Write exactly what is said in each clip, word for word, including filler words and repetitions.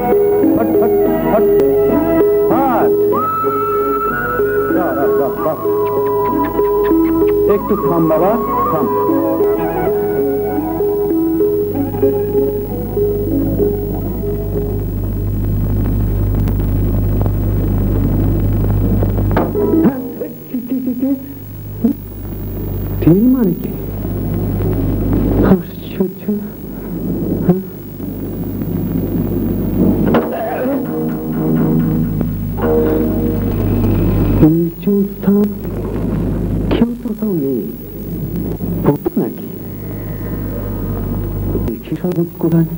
Hot hot hot হাট একটু থাম বাবা, থাম। মানে কি আশ্চর্য! নির্জন স্থান, কেউ তো তাও নেই। ভূত নাকি? দেখি সব কোথায়।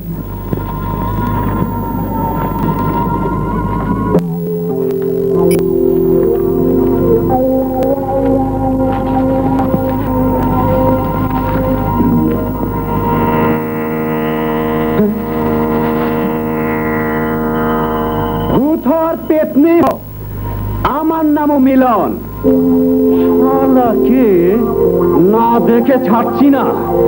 আমার নামও মিলন। শালাকে না দেখে ছাড়ছি না।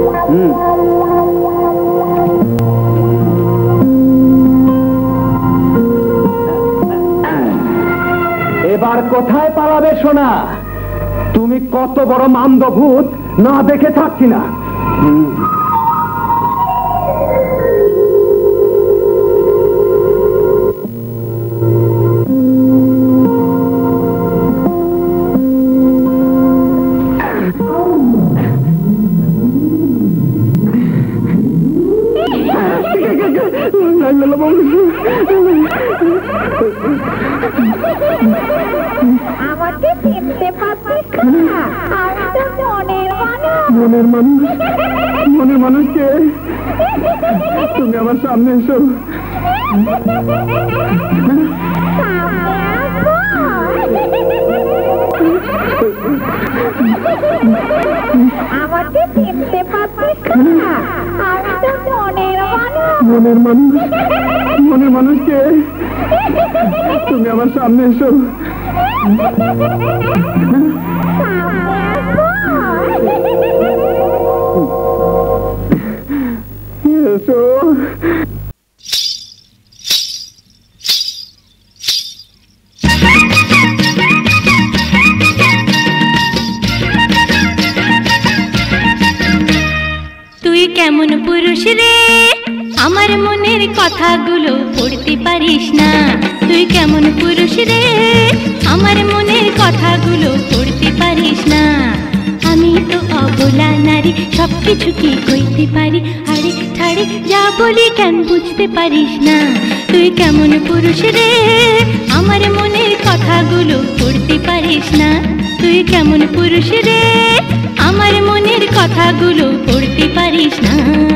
এবার কোথায় পালাবে সোনা? তুমি কত বড় মান্দ ভূত, না দেখে ছাড়ছি না। আমাকে চিনতে পারছিস না? আমি তো মনের মানুষ। মনের মানুষ? মনের মানুষকে? তুমি আমার সামনে এসো। আমাকে চিনতে পারছিস না? আমি তো মনের মানুষ। মনের মানুষ? মনের মানুষকে? তুমি আমার সামনে এসো। এসো। তুই কেমন পুরুষ রে, আমার মনের কথাগুলো পড়তে পারিস না? তুই কেমন পুরুষ রে, আমার মনের কথাগুলো পড়তে পারিস না? আমি তো অবলা নারী, সবকিছু কি কইতে পারি, আরে ছাড়ে যা বলি কেন বুঝতে পারিস না? তুই কেমন পুরুষ রে, আমার মনের কথাগুলো পড়তে পারিস না? তুই কেমন পুরুষ রে, আমার মনের কথাগুলো পড়তে পারিস না?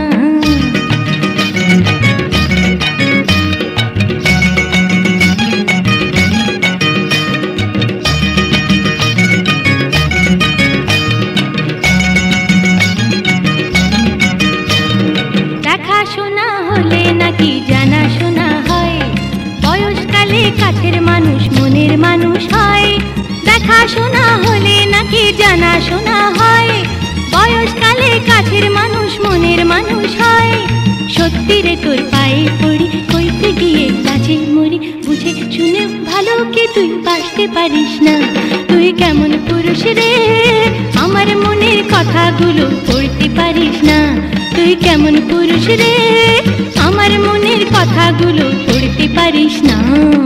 দেখাশোনা হলে নাকি জানাশোনা হয়, বয়সকালে কাছের মানুষ মনের মানুষ হয়। দেখাশোনা হলে নাকি জানাশোনা হয়, বয়সকালে কাছের মানুষ মনের মানুষ হয়। সত্যি রে তোর পায়ে পড়ি, কইতে গিয়ে লাজে মরি, বুঝে শুনে ভালো কে তুই বাঁচতে পারিস না? তুই কেমন পুরুষ রে, আমার মনের কথাগুলো পড়তে পারিস না? তুই কেমন পুরুষ রে, আমার মনের কথাগুলো পড়তে পারিস না?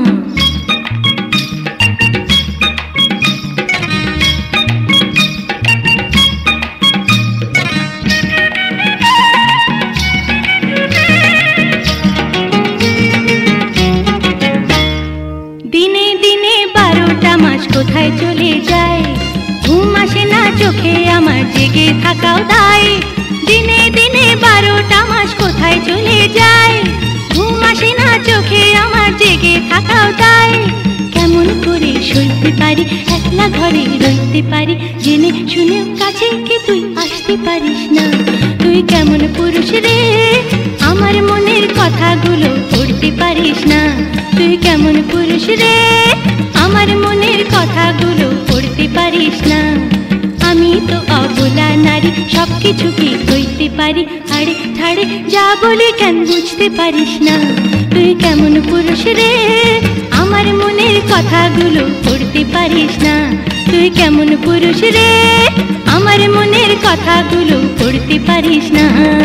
দিনে দিনে বারোটা মাস কোথায় চলে যায়, ঘুম আসে না চোখে আমার জেগে থাকাও দায়। দিনে দিনে বারোটা মাস কোথায় চলে যায়, ঘুম আসে না চোখে আমার জেগে থাকাও দায়। কেমন করে সইতে পারি, একলা ঘরে রইতে পারি, জেনে শুনে কাছে কি তুই আসতে পারিস না? তুই কেমন পুরুষ রে, আমার মনের কথাগুলো পড়তে পারিস না? তুই কেমন পুরুষ রে, আমার মনের কথাগুলো পড়তে পারিস না? আমি তো অবলা নারী, সবকিছু কি কইতে পারি, আরে ছাড়ে যা বলি কেন বুঝতে পারিস না? তুই কেমন পুরুষ রে, আমার মনের কথাগুলো পড়তে পারিস না। তুই কেমন পুরুষ রে, আমার মনের কথাগুলো পড়তে পারিস না।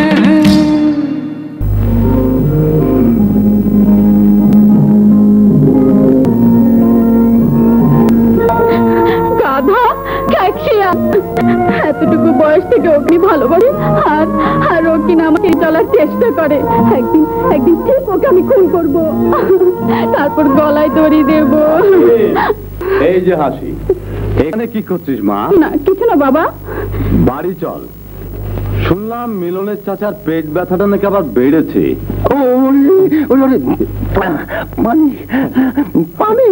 গাধা ক্যাকশিয়া, এতটুকু বয়স থেকে ওকে ভালোবাসে আর আর ও কিনা আমাকে চলার চেষ্টা করে। একদিন একদিন ঠিক ওকে আমি খুন করব, তারপর গলায় দড়ি দেব। এই যে হাসি, এখানে কি করছিস মা? না কিছু না বাবা। বাড়ি চল, শুনলাম মিলনের চাচার পেট ব্যথাটা নাকি আবার বেড়েছে। পানি পানি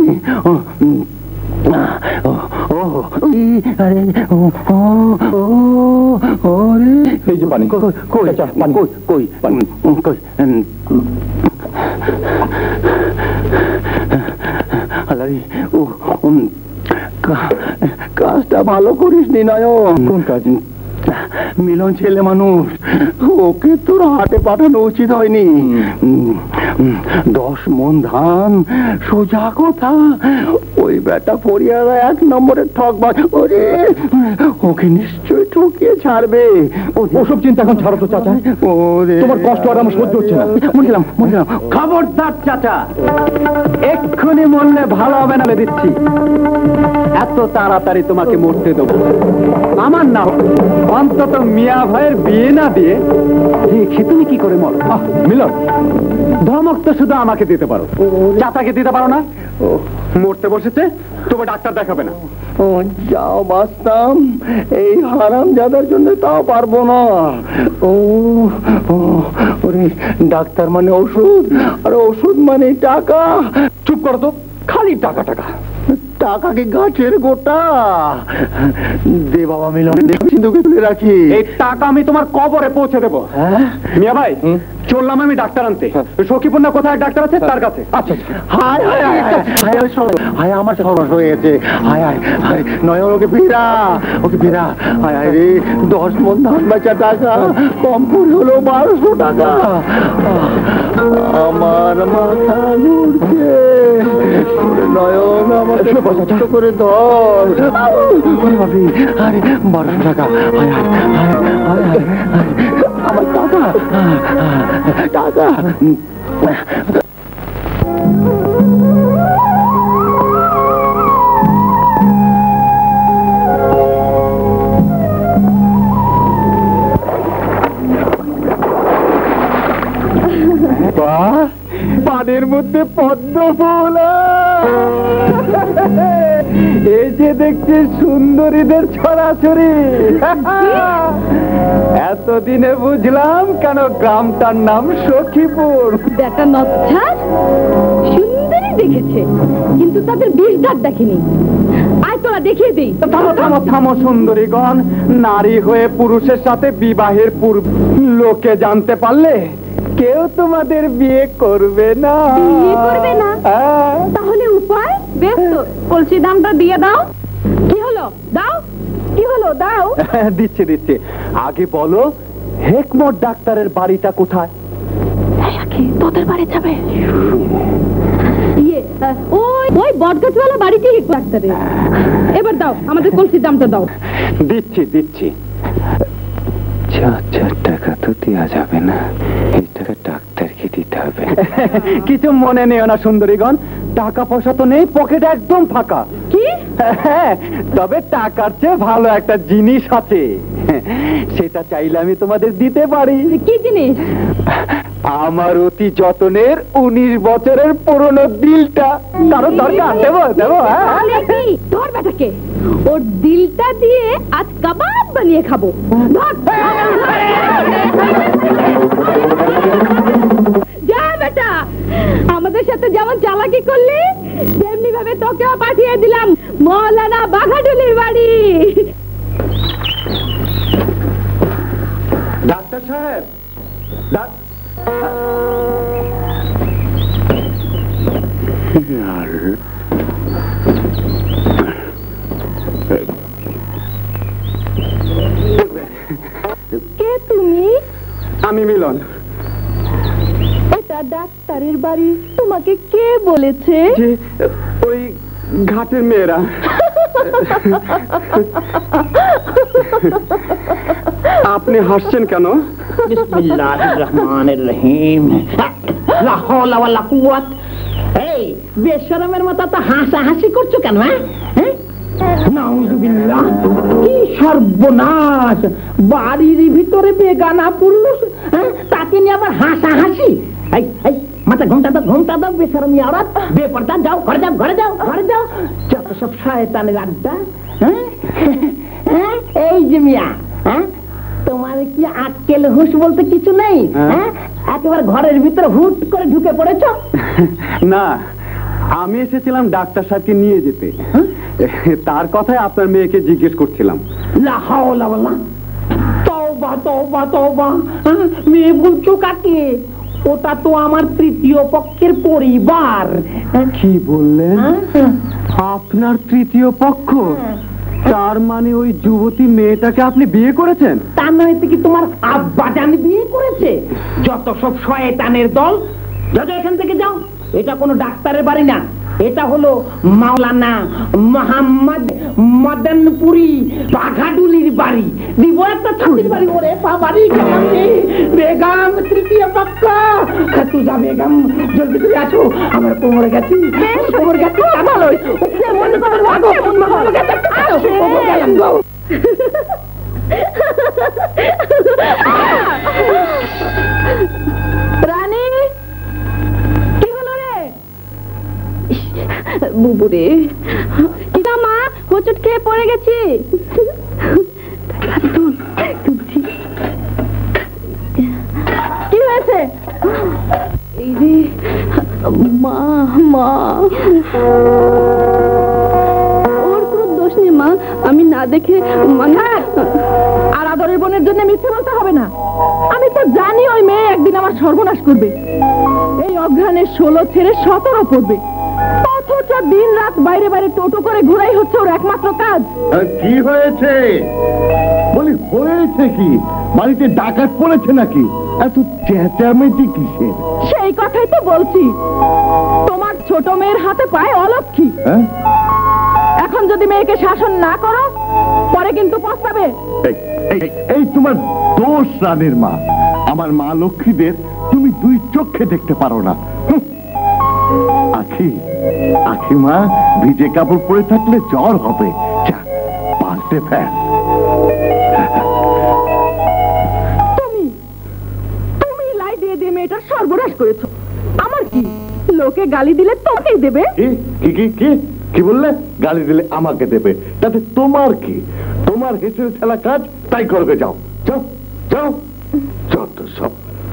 এই যে পানি, কই পানি, কই পানি, কই কাজটা ভালো করিস নি নয়ন। কোন কাজ? মিলন ছেলে মানুষ, ওকে তোর হাটে পাঠানো উচিত হয়নি। দশ মন ধান, সোজা কথা, ওই বেটা পরিয়ারা এক নম্বরের ঠকবাজ। ওরে ওকে নিশ্চয়ই ঠকিয়ে ছাড়বে। ওসব চিন্তা এখন ছাড়ো তো চাচা। ওরে তোমার কষ্ট আর আমার সহ্য হচ্ছে না। মরলাম মরলাম। খবরদার চাচা, এক্ষুনি মরলে ভালো হবে না দিচ্ছি। এত তাড়াতাড়ি তোমাকে মরতে দেবো আমার না, অন্তত মিয়া ভাইয়ের বিয়ে না দিয়ে দেখি তুমি কি করে মর। মিলন, ধমক তো শুধু আমাকে দিতে পারো, চাচাকে দিতে পারো না। মরতে বসেছে, তবে ডাক্তার দেখাবে না। যাও বাঁচতাম, এই হারাম জাদার জন্য তাও পারবো না। ও ওরে, ডাক্তার মানে ওষুধ, আর ওষুধ মানে টাকা। চুপ করো তো, খালি টাকা টাকা টাকা কি গাছের গোটা? দে বাবা মিলন, সিন্ধুকে তুলে রাখি। এই টাকা আমি তোমার কবরে পৌঁছে দেবো। মিয়া ভাই, চললাম আমি ডাক্তার আনতে। সখীপূর্ণা কোথায় ডাক্তার আছে? তার কাছে। আচ্ছা, হায় হায় হায় হায় হায়, আমার সর্বনাশ হয়ে গেছে। হায় হায় হায়, নয় ওকে ফিরা, ওকে ফিরা। হায় হায় রে, দশ মন ধান বেচা টাকা, কম করে হলো বারোশো টাকা। আমার মাথা ঘুরছে। নয়ন আমাকে কষ্ট করে ধর। আরে বারোশো টাকা, হায় হায় হায় হায় হায়, আমার টাকা টাকা। পানের মধ্যে পদ্ম ফুল, এই যে দেখছি সুন্দরীদের ছড়াছড়ি। এতদিনে বুঝলাম কেন গ্রামটার নাম সখীপুর। দেখা নচ্ছা সুন্দরী দেখেছে, কিন্তু তাদের বিষ দাঁত দেখেনি। আয় তোরা দেখিয়ে দিই। থামো থামো থামো সুন্দরীগণ, নারী হয়ে পুরুষের সাথে বিবাহের পূর্ব লোকে জানতে পারলে কেউ তোমাদের বিয়ে করবে না। বিয়ে করবে না? তাহলে উপায়? বেশ তো, কলসি দামটা দিয়ে দাও। কি হলো? দাও। কি হলো? দাও। দিচ্ছে দিচ্ছে। আগে বলো, হেকমত ডাক্তারের বাড়িটা কোথায়? তোদের বাড়ি যাবে? ইয়ে ওই ওই বটগাছওয়ালা বাড়িতে ডাক্তারের। এবার দাও, আমাদের কলসির দামটা দাও। দিচ্ছি দিচ্ছি। চার টাকা তো দেওয়া যাবে না, এই টাকা ডাক্তারকে দিতে হবে। কিছু মনে নেও না সুন্দরীগণ, টাকা পয়সা তো নেই, পকেট একদম ফাঁকা। কি? তবে টাকার চেয়ে ভালো একটা জিনিস আছে, সেটা চাইলে আমি তোমাদের দিতে পারি। কি জিনিস? আমার অতি যতনের উনিশ বছরের পুরনো দিলটা। কারো দরকার? দেবো দেবো। ধর বেটাকে, ওর দিলটা দিয়ে আজ কাবাব বানিয়ে খাবো। যা বেটা, আমাদের সাথে যেমন চালাকি করলি তেমনি ভাবে তোকেও পাঠিয়ে দিলাম মৌলানা বাঘাডুলির বাড়ি। ডাক্তার সাহেব, কে তুমি? আমি মিলন। এটা ডাক্তারের বাড়ি তোমাকে কে বলেছে? যে ওই ঘাটের মেয়েরা। আপনি হাসছেন কেন? বিসমিল্লাহির রহমানির রহিম। লা হাওলা ওয়ালা কুওয়াত। এই বেশরমের মতো তো হাসাহাসি করছো কেন? হ্যাঁ, নাউযুবিল্লাহ, কি সর্বনাশ! বাড়ির ভিতরে বেগানা পুরুষ, হ্যাঁ, তাকে নিয়ে আবার হাসাহাসি। এই এই মাথা ঘুমটা দাও, ঘুমটা দাও, বেশরমি আওরাত, বেপরদা, যাও ঘরে যাও, ঘরে যাও, ঘরে যাও। যত সব শয়তানের আড্ডা। হ্যাঁ, এই যে মিয়া, হ্যাঁ, তোমার কি আক্কেল হুঁশ বলতে কিছু নেই? হ্যাঁ, একেবারে ঘরের ভিতরে হুট করে ঢুকে পড়েছ। না, আমি এসেছিলাম ডাক্তার সাহেবকে নিয়ে যেতে। তার কথায় আপনার মেয়েকে জিজ্ঞেস করছিলাম। লা হাওলা ওয়ালা, তওবা তওবা তওবা। মেয়ে বলছো কাকে? ওটা তো আমার তৃতীয় পক্ষের পরিবার। কি বললেন? আপনার তৃতীয় পক্ষ? তার মানে ওই যুবতী মেয়েটাকে আপনি বিয়ে করেছেন? তা নয়তো কি তোমার আব্বা জান বিয়ে করেছে? যত সব শয়তানের দল, যাও এখান থেকে যাও। এটা কোনো ডাক্তারের বাড়ি না, এটা হলো মাওলানা মোহাম্মদ মদনপুরি বাঘাডুলির বাড়ি। দিব একটা ছাতির বাড়ি। ওরে বাবারি কামে বেগম তৃতীয় পক্ষ। তুই যা বেগম, জলদি করে আসো। আমার কোমরে গেছি, কোমরে গেছি। ভালো মনে করো, ভাগো কোমরে গেছে। আসো ও গেলাম গো। রানী, কি হলো রে? বুবুরে, কিটা মা, হোঁচট খেয়ে পড়ে গেছি। কি হয়েছে? এই রে মা, মা, ওর কোনো দোষ নেই মা, আমি না দেখে। আর আদরের বোনের জন্য মিথ্যে বলতে হবে না। আমি তো জানি ওই মেয়ে একদিন আমার সর্বনাশ করবে। এই অঘ্রাণের ষোলো ছেড়ে সতেরো পড়বে, অথচ দিন রাত বাইরে বাইরে টোটো করে ঘোরাই হচ্ছে ওর একমাত্র কাজ। কি হয়েছে বলি? হয়েছে কি? বাড়িতে ডাকাত পড়েছে নাকি? এত চেঁচামেচি কিসের? সেই কথাই তো বলছি, তোমার ছোট মেয়ের হাতে পায়ে অলক্ষী। এখন যদি মেয়েকে শাসন না করো, পরে কিন্তু পস্তাবে। এই তোমার দোষ রানের মা। আমার মা লক্ষ্মীদের তুমি দুই চোখে দেখতে পারো না। আখি, আখি মা, ভিজে কাপড় পরে থাকলে জ্বর হবে। যা পাল্টে ফেল। তুমি তুমি লাই দিয়ে দিয়ে মেয়েটার সর্বনাশ করেছো। আমার কি? লোকে গালি দিলে তোমাকেই দেবে। কি কি কি কি বললে? গালি দিলে আমাকে দেবে? তাতে তোমার কি? তোমার হেসে ঠেলা কাজ তাই করবে। যাও যাও যাও, যত সব।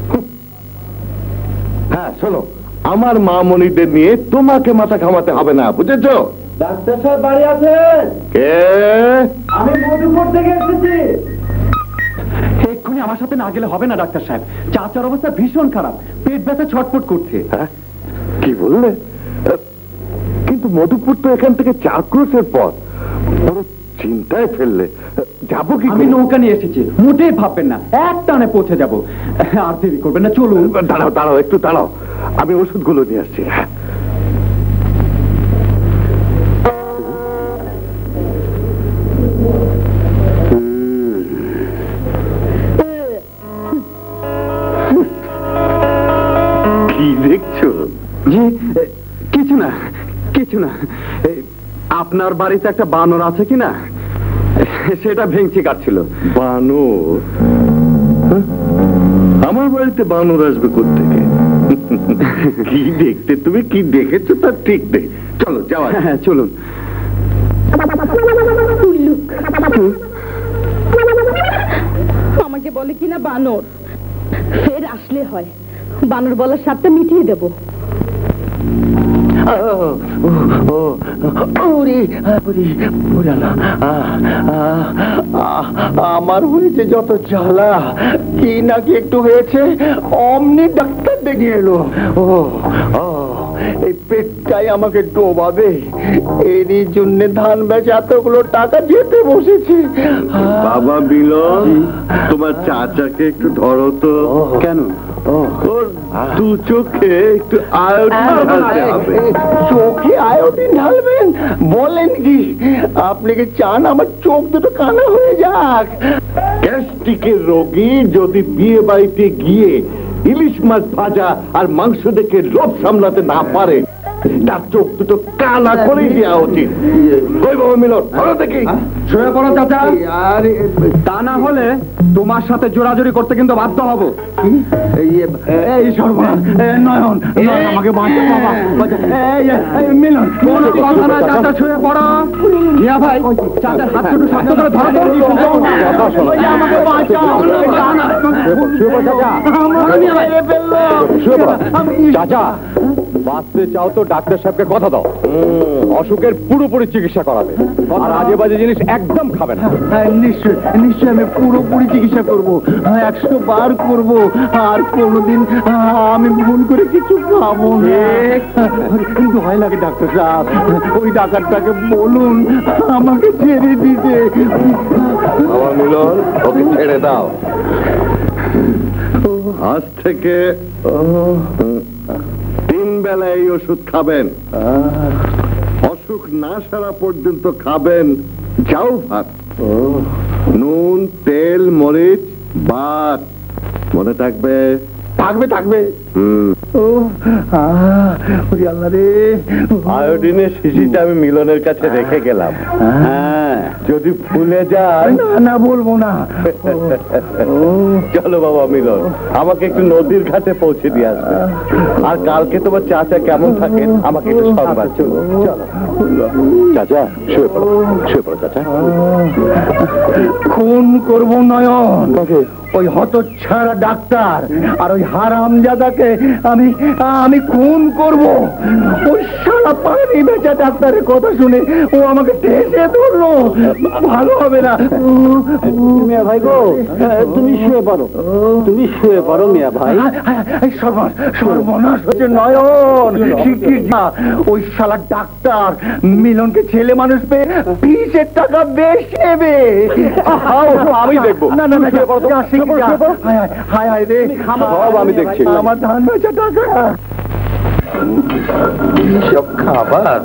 হ্যাঁ শোনো, আমার মা মনিদের নিয়ে তোমাকে মাথা ঘামাতে হবে না, বুঝেছো? ডাক্তার সাহেব বাড়ি আছেন? কে? আমি মধুপুর থেকে এসেছি। এক্ষুনি আমার সাথে না গেলে হবে না ডাক্তার সাহেব। চাচার অবস্থা ভীষণ খারাপ, পেট ব্যথা ছটফট করছে। কি বললে? কিন্তু মধুপুর তো এখান থেকে চার ক্রোশের পথ। বড় চিন্তায় ফেললে। যাবো কি? আমি নৌকা নিয়ে এসেছি, মোটেই ভাববেন না, এক টানে পৌঁছে যাবো। আর দেরি করবেন না, চলুন। দাঁড়াও দাঁড়াও, একটু দাঁড়াও, আমি ওষুধগুলো নিয়ে আসছি। কি দেখছো? জি কিছু না, কিছু না। আপনার বাড়িতে একটা বানর আছে কিনা সেটা ভেঙচি কাটছিল। বানর? আমার বাড়িতে বানর আসবে কোত্থেকে? কি দেখতে তুমি কি দেখেছো তার ঠিক নেই। চলো যাওয়া। হ্যাঁ চলুন। আমাকে বলে কিনা বানর, ফের আসলে হয় বানর বলার সাথে মিটিয়ে দেবো। আমার হয়েছে যত জ্বালা, কি নাকি একটু হয়েছে অমনি ডাক্তার ডেকে এলো। ও এই পেটটাই আমাকে ডোবাবে। এরই জন্য ধান বেচে এতগুলো টাকা যেতে বসেছি। বাবা মিলন, তোমার চাচাকে একটু ধরো তো। কেন? ওর দু চোখে একটু আয়োডিন ঢালতে হবে। চোখে আয়োডিন ঢালবেন বলেন কি? আপনি কি চান আমার চোখ দুটো কানা হয়ে যাক? গ্যাস্ট্রিকের রোগী যদি বিয়ে বাড়িতে গিয়ে ইলিশ মাছ ভাজা আর মাংস দেখে লোভ সামলাতে না পারে, তার চোখ দুটো কানা করে দেওয়া উচিত। কই বাবা মিলন, ধরো দেখি। শুয়ে পড়ো চাচা, আর তা না হলে তোমার সাথে জোরাজোরি করতে কিন্তু বাধ্য হব। এই সর্বনাশ, নয়ন নয়ন, আমাকে বাঁচা বাবা, এই মিলন। কোনো কথা না চাচা, শুয়ে পড়ো। মিয়া ভাই, চাচার হাত দুটো শক্ত করে ধরো তো। আমাকে বাঁচাও। চাচা, বাঁচতে চাও তো ডাক্তার সাহেবকে কথা দাও, অসুখের পুরোপুরি চিকিৎসা করাবে, আর আজে বাজে জিনিস একদম খাবে না। নিশ্চয় নিশ্চয় আমি পুরোপুরি চিকিৎসা করবো, একশো বার করবো, আর কোনোদিন আমি ভুল করে কিছু খাবো না। কিন্তু ভয় লাগে ডাক্তার সাহেব, ওই ডাক্তারটাকে বলুন আমাকে ছেড়ে দিতে। বাবা মিলন, ওকে ছেড়ে দাও। আজ থেকে তিন বেলা এই ওষুধ খাবেন, অসুখ না সারা পর্যন্ত খাবেন যাও ভাত, নুন তেল মরিচ ভাত, মনে থাকবে? থাকবে থাকবে। ও আল্লাহ রে, আয়োডিনের শিশিটা আমি মিলনের কাছে রেখে গেলাম, হ্যাঁ যদি ভুলে যায়। না না বলবো না। চলো বাবা মিলন, আমাকে একটু নদীর ঘাটে পৌঁছে দিয়ে আসবে, আর কালকে তোমার চাচা কেমন থাকে আমাকে একটু সংবাদ চলো। চাচা শুয়ে পড়ো, শুয়ে পড়ো চাচা। খুন করবো নয়ন, ওই হতচ্ছাড়া ডাক্তার আর ওই হারামজাদাকে আমি আমি খুন করব। ওই সারা পানি বেচা ডাক্তারের কথা শুনে ও আমাকে ঠেসে ধরলো, ভালো হবে না। মিয়া ভাই গো, তুমি শুয়ে পড়ো, তুমি শুয়ে পড়ো মিয়া ভাই। সর্বনাশ সর্বনাশ হচ্ছে নয়ন, শিগগির যা। ওই শালা ডাক্তার মিলনকে ছেলে মানুষ পেয়ে ফিসের টাকা বেশি নেবে। আমি দেখবো। না না না, হায় হায় রে, সব আমি দেখছি। আমার ধান বেচা টাকা। এইসব খাবার,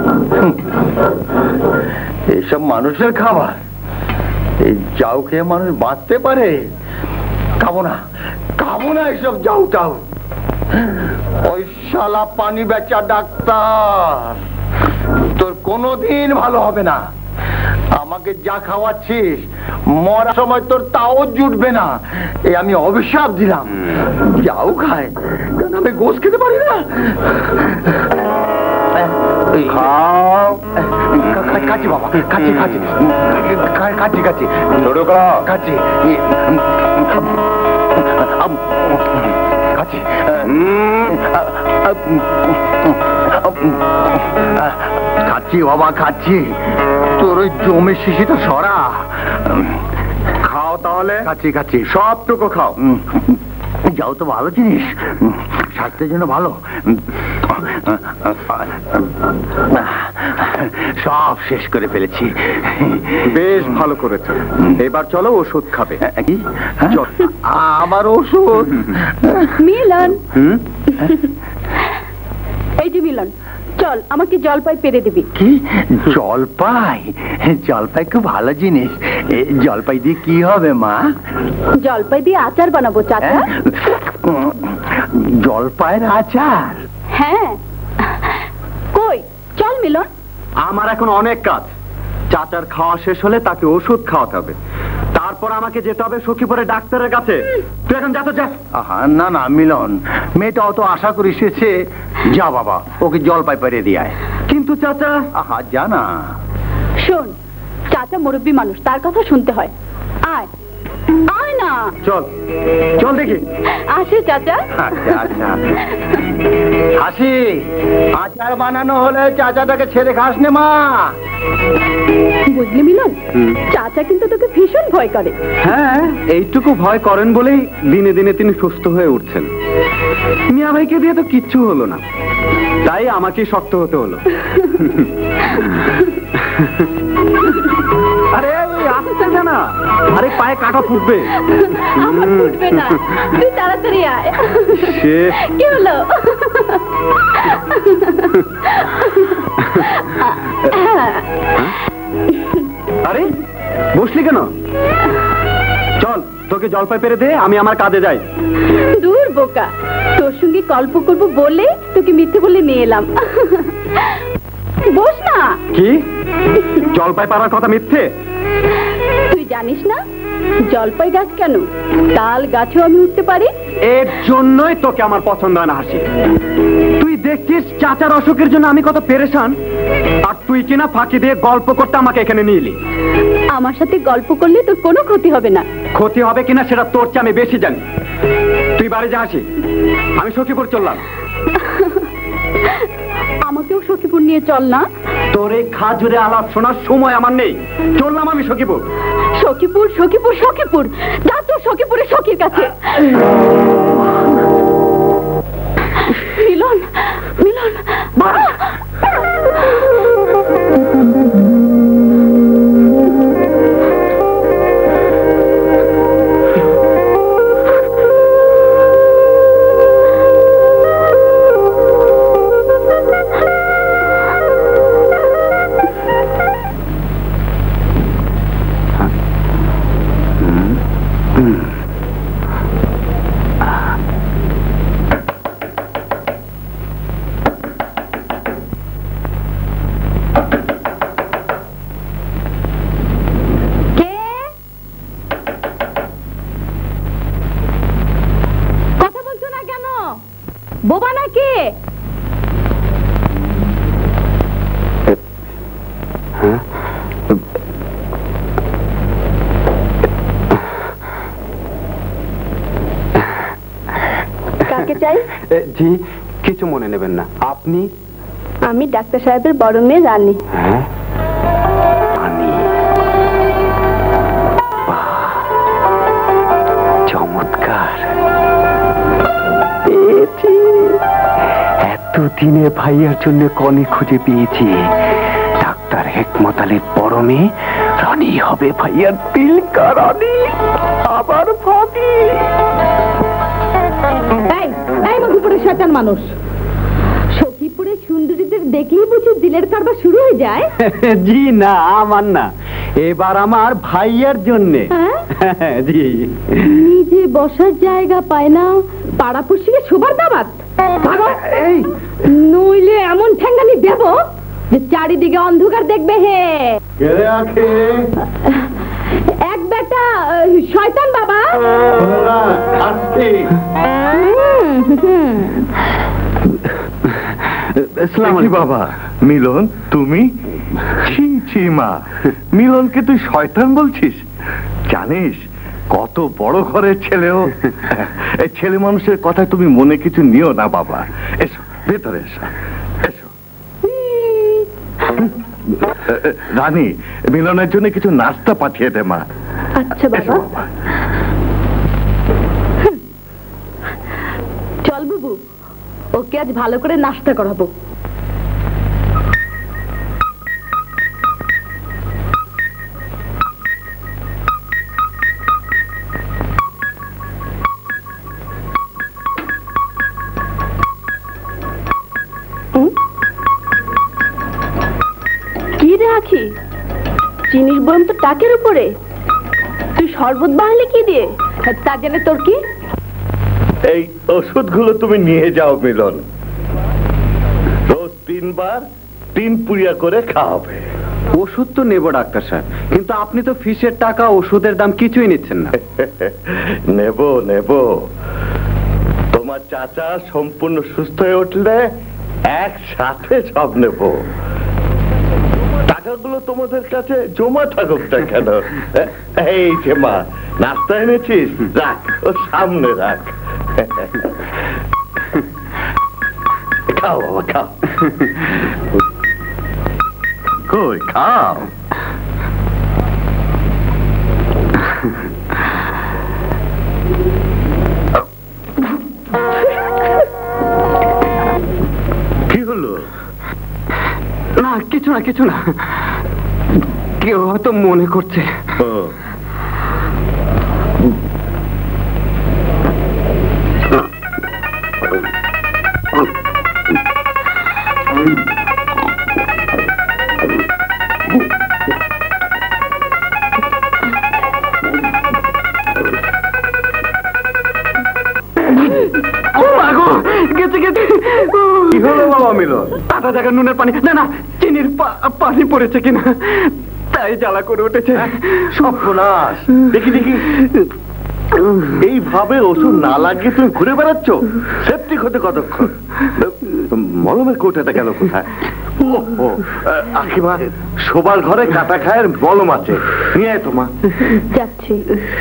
এইসব মানুষের খাবার, এই যাও খেয়ে মানুষ বাঁচতে পারে? খাবো না, খাবো না এইসব যাও টাও। ওই শালা পানি বেচা ডাক্তার তোর কোনোদিন ভালো হবে না। আমাকে যা খাওয়াচ্ছিস মরার সময় তোর তাও জুটবে না, এই আমি অভিশাপ দিলাম। যাও খায়, কারণ আমি গোশ খেতে পারি না। খাও, খাচ্ছি বাবা, খাচ্ছি খাচ্ছি খাচ্ছি খাচ্ছি ছোটো করা খাচ্ছি খাচ্ছি খাচ্ছি বাবা খাচ্ছি। তোর ওই জমি শিশিটা সরা, খাও তাহলে। খাচ্ছি খাচ্ছি, সবটুকু খাও। যাও তো ভালো জিনিস, স্বাস্থ্যের জন্য ভালো। সব শেষ করে ফেলেছি। বেশ ভালো করেছো, এবার চলো ওষুধ খাবে। কি আবার ওষুধ? মিলন, এই যে মিলন, চল আমাকে জলপাই পেরে দিবি। কি জলপাই? জলপাই খুব ভালো জিনিস। জলপাই দিয়ে কি হবে মা? জলপাই দিয়ে আচার বানাবো চাচা। জলপাইয়ের আচার? হ্যাঁ, কই চল মিলন। আমার এখন অনেক কাজ। চাচার খাওয়া শেষ হলে তাকে ওষুধ খাওয়াতে হবে, তারপর আমাকে যেতে হবে সখীপুরে ডাক্তারের কাছে। তুই এখন যা তো যা। আহা, না না মিলন, মেয়েটা অত আশা করে এসেছে। যা বাবা, ওকে জলপাই পেরে দিয়ে আয়। কিন্তু চাচা। আহা, জানা শোন, চাচা মুরব্বী মানুষ, তার কথা শুনতে হয়। আয় আয় না। চল চল দেখি। আসে চাচা। আচ্ছা আচ্ছা। হাসি, আচার বানানো হলে চাচাটাকে ছেড়ে খাস নে মা। বুঝলি মিলন, চাচা কিন্তু তোকে ভীষণ ভয় করে। হ্যাঁ, এইটুকু ভয় করেন বলেই দিনে দিনে তিনি সুস্থ হয়ে উঠছেন। মিয়া ভাইকে দিয়ে তো কিচ্ছু হলো না, তাই আমাকে শক্ত হতে হলো। আরে আসতে জানা, না, আরে পায়ে কাটা ফুটবে। আমার ফুটবে না, তুই তাড়াতাড়ি আয়। সে কি হলো? আরে বসলি কেন? চল তোকে জলপাই পেরে দে, আমি আমার কাজে যাই। দূর বোকা, তোর সঙ্গে গল্প করবো বলে তোকে মিথ্যে বলে নিয়ে এলাম। বস না। কি জলপাই পাড়ার কথা মিথ্যে? তুই জানিস না জলপাই গাছ কেন? তাল গাছও আমি উঠতে পারি। এর জন্যই তোকে আমার পছন্দ হয় না হাসি। তুই দেখছিস চাচার অসুখের জন্য আমি কত পেরেশান, আর তুই কিনা ফাঁকি দিয়ে গল্প করতে আমাকে এখানে নিয়ে এলি। আমার সাথে গল্প করলে তোর কোনো ক্ষতি হবে না। ক্ষতি হবে কিনা সেটা তোর চেয়ে আমি বেশি জানি। তুই বাড়ি যা হাসি, আমি সখীপুর চললাম। আমাকেও সখীপুর নিয়ে চল না। তোর এই খাজুরে আলাপ শোনার সময় আমার নেই, চললাম আমি সখীপুর। সখীপুর সখীপুর সখীপুর, যা তো সখীপুরে সখীর কাছে। মিলন মিলন বাবা। বোবা নাকি? কাকে চাই? জি কিছু মনে নেবেন না। আপনি? আমি ডাক্তার সাহেবের বড় মেয়ে রানী। হ্যাঁ চমৎকার পেয়েছি। এতদিনে ভাইয়ার জন্য কনে খুঁজে পেয়েছি। ডাক্তার হেকমত আলীর বড় মেয়ে রানী হবে ভাইয়ার তিলকা রানী। আবার ভাবি সখীপুরের শয়তান মানুষ, সখীপুরে সুন্দরীদের দেখলেই বুঝি দিলের কারবার শুরু হয়ে যায়। জি না, আমার না, এবার আমার ভাইয়ার জন্যে। জি নিজে বসার জায়গা পায় না, পাড়াপড়শিকে শোবার দাবাত। এই নইলে এমন ঠ্যাঙ্গানি দেব যে চারিদিকে অন্ধকার দেখবে। হে এক বেটা শয়তান বাবা। বাবা মিলন, তুমি? ছি ছি মা, মিলনকে তুই শয়তান বলছিস? জানিস কত বড় ঘরের ছেলেও। এই ছেলে মানুষের কথায় তুমি মনে কিছু নিও না বাবা। এসো ভেতরে এসো এসো। রানী, মিলনের জন্য কিছু নাস্তা পাঠিয়ে দে মা। আচ্ছা বাবা। চল বাবু, ওকে আজ ভালো করে নাস্তা করাবো। কি রাখি? চিনির বয়ম তো টাকের উপরে, তুই শরবত বানালে কি দিয়ে? তা জেনে তোর কি? এই ওষুধগুলো তুমি নিয়ে যাও মিলন, রোজ তিনবার তিন পুরিয়া করে খাওয়াবে। ওষুধ তো নেব ডাক্তার সাহেব, কিন্তু আপনি তো ফিসের টাকা ওষুধের দাম কিছুই নিচ্ছেন না। নেব নেব, তোমার চাচা সম্পূর্ণ সুস্থ হয়ে উঠলে একসাথে সব নেব। টাকাগুলো তোমাদের কাছে জমা থাকুক না কেন? এই যে মা, নাস্তা এনেছিস, রাখ, ও সামনে রাখ। খাও বাবা খাও। কই খাও। কি হলো? না কিছু না কিছু না, কেউ হয়তো মনে করছে। কি হলো বাবা মিলন? আধা জায়গায় নুনের পানি, না না চিনির পানি পড়েছে কিনা তাই জ্বালা করে উঠেছে। সর্বনাশ! দেখি দেখি, এইভাবে ওষুধ না লাগিয়ে তুমি ঘুরে বেড়াচ্ছ, সেপ্টিক হতে কতক্ষণ? মলমের কৌটাটা গেল কোথায়? আখিমা, শোবার ঘরে কাটা খায়ের মলম আছে, নিয়ে আয় তোমা। যাচ্ছি।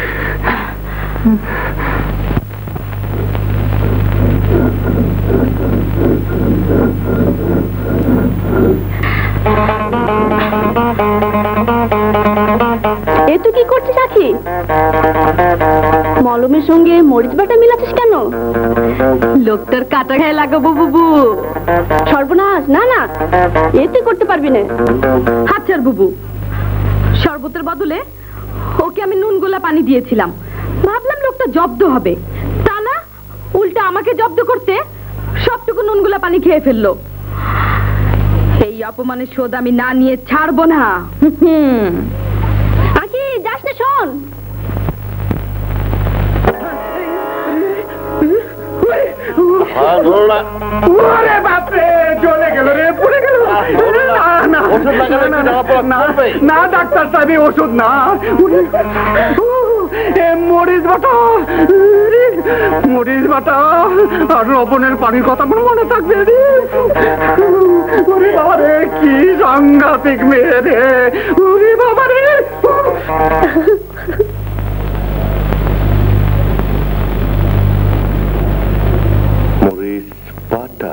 এ তুই কি করছিস আখি? মলমের সঙ্গে মরিচ বাটা মিলাচ্ছিস কেন? লোকটার কাটা খায় লাগাবো বুবু। সর্বনাশ, না না এ তুই করতে পারবি না। হাচ্ছার বুবু, শরবতের বদলে ওকে আমি নুন গোলা পানি দিয়েছিলাম, ভাবলাম লোকটা জব্দ হবে, তা না উল্টা আমাকে জব্দ করতে সবটুকু নুন গোলা পানি খেয়ে ফেললো। এই অপমানের শোধ আমি না নিয়ে ছাড়বো না। হুম, আকি যাস না, শোন। চলে গেল রে, পড়ে গেল। না ডাক্তার সাহেব, ওষুধ না, মরিচ বাটা, মরিচ বাটা আর লবণের পানির কথা মনে মনে থাকবে রে। ওরে বাবা রে, কি সাংঘাতিক মেয়ে রে, ওরে বাবা রে। মরিচ বাটা,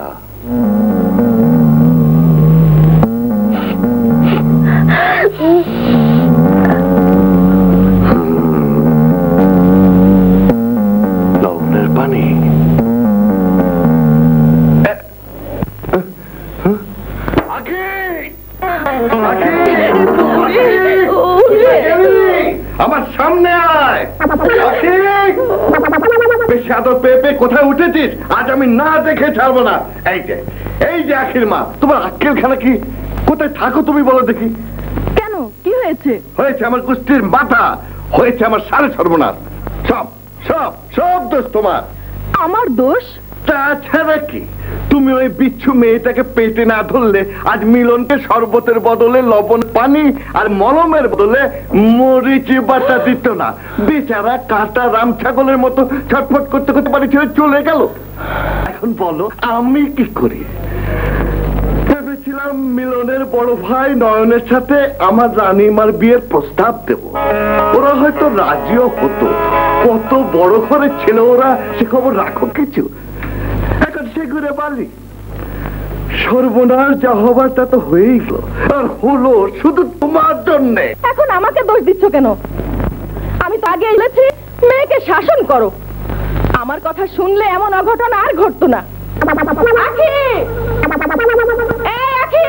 লবণের পানি, আমার সামনে আয়। বেশি আদর পেয়ে পেয়ে কোথায় উঠেছিস? আজ আমি না দেখে ছাড়বো না। এই যে এই যে আখির মা, তোমার আক্কেল খানা কি? কোথায় থাকো তুমি বলো দেখি? কেন, কি হয়েছে? হয়েছে আমার কুষ্টির মাথা, হয়েছে আমার সাড়ে সর্বনাশ। সব সব সব দোষ তোমার। আমার দোষ? তাছাড়া কি? তুমি ওই বিচ্ছু মেয়েটাকে পেটে না ধরলে আজ মিলনকে শরবতের বদলে লবণ পানি আর মলমের বদলে মরিচ বাটা দিত না। বেচারা কাটা রাম ছাগলের মতো ছটফট করতে করতে বাড়ি ছেড়ে চলে গেল। এখন বলো আমি কি করি? ভেবেছিলাম মিলনের বড় ভাই নয়নের সাথে আমার রানীমার বিয়ের প্রস্তাব দেব, ওরা হয়তো রাজিও হতো। কত বড় ঘরের ছিল ওরা, সে খবর রাখো কিছু? এখন সে ঘুরে বালি। সর্বনাশ, যা হবার তা তো হয়েই গেল, আর হলো শুধু তোমার জন্য। এখন আমাকে দোষ দিচ্ছ কেন? আমি তো আগে বলেছি মেয়েকে শাসন করো। আমার কথা শুনলে এমন অঘটন আর ঘটতো না। আখি, এই আখি,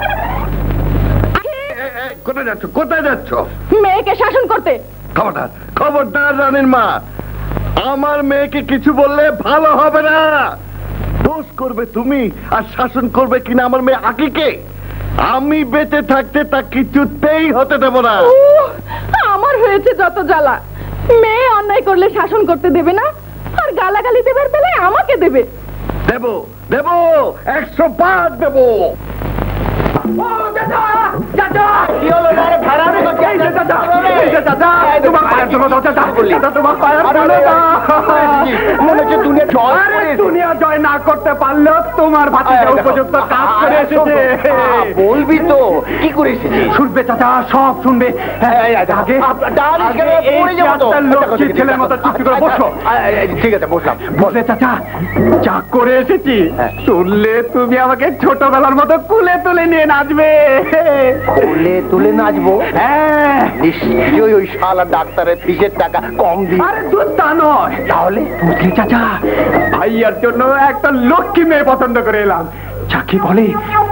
কোথায় যাচ্ছ? কোথায় যাচ্ছ? মেয়েকে শাসন করতে। খবরদার, খবরদার রানীর মা, আমার মেয়েকে কিছু বললে ভালো হবে না। দোষ করবে তুমি, আর শাসন করবে কিনা আমার মেয়ে আকিকে। আমি বেঁচে থাকতে তা কিছুতেই হতে দেব না। আমার হয়েছে যত জ্বালা। মেয়ে অন্যায় করলে শাসন করতে দেবে না, আর গালাগালি দেবার বেলায় আমাকে দেবে। দেব দেব, একশো পাঁচ দেব। দুনিয়া জয় না করতে পারলেও তোমার ভাতিজা উপযুক্ত কাজ করে এসেছে। বলবি তো কি করেছিস? শুনবে চাচা, সব শুনবে। লক্ষ্মী ছেলের মতো চুক্তি করে বসো। ঠিক আছে, বসলাম। বসে চাচা, যা করে এসেছি শুনলে তুমি আমাকে ছোটবেলার মতো কুলে তুলে নিয়ে নাচবে। কোলে তুলে নাচবো? হ্যাঁ, নিশ্চয়ই ওই শালা ডাক্তারের ফিসের টাকা কম দিই। আরে দুধ তা নয়। তাহলে বুঝলি চাচা, ভাইয়ার জন্য একটা লক্ষ্মী মেয়ে পছন্দ করে এলাম। যাকে বলে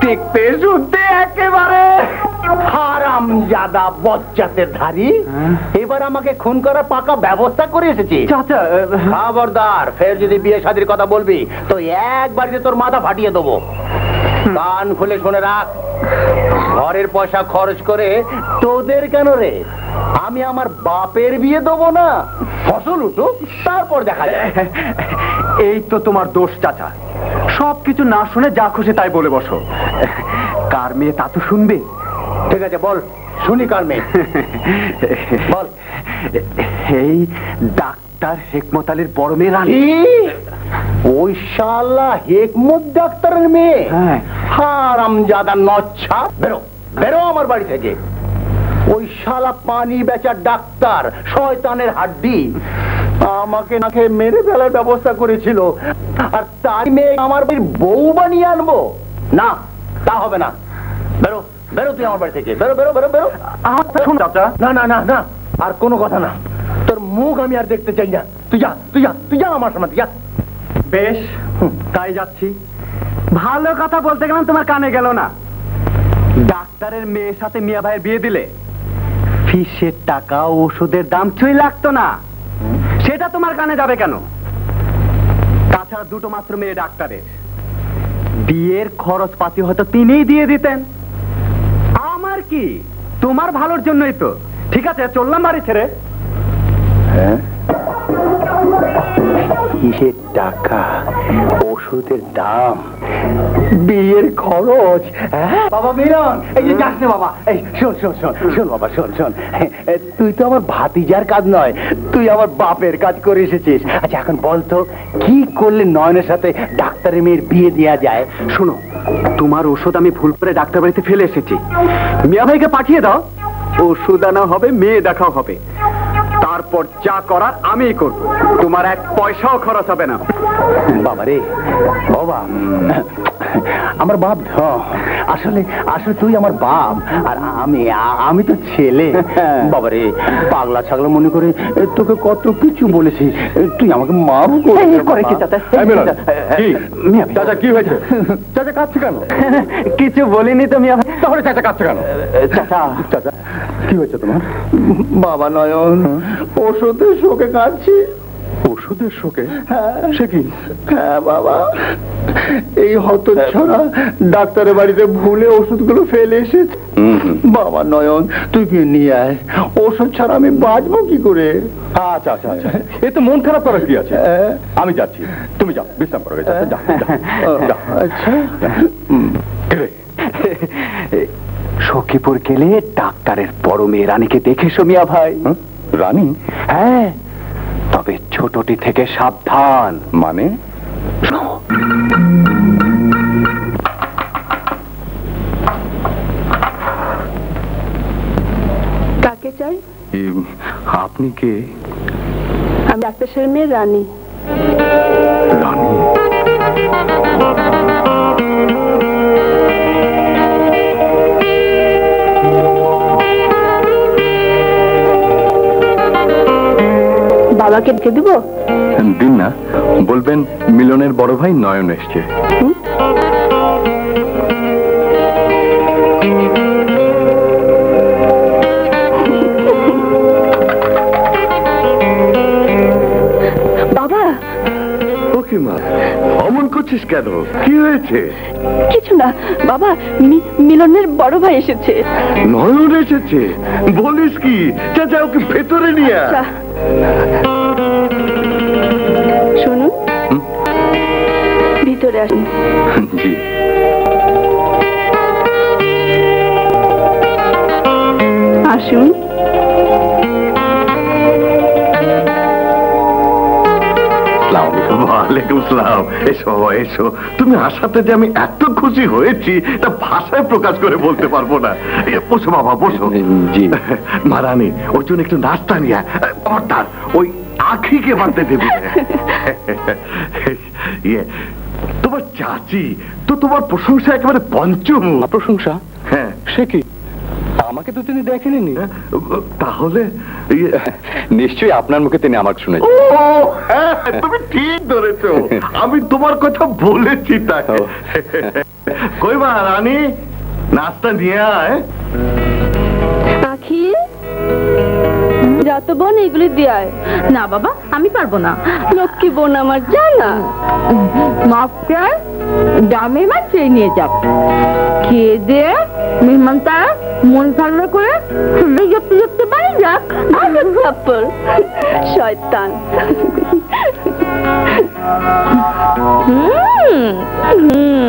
দেখতে শুনতে একেবারে হারামজাদা বজ্জাতের ধারী, এবার আমাকে খুন করার পাকা ব্যবস্থা করে এসেছি। চাচা খবরদার, ফের যদি বিয়ে শাদীর কথা বলবি তো এক বাড়িতে তোর মাথা ফাটিয়ে দেবো। কান খুলে শুনে রাখ, ঘরের পয়সা খরচ করে তোদের কেন রে, আমি আমার বাপের বিয়ে দেবো না? ফসল উঠুক, তারপর দেখা যায়। এই তো তোমার দোষ চাচা, সবকিছু না শুনে যা খুশি তাই বলে বসো। কার মেয়ে তা তো শুনবে। ঠিক আছে, বল শুনি কার মেয়ে, বল। এই ডাক্তার হেকমত আলীর বড় মেয়ে রানী। ওই শালা হেকমত ডাক্তারের মেয়ে? হ্যাঁ। হারামজাদা নচ্ছা, বেরো বেরো আমার বাড়ি থেকে। ওই শালা পানি বেচার ডাক্তার, শয়তানের হাড্ডি, আমাকে নাকে মেরে ফেলার ব্যবস্থা করেছিল, আর তার মেয়ে আমার বাড়ির বউ বানিয়ে আনবো? না, তা হবে না। বেরো বেরো তুই আমার বাড়ি থেকে, বেরো বেরো বেরো বেরো। শোন চাচা, না না না না, আর কোনো কথা না, তোর মুখ আমি আর দেখতে চাই না। তুই যা তুই যা তুই যা আমার সামনে, যা। বেশ, তাই যাচ্ছি। ভালো কথা বলতে গেলাম তোমার কানে গেল না। ডাক্তারের মেয়ের সাথে মিয়া ভাইয়ের বিয়ে দিলে ফিসের টাকা ওষুধের দাম ছুঁই লাগতো না, সেটা তোমার কানে যাবে কেন? তাছাড়া দুটো মাত্র মেয়ে ডাক্তারের, বিয়ের খরচ পাতি হয়তো তিনিই দিয়ে দিতেন। আমার কি, তোমার ভালোর জন্যই তো। ঠিক আছে, চললাম বাড়ি ছেড়ে। হ্যাঁ, কিসের টাকা, ওষুধের দাম, বিয়ের খরচ? বাবা মিলন, এই যে যাস না বাবা, এই শোন শোন শোন শোন বাবা, শোন শোন, তুই তো আমার ভাতিজার কাজ নয়, তুই আমার বাপের কাজ করে এসেছিস। আচ্ছা এখন বলতো, কি করলে নয়নের সাথে ডাক্তারের মেয়ের বিয়ে দেওয়া যায়? শোনো, তোমার ওষুধ আমি ভুল করে ডাক্তার বাড়িতে ফেলে এসেছি, মিয়া ভাইকে পাঠিয়ে দাও, ওষুধ আনা হবে, মেয়ে দেখাও হবে, তারপর যা করার আমিই করব, তোমার এক পয়সাও খরচ হবে না। বাবা রে, বাবা, আমার বাপ ধ, আসলে আসলে তুই আমার বাপ, আর আমি আমি তো ছেলে। বাবা রে, পাগলা ছাগলা মনে করে তোকে কত কিছু বলেছি, তুই আমাকে মাফ করে। চাচা কি হয়েছে? চাচা কাঁদছে কেন? কিছু বলিনি তো মিয়া ভাই। তাহলে চাচা কাঁদছে কেন? চাচা চাচা কি হয়েছে তোমার? বাবা নয়ন, ওষুধের শোকে কাঁদছি। ওষুধের শোকে? সে কি? হ্যাঁ বাবা, এই হতচ্ছাড়া ডাক্তারের বাড়িতে ভুলে ওষুধগুলো ফেলে এসেছে। বাবা নয়ন, তুই কি নিয়ে আয়, ওষুধ ছাড়া আমি বাঁচবো কি করে? আচ্ছা আচ্ছা আচ্ছা, এ তো মন খারাপ করার কি আছে? আমি যাচ্ছি, তুমি যাও, বিশ্রাম করো। আচ্ছা, সখীপুর গেলে ডাক্তারের বড় মেয়ে রানীকে দেখেছো মিয়া ভাই? রানী? হ্যাঁ, তবে ছোটটি থেকে সাবধান। মানে? কাকে চাই? আপনি কে? আমি ডাক্তার সাহেবের মেয়ে রানী। রানী? বাবাকে ডেকে দেবো? দিন না, বলবেন মিলনের বড় ভাই নয়ন এসছে। বাবা। ওকে মা, অমন করছিস কেন? কি হয়েছে? কিছু না বাবা, মিলনের বড় ভাই এসেছে। নয়ন এসেছে? বলিস কি? চাচা ওকে ভেতরে নিয়ে আয়। শুনুন, ভিতরে আসুন। জি। আসুন। ওয়ালাইকুম সালাম। এসো এসো, তুমি আসাতে যে আমি এত খুশি হয়েছি তা ভাষায় প্রকাশ করে বলতে পারবো না। বসো বাবা, বসো। জি। মারানি, ওর জন্য একটু নাস্তা নিয়ে তার ওই আখিকে বাঁধতে দেবে। ইয়ে, তোমার চাচি তো তোমার প্রশংসা একেবারে পঞ্চম। প্রশংসা? হ্যাঁ। সে কি, আমাকে তো তিনি দেখেনি? তাহলে নিশ্চয়ই আপনার মুখে তিনি আমাকে শুনে। ও হ্যাঁ, তুমি ঠিক ধরেছো, আমি তোমার কথা বলেছি তাই। কই মা রানী, নাস্তা নিয়ে আয়। আখি যা তো বোন, এগুলি দিয়ে আয়। না বাবা, আমি পারবো না। লক্ষ্মী বোন আমার, জানা মাপটা দামে মাছ চেয়ে নিয়ে যাক, খেয়ে দে মেহমান তারা মন ভালো করে জপতে জপতে বাড়ি যাক। শয়তান। হুম হুম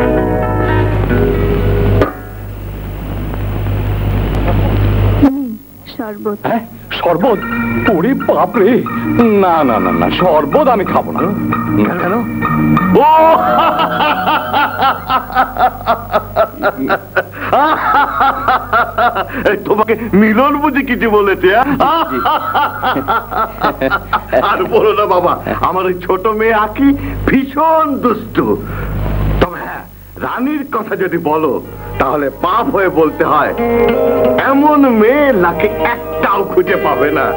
শরবত। শরবত? ওরে বাপরে, না না না না, শরবত আমি খাবো না। কেন? ও তোমাকে মিলন বুঝি কিছু বলেছে? আর বলো না বাবা, আমার ওই ছোট মেয়ে আঁকি ভীষণ দুষ্ট। তবে হ্যাঁ, রানীর কথা যদি বলো তাহলে পাপ হয়ে বলতে হয়, এমন মেয়ে নাকি একটাও খুঁজে পাবে না।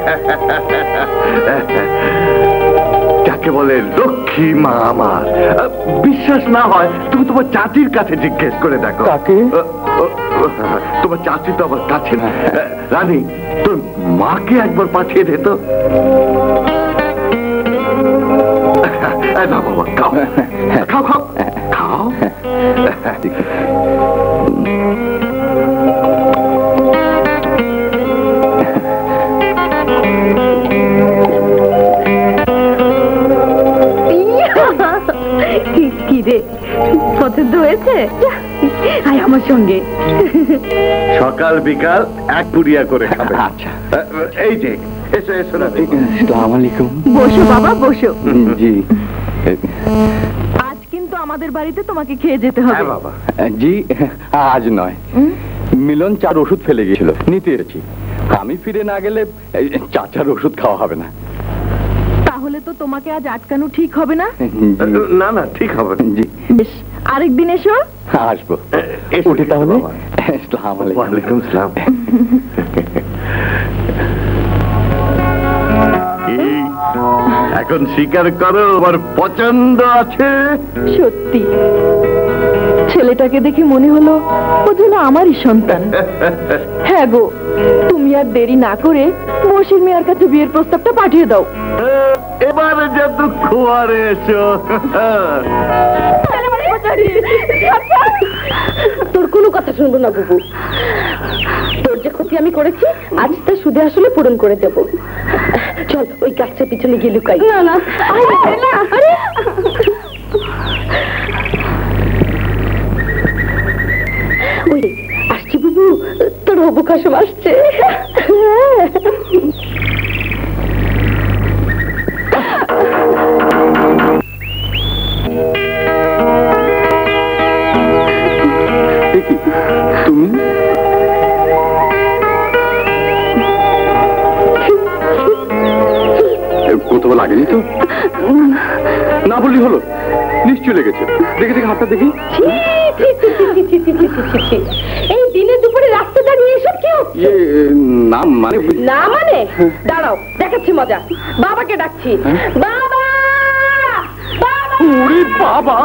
যাকে বলে লক্ষ্মী মা আমার। বিশ্বাস না হয় তুমি তোমার চাচির কাছে জিজ্ঞেস করে দেখো। কাকে? তোমার চাচি তো আমার কাছে না। রানী, তোর মাকে একবার পাঠিয়ে দে তো। না বাবা, খাও খাও খাও খাও। কি রে, পছন্দ হয়েছে? আয় আমার সঙ্গে। সকাল বিকাল এক পুরিয়া করে খাবে। আচ্ছা। এই যে এসো এসো না। আসসালামু আলাইকুম। বসো বাবা, বসো। জি। আজ কিন্তু আমাদের বাড়িতে তোমাকে খেয়ে যেতে হবে। হ্যাঁ বাবা। জি, আজ নয়। মিলন চার ওষুধ ফেলে গিয়েছিল, নিতে এসেছি। আমি ফিরে না গেলে চাচার ওষুধ খাওয়া হবে না। তাহলে তো তোমাকে আজ আটকানো ঠিক হবে না। না না, ঠিক হবে। জি, বেশ, আরেকদিন এসো। আসবো। উঠি তাহলে। আসসালামু আলাইকুম। ওয়ালাইকুম সালাম। এখন স্বীকার করো, আমার পছন্দ আছে। সত্যি, ছেলেটাকে দেখে মনে হলো ও যেন আমারই সন্তান। হ্যাঁ গো, তুমি আর দেরি না করে মশির মেয়ের কাছে বিয়ের প্রস্তাবটা পাঠিয়ে দাও। এবারে যে দুঃখ আর এসো। তোর কোনো কথা শুনবো না বুবু। তোর যে ক্ষতি আমি করেছি, আজ তা সুদে আসলে পূরণ করে দেব। চল ওই গাছটার পিছনে গিয়ে লুকাই। না না, ওই আসছি বুবু, তোর অবকাশম আসছে। তুমি কোথাও লাগেনি তো? না বললি হলো, নিশ্চয় লেগেছে। দেখে দেখে হাতটা দেখি। এই দিনে দুপুরে রাস্তা দাঁড়িয়ে এসব কেউ? না মানে না মানে দাঁড়াও, দেখাচ্ছি মজা। বাবাকে ডাকছি। বাবা, ওরে বাবা,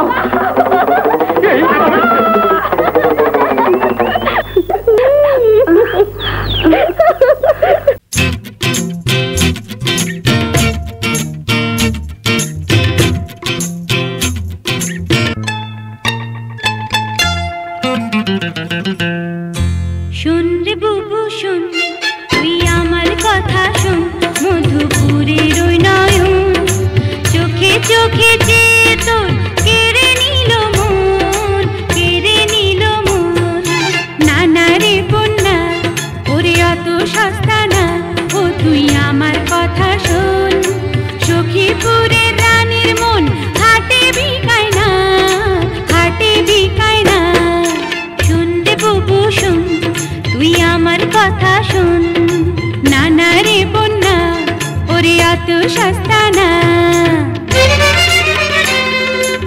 শোন রে বুবু শোন, তুই আমার কথা শোন, মধুপুরের ওই নয়ন চোখে চোখে যে তোর কেড়ে নিল মন, কেড়ে নিল মন। নানা রে বন্যা, ওরে অত সস্তা না, ও তুই আমার কথা শোন। সখীপুরের রানীর মন হাটে বিকায় না, হাটে বিকায় না। শোন রে বুবু শোন, তুই আমার কথা শোন। নানা রে বন্যা, ওরে অত সস্তা না।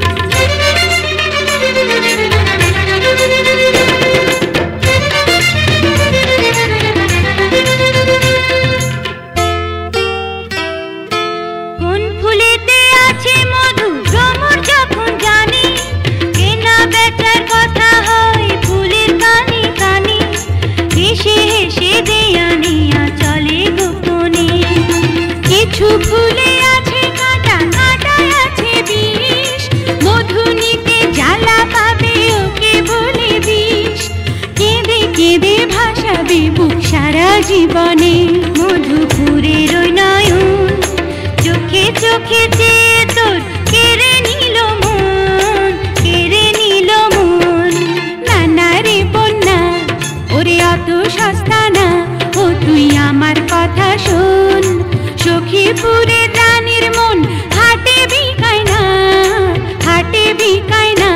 জীবনে মধুপুরের ওই নয়ন চোখে চোখে চেয়ে তোর কেড়ে নিল মন কেড়ে নিল মন নানা রে বন্যা ওরে অত সস্তা না ও তুই আমার কথা শোন সখীপুরে রানীর মন হাটে বিকায় না হাটে বিকায় না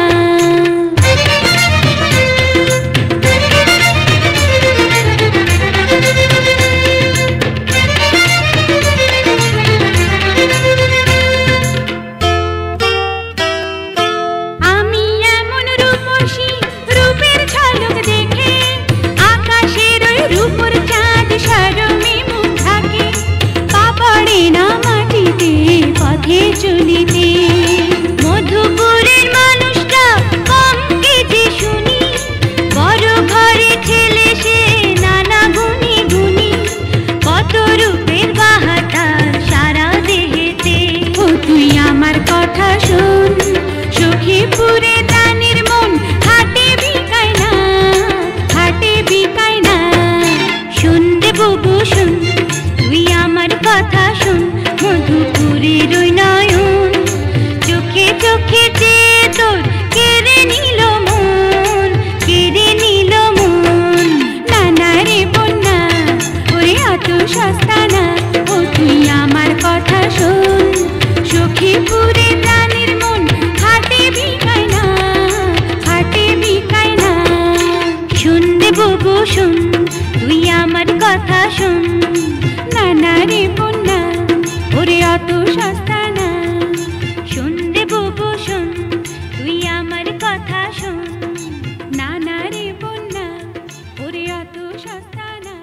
চলিতে মধুপুরের মানুষটা কম কেজে শুনি বড় ঘরে ছেলে সে নানা গুণী গুণী কত রূপের বাহাতার সারা দেহেতে ও তুই আমার কথা শোন সখীপুরে রানীর মন হাটে বিকায় না হাটে বিকায় না শুন রে বুবু শুন তুই আমার কথা শোন মধুপুরের ওই নয়ন চোখে চোখে চেয়ে তোর কেড়ে নিল মন কেড়ে নিল মন নানা রে বন্যা ওরে এত সস্তা না ও তুই আমার কথা শোন সখীপুরে রানীর মন হাটে বিকায় না হাটে বিকায় না শুন রে বুবু শুন তুই আমার কথা শোন নানা রে বন্যা ওরে অত সস্তা না শুন রে বুবু শুন তুই আমার কথা শোন নানা রে বন্যা ওরে অত সস্তা না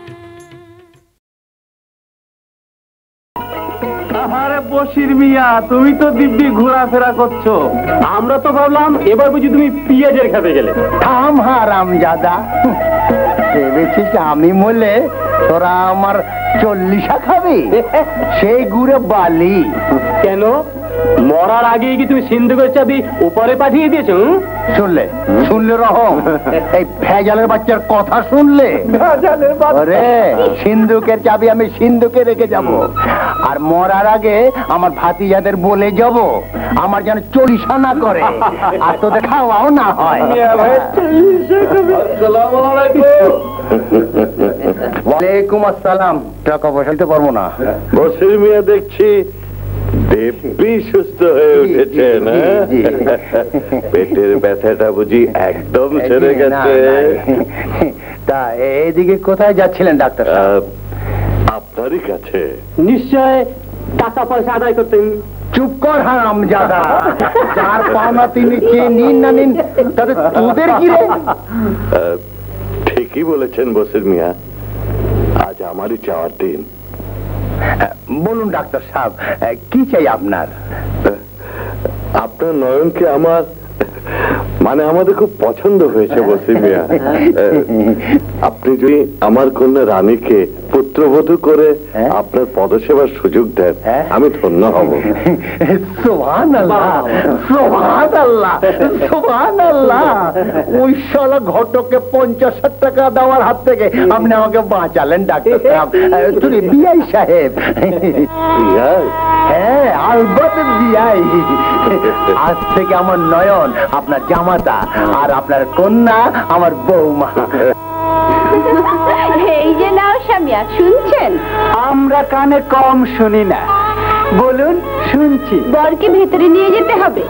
আরে বশির মিয়া তুমি তো দিব্যি ঘোরাফেরা করছো আমরা তো ভাবলাম এবার বুঝি তুমি পিঁয়াজের খেতে গেলে থাম হারামজাদা ভেবেছিস আমি মরলে তোরা আমার চল্লিশা খাবি সেই গুড়ে বালি কেন মরার আগে কি তুমি সিন্ধুকের চাবি উপরে পাঠিয়ে দিয়েছো শুনলে শুনলে রহম এই ভেজালের বাচ্চার কথা শুনলে আরে সিন্ধুকের চাবি আমি সিন্ধুকে রেখে যাব আর মরার আগে আমার ভাতিজাদের বলে যাব আমার যেন চল্লিশা না করে আর তোদের খাওয়াও না হয় ওয়ালাইকুম আসসালাম টাকা পয়সা দিতে পারবো না বসির মিয়া দেখছি দেবী সুস্থ হয়ে উঠেছে না পেটের ব্যথাটা বুঝি একদম সেরে গেছে তা এইদিকে কোথায় যাচ্ছিলেন ডাক্তার সাহেব? আপনারই কাছে নিশ্চয় টাকা পয়সা আদায় করতেন চুপ কর হারামজাদা যার পাওনা তিনি চেয়ে নিন না নিন তাতে তোদের কি রে ঠিকই বলেছেন বসির মিয়া আজ আমারই চাওয়ার দিন বলুন ডাক্তার সাহেব কি চাই আপনার আপনার নয়নকে আমার মানে আমাদের খুব পছন্দ হয়েছে বসির মিয়া আপনি যদি আমার কন্যা রানীকে পুত্রবধূ করে আপনার পদসেবার সুযোগ দেন আমি ধন্য হব সুবহানাল্লাহ সুবহানাল্লাহ সুবহানাল্লাহ ওই শালা ঘটককে পঞ্চাশ হাজার টাকা দেওয়ার হাত থেকে আপনি আমাকে বাঁচালেন ডাক্তার সাহেব তুমি বিআই সাহেব হ্যাঁ আলবত বিআই আজ থেকে আমার নয়ন আপনার জামাতা আর আপনার কন্যা আমার বৌমা এই যে নাও সামিয়া শুনছেন আমরা কানে কম শুনি না বলুন শুনছি বরকে ভেতরে নিয়ে যেতে হবে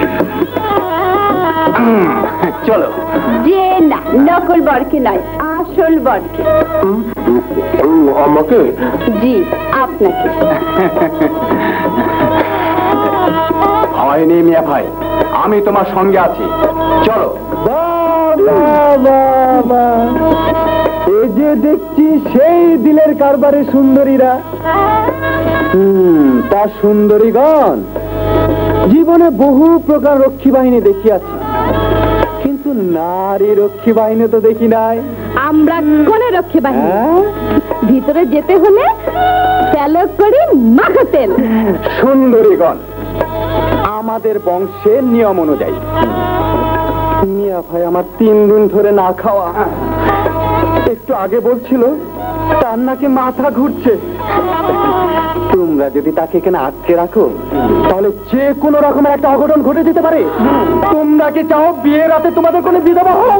চলো যে না নকল বরকে নয় আসল বরকে আমাকে জি আপনাকে হয়নি মিয়া ভাই আমি তোমার সঙ্গে আছি চলো এই যে দেখছি সেই দিলের কারবারে সুন্দরীরা হুম তা সুন্দরীগণ জীবনে বহু প্রকার রক্ষী বাহিনী দেখিয়াছি কিন্তু নারী রক্ষী বাহিনী তো দেখি নাই আমরা কোন রক্ষী বাহিনী হ্যাঁ? ভিতরে যেতে হলে চালক করে মাখা তেল সুন্দরীগণ আমাদের বংশের নিয়ম অনুযায়ী মিয়া ভাই আমার তিন দিন ধরে না খাওয়া একটু আগে বলছিল তার নাকি মাথা ঘুরছে। তোমরা যদি তাকে এখানে আটকে রাখো তাহলে যে কোনো রকমের একটা অঘটন ঘটে যেতে পারে। তোমরা কি চাও বিয়ের রাতে তোমাদের কোনো বিধবা হোক?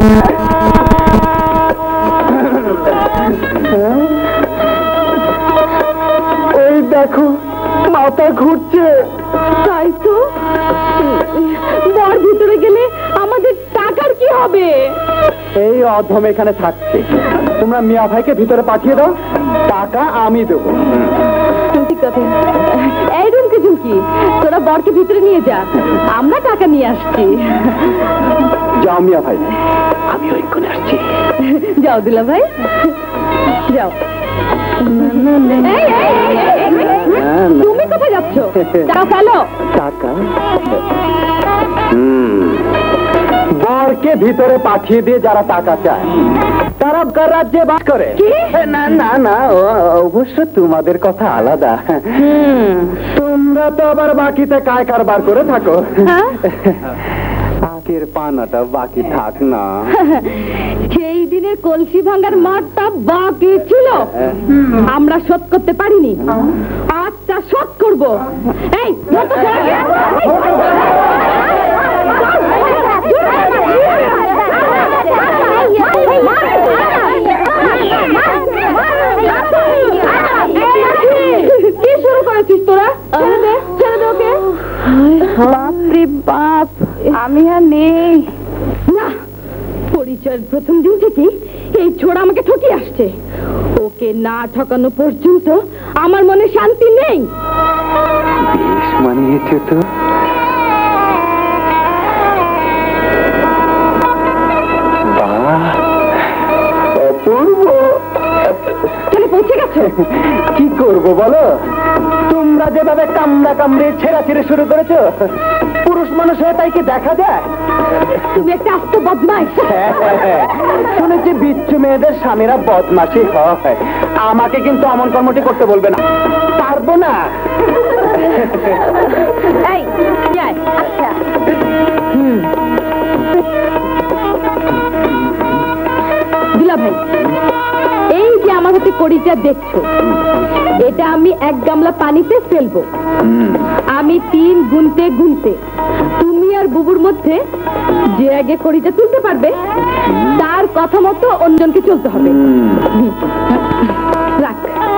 এই দেখো মাথা ঘুরছে। তাই তো, বর ভিতরে গেলে আমাদের টাকার কি হবে? এই অধম এখানে থাকছে, তোমরা মিয়া ভাইকে ভিতরে পাঠিয়ে দাও, টাকা আমি দেবো। ঠিক কথা। এই রুমকে ঝুঁকি, তোরা বরকে ভিতরে নিয়ে যা, আমরা টাকা নিয়ে আসছি। যাও মিয়া ভাই, আমি ওই কোণে আসছি। যাও দিলা ভাই, যাও। এই, এই, এই, এই, এই, তুমি কোথায় যাচ্ছ? টাকা ফেলো। টাকা? বরকে ভিতরে পাঠিয়ে দিয়ে যারা টাকা চায় তারা কার রাজ্যে বাস করে? না না না, অবশ্য তোমাদের কথা আলাদা। তোমরা তো আবার বাকিতে কায় কারবার করে থাকো। আগের পানাটা বাকি থাক না। সেই দিনের কলসি ভাঙার মাঠটা বাকি ছিল, আমরা শোধ করতে পারিনি, আজটা শোধ করবো। এই কি শুরু করেছিস তোরা? ছেড়ে দে, ছেড়ে দে ওকে। বাপরে বাপ, আমি আর নেই না। পরিচয়ের প্রথম দিন থেকে এই ছোড়া আমাকে ঠকিয়ে আসছে, ওকে না ঠকানো পর্যন্ত আমার মনে শান্তি নেই। বেশ মানিয়েছে তো। অপূর্ব। চলে পৌঁছে গেছো? কি করবো বলো, তোমরা যেভাবে কামড়া কামড়ে ছেঁড়া ছেড়ে শুরু করেছো, পুরুষ মানুষ হয়ে তাই কি দেখা যায়? তুমি একটা আস্ত বদমাইশ। শুনেছি বিচ্ছু মেয়েদের স্বামীরা বদমাশি হয়। আমাকে কিন্তু অমন কর্মটি করতে বলবে না, পারবো না। এই যাই। আচ্ছা দিলা ভাই, এই যে আমার হাতে কড়িটা দেখছো, এটা আমি এক গামলা পানিতে ফেলবো। আমি তিন গুনতে গুনতে তুমি আর বুবুর মধ্যে যে আগে কড়িটা তুলতে পারবে তার কথা মতো অন্যজনকে চলতে হবে। রাখ,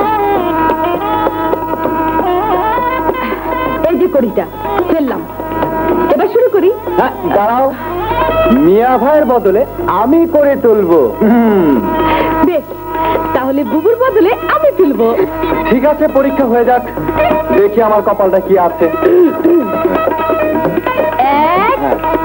এই যে কড়িটা ফেললাম, এবার শুরু করি। দাঁড়াও, মিয়া ভাইয়ের বদলে আমি করে তুলবো। বেশ, তাহলে বুবুর বদলে আমি তুলবো। ঠিক আছে, পরীক্ষা হয়ে যাক, দেখি আমার কপালটা কি আছে। এক,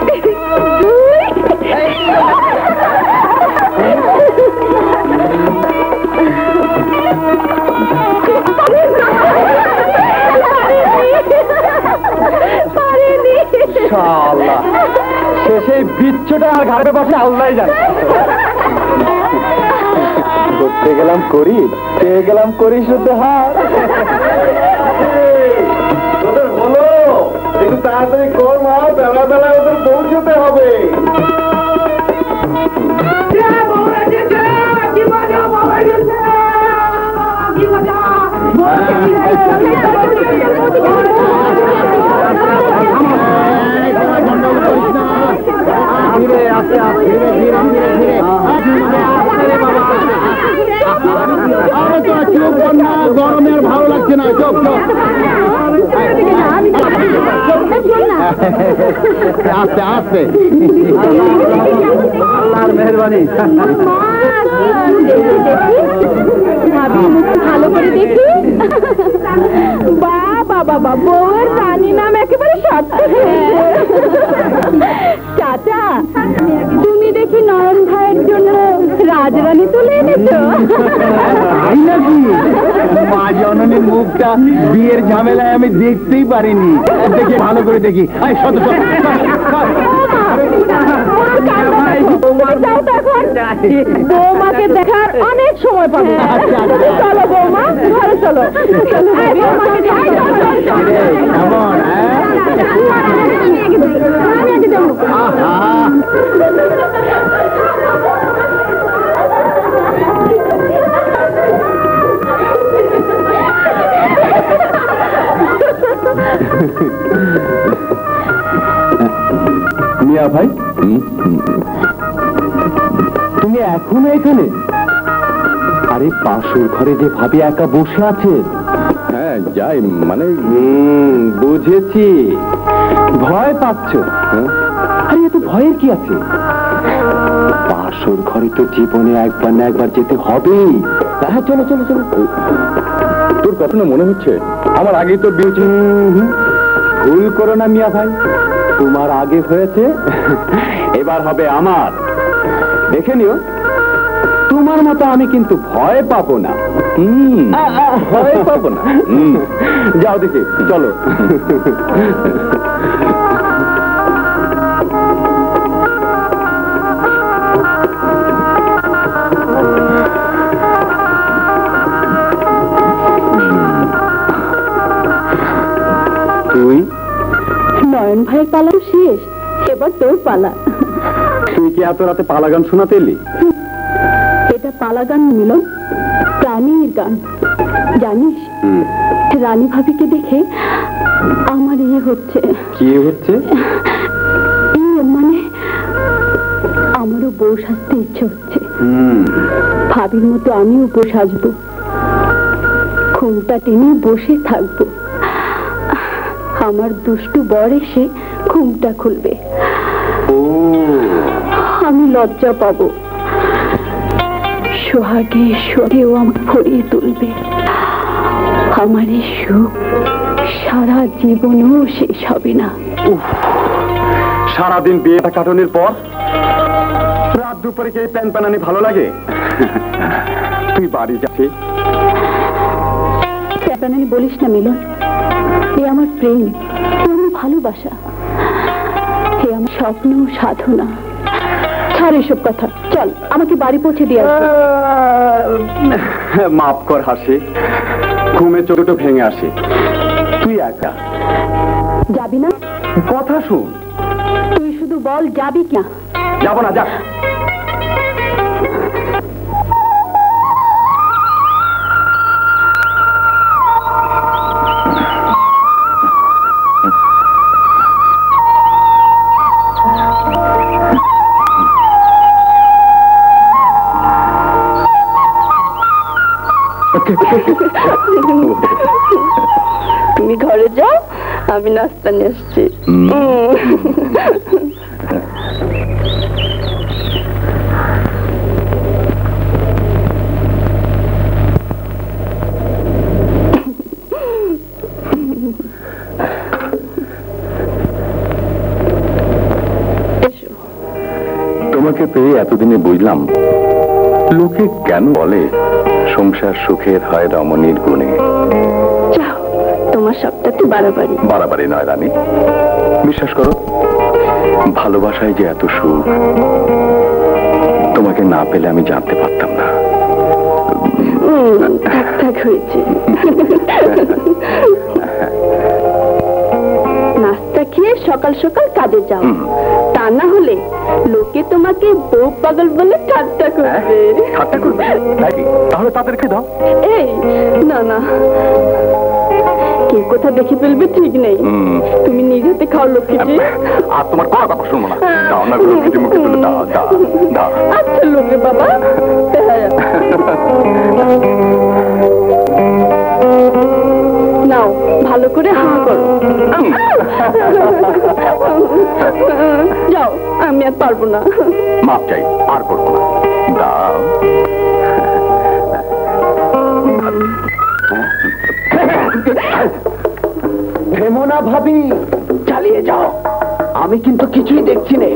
শালা, শেষে বিচ্ছুটা আর ঘাড়ে বসে আল্লাহ জানে। করতে গেলাম করি, পেয়ে গেলাম করি শুধু হার। তোদের হলো একটু তাড়াতাড়ি কর মা, বেলা বেলা ওদের পৌঁছতে হবে। ধীরে আস্তে আস্তে, ধীরে ধীরে ধীরে ধীরে। আরে তো চোখ বন্ধ, গরমে আর ভালো লাগছে না। চোখ চোখ আস্তে আস্তে। আল্লাহর মেহেরবানি। ভালো করে দেখি। বাবা বাবা, বউয়ের রানী নাম একেবারে সত্য। চাচা, তুমি দেখি নয়ন ভাইয়ের জন্য রাজরানী তুলে এনেছো। মা জননীর মুখটা বিয়ের ঝামেলায় আমি দেখতেই পারিনি, দেখি ভালো করে দেখি। বৌমাকে দেখার অনেক সময় পাবো। চলো বৌমা, ঘরে চলো। ভাই, তুমি এখনো এখানে? আরে পাশের ঘরে যে ভাবি একা বসে আছে। হ্যাঁ যাই, মানে বুঝেছি, ভয় পাচ্ছ। আরে এত ভয়ের কি আছে? পাশের ঘরে তো জীবনে একবার না একবার যেতে হবেই। হ্যাঁ চলো চলো চলো। তোর কথা না মনে হচ্ছে আমার আগেই তোর বিয়ে। ভুল করো না মিয়া ভাই, তোমার আগে হয়েছে, এবার হবে আমার। দেখে নিও, তোমার মতো আমি কিন্তু ভয় পাবো না। হুম, ভয় পাবো না। যাও দেখি, চলো। তুই? নয়ন ভাইয়ের পালা তো শেষ, এবার তোর পালা। তুই কি এত রাতে পালা গান শোনাতে এলি? এটা পালা গান মিলন, প্রাণীর গান। জানিস, রানী ভাবিকে দেখে আমার ইয়ে হচ্ছে। কি হচ্ছে? ইয়ে মানে আমারও বউ সাজতে ইচ্ছে হচ্ছে। ভাবির মতো আমিও বউ সাজবো, ঘুমটা টেনে বসে থাকবো, আমার দুষ্টু বর এসে ঘুমটা খুলবে, আমি লজ্জা পাবো, সোহাগে সোহাগেও আমাকে ভরিয়ে তুলবে, আমার এই সুখ সারা জীবনও শেষ হবে না। সারাদিন বিয়েটা কাটানোর পর রাত দুপুরে কি প্যান প্যানানি ভালো লাগে? তুই বাড়ি যাচ্ছি। প্যানানি বলিস না মিলন, এ আমার প্রেম, এ আমার ভালোবাসা, এ আমার স্বপ্ন সাধনা। ছাড় এসব কথা, চল আমাকে বাড়ি পৌঁছে দিয়ে আসবি। মাফ কর হাসি, ঘুমে চোখটা ভেঙে আসি। তুই একা যাবি না? কথা শুন। তুই শুধু বল যাবি কি না। যাবো না, যা। তুমি ঘরে যাও, আমি নাস্তা নিয়ে আসছি। তোমাকে পেয়ে এতদিনে বুঝলাম লোকে কেন বলে সংসার সুখের হয় রমণীর গুণে। যাও, তোমার সবটা তো বাড়াবাড়ি। বাড়াবাড়ি নয় রানী, বিশ্বাস করো, ভালোবাসায় যে এত সুখ তোমাকে না পেলে আমি জানতে পারতাম না। থাক থাক হয়েছে, নাস্তা খেয়ে সকাল সকাল কাজে যাও, তা না হলে লোকে তোমাকে বউ পাগল বলে ঠাট্টা করবে। ঠাট্টা করবে? তাহলে তাদেরকে দাও। এই না না, কে কোথা দেখে ফেলবে ঠিক নেই, তুমি নিজেতে খাও লক্ষ্মীটি। আর তোমার কোনো কথা শুনবো না, দাও না লক্ষ্মীটি, মুখে তুলে দাও দাও দাও। আচ্ছা লোকে বাবা, নাও ভালো করে হা করো। যাও, আমি আর পারবো না। মাপ চাই, আর করবো না, দাও। থেমো না ভাবি, চালিয়ে যাও, আমি কিন্তু কিছুই দেখছি নে।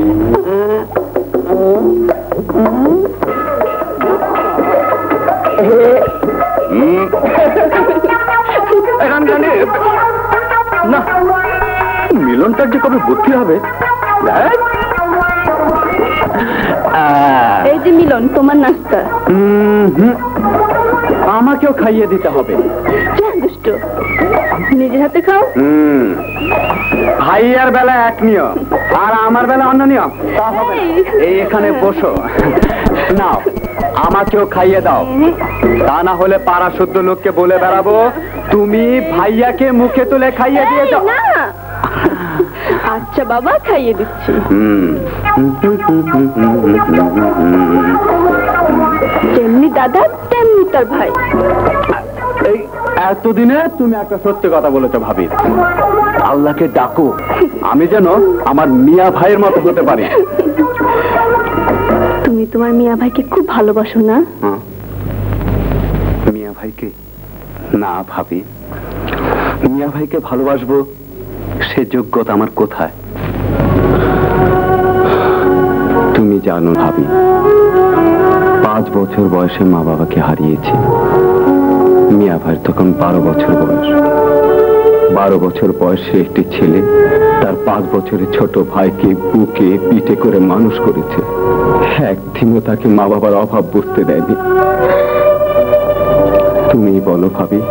না, মিলনটার যে কবে বুদ্ধি হবে। এই যে মিলন, তোমার নাস্তা। আমাকেও খাইয়ে দিতে হবে। দুষ্ট, নিজের হাতে খাও। ভাইয়ার বেলা এক নিয়ম, আর আমার বেলা অন্য নিয়ম। তা হবে না। এই এখানে বসো, নাও আমাকেও খাইয়ে দাও, তা না হলে পাড়া শুদ্ধ লোককে বলে বেড়াবো তুমি ভাইয়াকে মুখে তুলে খাইয়ে দিয়েছ। আচ্ছা বাবা, খাইয়ে দিচ্ছি। যেমনি দাদা তেমনি তার ভাই। এই এতদিনে তুমি একটা সত্যি কথা বলেছো ভাবি। আল্লাহকে ডাকো আমি যেন আমার মিয়া ভাইয়ের মতো হতে পারি। তুমি তোমার মিয়া ভাইকে খুব ভালোবাসো না? মিয়া ভাইকে না ভাবি, মিয়া ভাইকে ভালোবাসবো সে যোগ্যতা আমার কোথায়? তুমি জানো ভাবি, পাঁচ বছর বয়সে মা বাবাকে হারিয়েছি। মিয়া ভাইয়ের তখন বারো বছর বয়স। বারো বছর বয়সে একটি ছেলে তার পাঁচ বছরের ছোট ভাইকে বুকে পিঠে করে মানুষ করেছে। একদিনও তাকে মা বাবার অভাব বুঝতে দেয়নি। তুমি বলো ভাবি,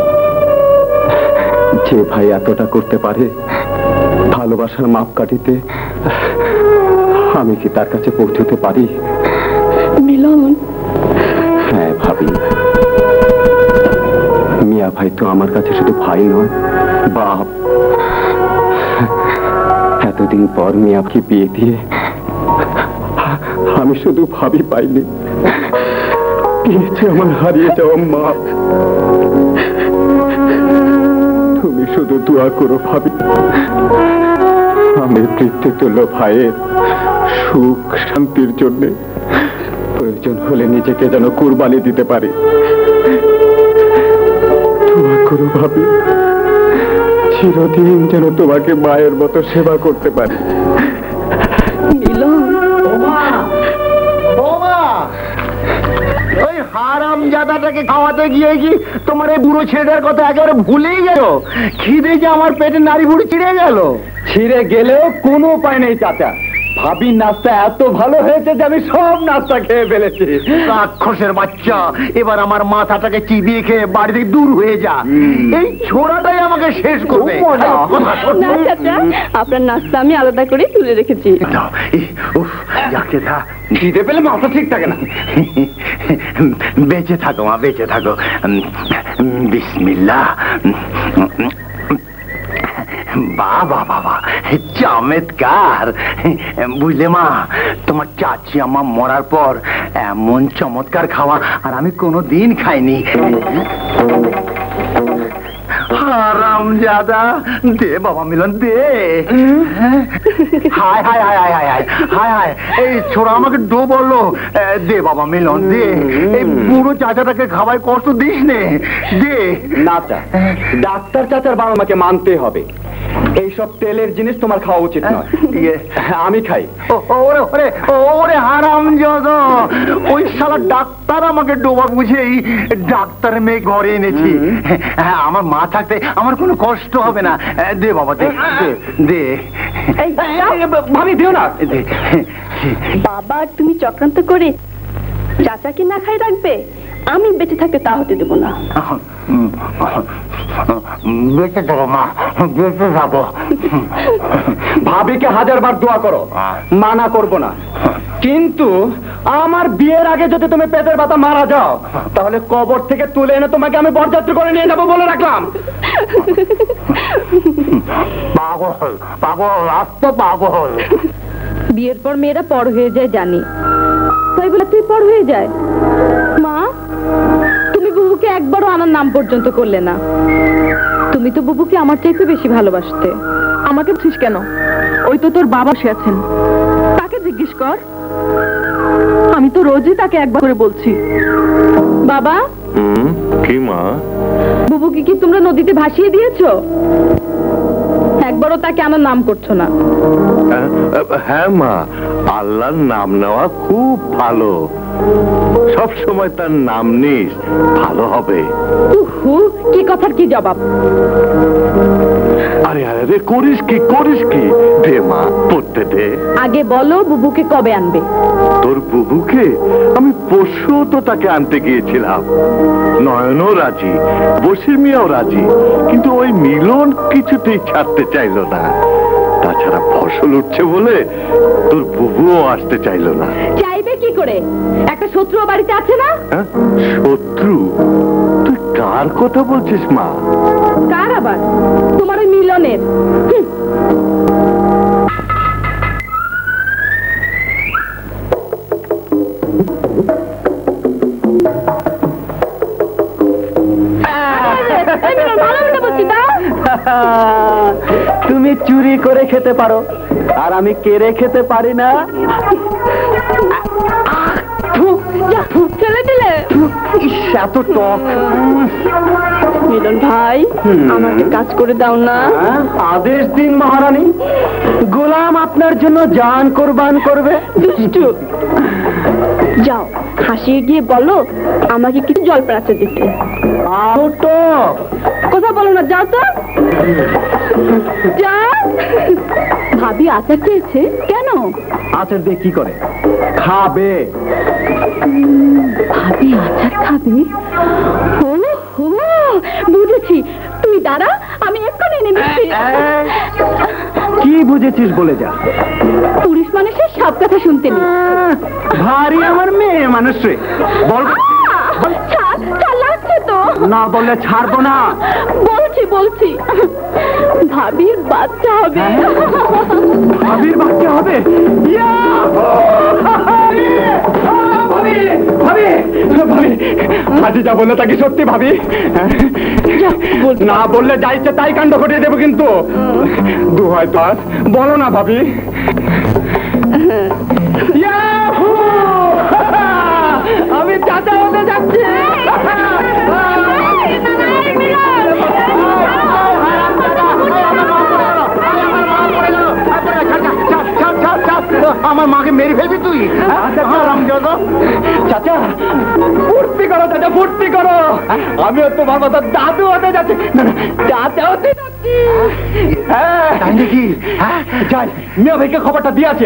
যে ভাই এতটা করতে পারে ভালোবাসার মাপকাঠিতে, আমি কি তার কাছে পৌঁছতে পারি? মিলন। হ্যাঁ ভাবি, মিয়া ভাই তো আমার কাছে শুধু ভাই নয়, বাপ। এতদিন পর মিয়াকে বিয়ে দিয়ে আমি শুধু ভাবি পাইনি, আমার হারিয়ে যাওয়া মা। তুমি শুধু দোয়া করো ভাবি, আমি পিতৃতুল্য ভাইয়ের সুখ শান্তির জন্য প্রয়োজন হলে নিজেকে যেন কুরবানি দিতে পারি। দোয়া করো ভাবি, চিরদিন যেন তোমাকে মায়ের মতো সেবা করতে পারি। ওই হারাম জাদাটাকে খাওয়াতে গিয়ে কি তোমার এই বুড়ো ছেলেটার কথা একেবারে ভুলেই গেল? খিদে যে আমার পেটে নাড়ি ভুড়ি ছিঁড়ে গেল। ছিঁড়ে গেলেও কোনো উপায় নেই চাচা। ভাবির নাস্তা এত ভালো হয়েছে যে আমি সব নাস্তা খেয়ে ফেলেছি। রাক্ষসের বাচ্চা, এবার আমার মাথাটাকে চিবিয়ে খেয়ে বাড়ি থেকে দূর হয়ে যা। এই ছোড়াটাই আমাকে শেষ করবে। না চাচা, আপনার নাস্তা আমি আলাদা করে তুলে রেখেছি। যাকে থা খিদে পেলে মাথা ঠিক থাকে না। বেঁচে থাকো মা, বেঁচে থাকো। বিসমিল্লাহ। বাবা বাবা, চমৎকার। বুঝলে মা, তোমার চাচি আমার মরার পর এমন চমৎকার খাওয়া আর আমি কোনোদিন খাইনি। হারামজাদা, দে বাবা মিলন দে। হায় হায় হায় হায় হায় হায় হায়, এই ছোড়া আমাকে ডো বললো। দে বাবা মিলন দে, এই বুড়ো চাচাটাকে খাওয়ায় কষ্ট দিস নে, দে। না চা, ডাক্তার চাচার বাবা আমাকে মানতে হবে। এইসব তেলের জিনিস তোমার খাওয়া উচিত নয়। আমি খাই। ওরে ওরে ওরে হারামজাদা, ওই শালা ডাক্তার আমাকে ডোবা বুঝেই ডাক্তারের মেয়ে ঘরে এনেছি। হ্যাঁ, আমার মা থাকতে আমার কোনো কষ্ট হবে না। দে বাবা দে দে। ভাবি দিও না। বাবা তুমি চক্রান্ত করে চাচাকে না খাই রাখবে? আমি বেঁচে থাকতে তা হতে দেবো না। বেঁচে থাকো মা, বেঁচে থাকো। ভাবিকে হাজার বার দোয়া করো, মানা করব না। কিন্তু আমার বিয়ের আগে যদি তুমি পেটের ব্যথা মারা যাও, তাহলে কবর থেকে তুলে এনে তোমাকে আমি বরযাত্রী করে নিয়ে যাবো বলে রাখলাম। পাগল পাগল, আস্ত পাগল। বিয়ের পর মেয়েরা পর হয়ে যায় জানি, তাই বলে তুই পর হয়ে যায়। মা, তুমি বুবুকে একবারও আমার নাম পর্যন্ত করলে না। তুমি তো বুবুকে আমার চাইতে বেশি ভালোবাসতে। আমাকে বুঝিস কেন? ওই তো তোর বাবা সে আছেন, তাকে জিজ্ঞেস কর। আমি তো রোজই তাকে একবার করে বলছি। বাবা, কি মা? বুবুকে কি তোমরা নদীতে ভাসিয়ে দিয়েছো? একবারও তাকে আমার নাম করছো না। হ্যাঁ মা, আল্লাহর নাম নেওয়া খুব ভালো। সব সময় তার নাম নিস, ভালো হবে। উহু, কি কথার কি জবাব? আরে আরে রে, করিস কি করিস কি? দে মা, পড়তে দে। আগে বলো বুবুকে কবে আনবে? তোর বুবুকে আমি পরশু তো তাকে আনতে গিয়েছিলাম। নয়নও রাজি, বসির মিয়াও রাজি, কিন্তু ওই মিলন কিছুতেই ছাড়তে চাইলো না। তাছাড়া ফসল উঠছে বলে তোর বুবুও আসতে চাইলো না। চাইবে কি করে? একটা শত্রু বাড়িতে আছে না? শত্রু? তুই কার কথা বলছিস মা? কার আবার? তোমার ওই মিলনের। তুমি চুরি করে খেতে পারো আর আমি কেড়ে খেতে পারি না। ছেড়ে দিলে ইস, এত টক। মিলন ভাই, আমাকে কাজ করে দাও না। আদেশ দিন মহারানী, গোলাম আপনার জন্য জান কোরবান করবে। দুষ্টু, যাও হাসিয়ে গিয়ে বলো আমাকে কিছু জল প্রাচে দিতে। আরো টক। কথা বলো না, যাও তো। যাও। ভাবি আচার চেয়েছে কেন? আচার দিয়ে কি করে? খাবে। ভাবি আচার খাবে? ও হো, বুঝেছি। তুই দাঁড়া, আমি এক্ষুনি এনে নিচ্ছি। কি বুঝেছিস বলে যা। পুরুষ মানুষের সব কথা শুনতে নেই। ভারী আমার মেয়ে মানুষ রে। বল। ছাড়, ছাড়, লাগছে তো। না বললে ছাড়বো না। বলছি বলছি ভাবির বাচ্চা হবে। ভাবির বাচ্চা হবে? ইয়া! ভাবি, ভাবি, ভাবি, আজি যা বললে তা কি সত্যি ভাবি? না বললে যা ইচ্ছে তাই কাণ্ড ঘটিয়ে দেবো কিন্তু। দু হয় তো বলো না ভাবি। ইয়াহু! আমি চাচা হতে যাচ্ছি। আমার মাকে মেরে ফেলবি তুই? চাচা ফুর্তি করো, চাচা ফুর্তি করো। আমিও তোমার মতো দাদু হতে যাচ্ছি। চাচা হতে যাচ্ছি। হ্যাঁ নাকি? হ্যাঁ যাই, মিয়া ভাইকে খবরটা দিয়েছি।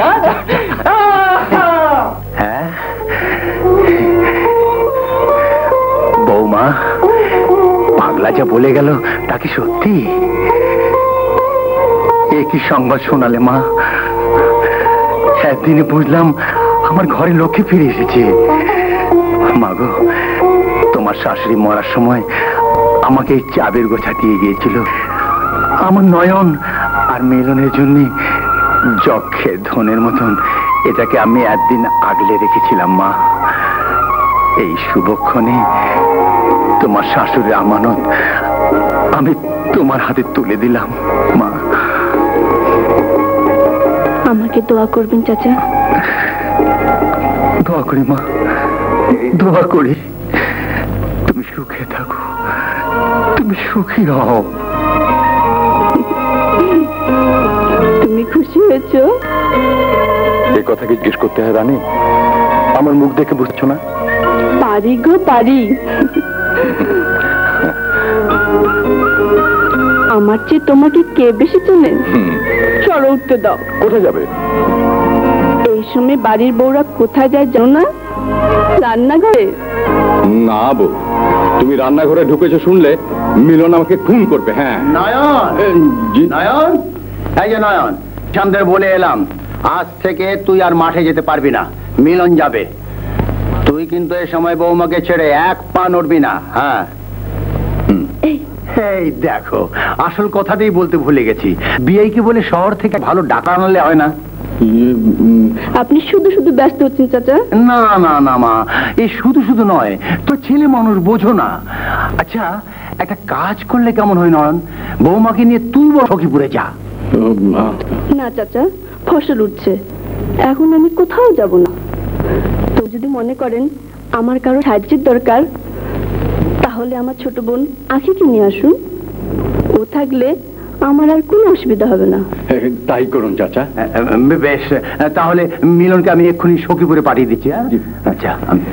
হ্যাঁ বৌমা, পাগলা যা বলে গেল তা কি সত্যি? একই সংবাদ শোনালে মা। একদিনে বুঝলাম আমার ঘরে লক্ষ্মী ফিরে এসেছে। মাগো, তোমার শাশুড়ি মরার সময় আমাকে এই চাবের গোছা দিয়ে গিয়েছিল। আমার নয়ন আর মিলনের জন্য যক্ষের ধনের মতন এটাকে আমি একদিন আগলে রেখেছিলাম মা। এই শুভক্ষণে তোমার শাশুড়ির আমানত আমি তোমার হাতে তুলে দিলাম মা। আমাকে দোয়া করবেন চাচা? দোয়া করি মা, দোয়া করি। তুমি সুখে থাকো, তুমি সুখী হও। তুমি খুশি হয়েছ? এই কথা কি জিজ্ঞেস করতে হয় রানী? আমার মুখ দেখে বুঝছো না? পারি গো পারি। আমার চেয়ে তোমাকে কে বেশি চেনে? চলো উঠতে দাও। কোথায় যাবে? এই সময় বাড়ির বউরা কোথায় যায় জানো না? রান্নাঘরে। না বউ, তুমি রান্নাঘরে ঢুকেছো শুনলে মিলন আমাকে খুন করবে। হ্যাঁ নয়ন, নয়ন, এই যে নয়ন, চাঁদের বলে এলাম আজ থেকে তুই আর মাঠে যেতে পারবি না, মিলন যাবে। তুই কিন্তু এই সময় বৌমাকে ছেড়ে এক পা নড়বি না। হ্যাঁ এই দেখো, আসল কথাটাই বলতে ভুলে গেছি। বিয়ে কি বলে শহর থেকে ভালো ডাক্তার আনলে হয় না? আপনি শুধু শুধু ব্যস্ত হচ্ছেন চাচা। না না না মা, এই শুধু শুধু নয়, তো ছেলে মানুষ বোঝো না। আচ্ছা একটা কাজ করলে কেমন হয় নয়ন? বৌমাকে নিয়ে তুই বড় সখীপুরে যা। না চাচা, ফসল উঠছে, এখন আমি কোথাও যাব না। তো যদি মনে করেন আমার কারো সাহায্যের দরকার, তাহলে আমার ছোট বোন আখিকে নিয়ে আসুন। ও থাকলে আমার আর কোনো অসুবিধা হবে না। তাই করুন চাচা। বেশ, তাহলে মিলনকে আমি এক্ষুনি সখীপুরে পাঠিয়ে দিচ্ছি। আচ্ছা,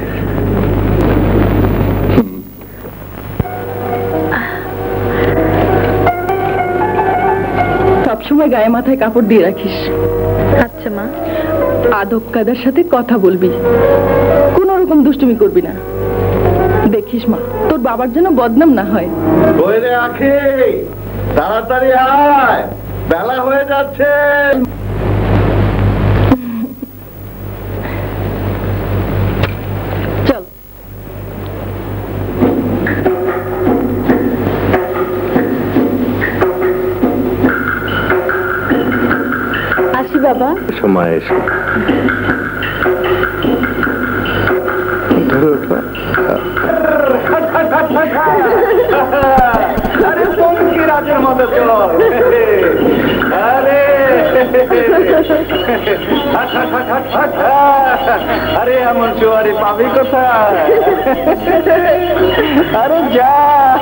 সবসময় গায়ে মাথায় কাপড় দিয়ে রাখিস। আচ্ছা মা। আদব কায়দার সাথে কথা বলবি, কোন রকম দুষ্টুমি করবি না। দেখিস মা, তোর বাবার যেন বদনাম না হয়। তাড়াতাড়ি আয়, বেলা হয়ে যাচ্ছে। চল। আসি বাবা। সময় এসে ধরো ওঠো। আরে পঙ্কি রাজের মতো চল। আরে এমন জোয়ারি পাবি কোথায়? আরে যা,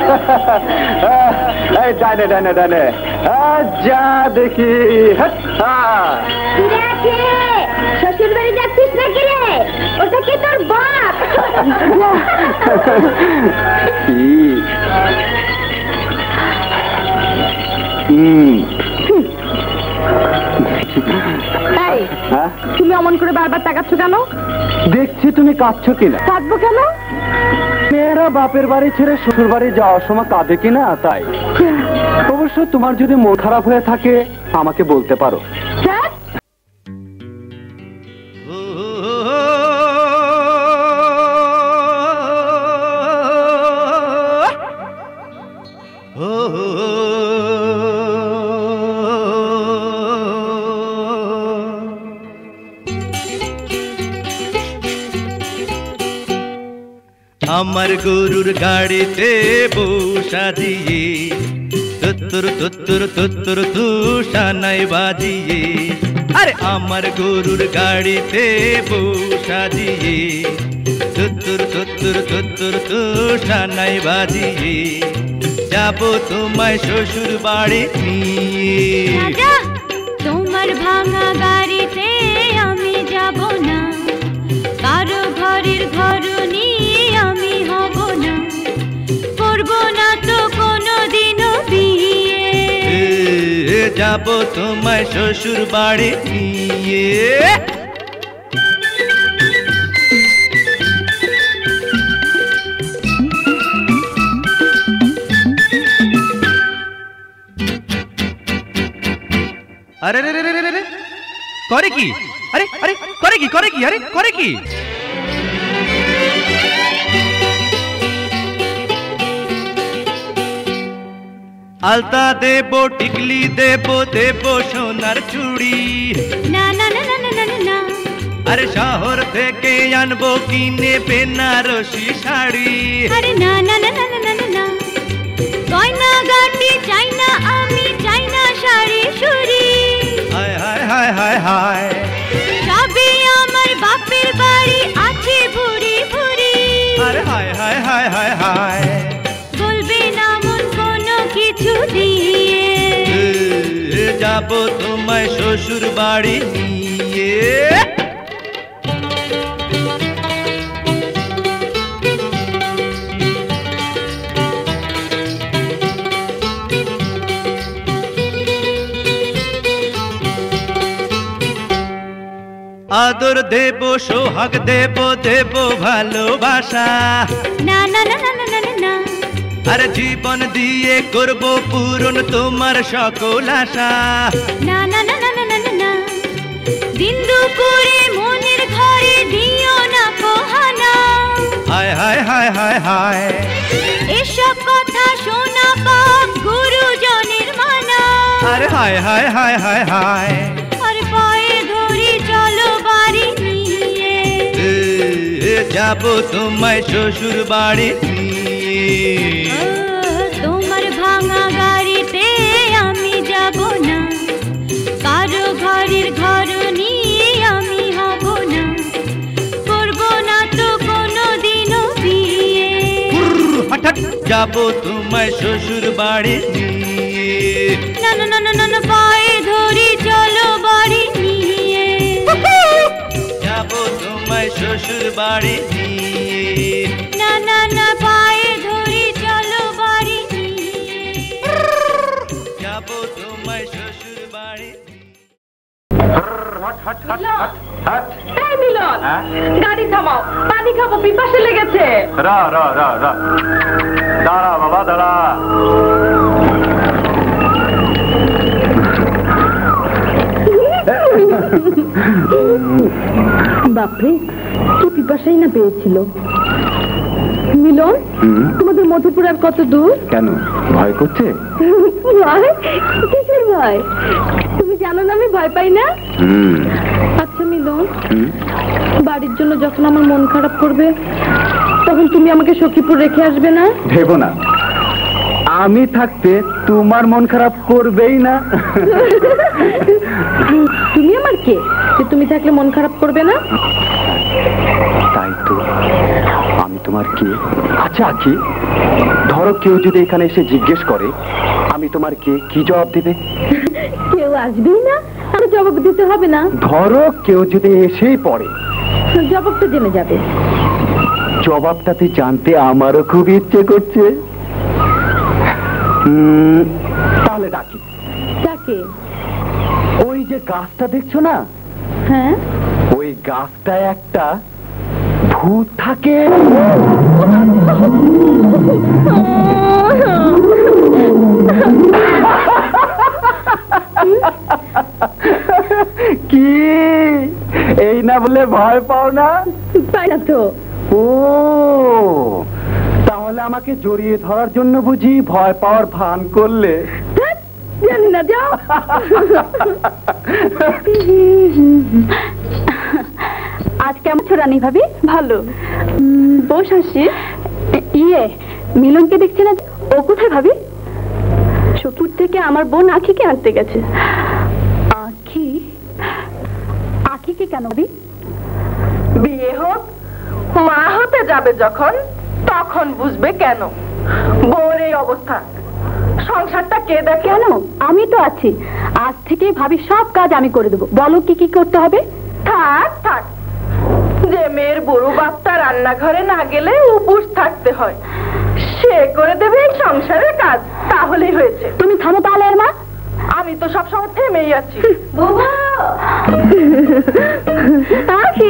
এই ডানে ডানে ডানে যা দেখি। শ্বশুর বাড়ি যাচ্ছিস নাকি রে? ওটা কি তোর বাপ? তুমি অমন করে বারবার তাকাচ্ছ কেন? দেখছি তুমি কাঁদছো কিনা। কাঁদবো কেন? মেয়েরা বাপের বাড়ি ছেড়ে শ্বশুর বাড়ি যাওয়ার সময় কাঁদে কিনা তাই। অবশ্য তোমার যদি মন খারাপ হয়ে থাকে আমাকে বলতে পারো। আমার গরুর গাড়িতে বসা দিয়ে তুত্তুর তুত্তুর তুত্তুর তুষানাই বাজিয়ে, আরে আমার গরুর গাড়িতে বসা দিয়ে তুত্তুর তুত্তুর তুত্তুর তুষানাই বাজিয়ে যাব তোমায় শ্বশুর বাড়ি নিয়ে। তোমার ভাঙা গাড়িতে আমি যাব না, কারো ঘরের ঘরনি আমি হব না, করব না তো কোনোদিনও বিয়ে, যাব তোমায় শ্বশুর বাড়ি নিয়ে। আরে রে রে রে রে করে কি? আরে আরে করে কি করে কি আরে করে কি? আলতা দেব, টিকলি দেব, দেব সোনার চুড়ি। না না না না না না না, আরে শহর থেকে আনবো কিনে বেনারসি শাড়ি। আরে না না না না না না না, গয়না গাটি চাই না আমি, চাই না শাড়ি সুরি। হায় হায় হায় হায় হায়, সবই আমার বাপের বাড়ি আছে ভুরি ভুরি। আরে হায় হায় হায় হায় হায়, বলবে না মন কোনো কিছু দিয়ে, যাব তোমায় শ্বশুর বাড়ি নিয়ে। আদর দেব, সোহাগ দেব, দেব ভালোবাসা। না না না না না না না, আর জীবন দিয়ে করব পূরণ তোমার সকল আশা। না না না না না না না, দিন দুপুরে মনের ঘরে দিও না পোহানা। হায় হায় হায় হায় হায়, এসব কথা শোনা পাপ গুরুজনের মানা। আরে হায় হায় হায় হায় হায়, আর পায়ে ধরি চলো বাড়ি নিয়ে, যাব তোমায় শ্বশুর বাড়ি নিয়ে। তোমার ভাঙা গাড়িতে আমি যাব না, কারো ঘরের ঘরনি আমি হব না, করব না তো কোনোদিনও বিয়ে, হঠাৎ যাব তোমায় শ্বশুর বাড়ি নিয়ে। না না না না না, পায়ে ধরি চলো বাড়ি নিয়ে, যাব তোমায় শ্বশুর বাড়ি নিয়ে। না না না, পায়ে ধরি চলো বাড়ি নিয়ে, যাব তোমায় শ্বশুর বাড়ি। এই মিলন, গাড়ি থামাও, পানি খাবো, পিপাসা লেগেছে। রা রা রা রা, দাঁড়া বাবা দাঁড়া। বাপরে, কি পিপাসাই না পেয়েছিল। মিলন, তোমাদের মধুপুর আর কত দূর? কেন ভয় করছে? ভয়? কিসের ভয়? তুমি জানো না আমি ভয় পাই না। আচ্ছা মিলন, বাড়ির জন্য যখন আমার মন খারাপ করবে তখন তুমি আমাকে সখীপুর রেখে আসবে না? ভেবো না, আমি থাকতে তোমার মন খারাপ করবেই না। তুমি আমার কে যে তুমি থাকলে মন খারাপ করবে না? তাই তো, আমি তোমার কে? আচ্ছা আখি, ধরো কেউ যদি এখানে এসে জিজ্ঞেস করে আমি তোমার কে, কি জবাব দেবে? কেউ আসবেই না, আর জবাব দিতে হবে না। ধরো কেউ যদি এসেই পড়ে, জবাবটা জেনে যাবে। জবাবটাতে জানতে আমারও খুব ইচ্ছে করছে। উম, তাহলে ডাকি। যাকে? ওই যে গাছটা দেখছো না, হ্যাঁ, ওই গাছটায় একটা ভূত থাকে। কি এই না বলে ভয় পাও না? পাই না তো। ও তাহলে আমাকে জড়িয়ে ধরার জন্য বুঝি ভয় পাওয়ার ভান করলে? জানি না, যাও। আজ কেমন আছো রানী ভাবি? ভালো। বস আসি। ইয়ে মিলনকে দেখছি না, ও কোথায় ভাবি? শপুর থেকে আমার বোন আখিকে আনতে গেছে। আখি? আখিকে কেন ভাবি? বিয়ে হোক, মা হতে যাবে যখন, তখন বুঝবে কেন বউর এই অবস্থা। সংসারটা কে দেখে? কেন, আমি তো আছি। আজ থেকে ভাবি সব কাজ আমি করে দেবো। বলো কি কি করতে হবে? থাক থাক, যে মেয়ের বুড়ো বাপটা রান্নাঘরে না গেলে উপোস থাকতে হয়, সে করে দেবে এই সংসারের কাজ, তাহলেই হয়েছে। তুমি থামো তাহলে এর মা। আমি তো সবসময় থেমেই আছি। আখি,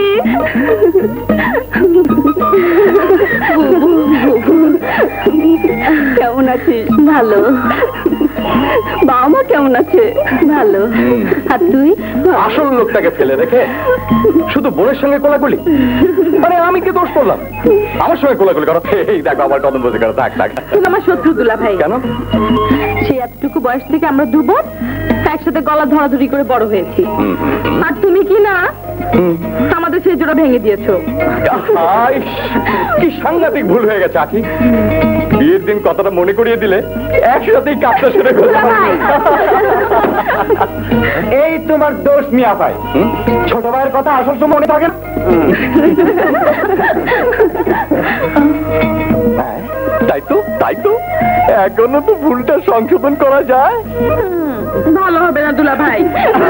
কেমন আছিস? ভালো। বাবা মা কেমন আছে? ভালো। আর তুই? আসল লোকটাকে ফেলে রেখে শুধু বোনের সঙ্গে কোলাকুলি? মানে আমি কি দোষ করলাম? আমার সঙ্গে কোলাকুলি করো। এই দেখো আমার কদম বসে করো। থাক থাক। তুই আমার শত্রু দুলা ভাই। কেন? সে এতটুকু বয়স থেকে আমরা দুবো একসাথে গলা ধরাধরি করে বড় হয়েছি, আর তুমি কি না আমাদের সেই জোড়া ভেঙে দিয়েছো। কি সাংঘাতিক ভুল হয়ে গেছে আখি। বিয়ের দিন কথাটা মনে করিয়ে দিলে একসাথেই কাজটা সেরে ফেলতে। এই তোমার দোষ মিয়া ভাই, ছোট ভাইয়ের কথা আসল তো মনে থাকে না। তাই তো তাই তো এখনো তো ভুলটা সংশোধন করা যায়। ভালো হবে না দুলা ভাই।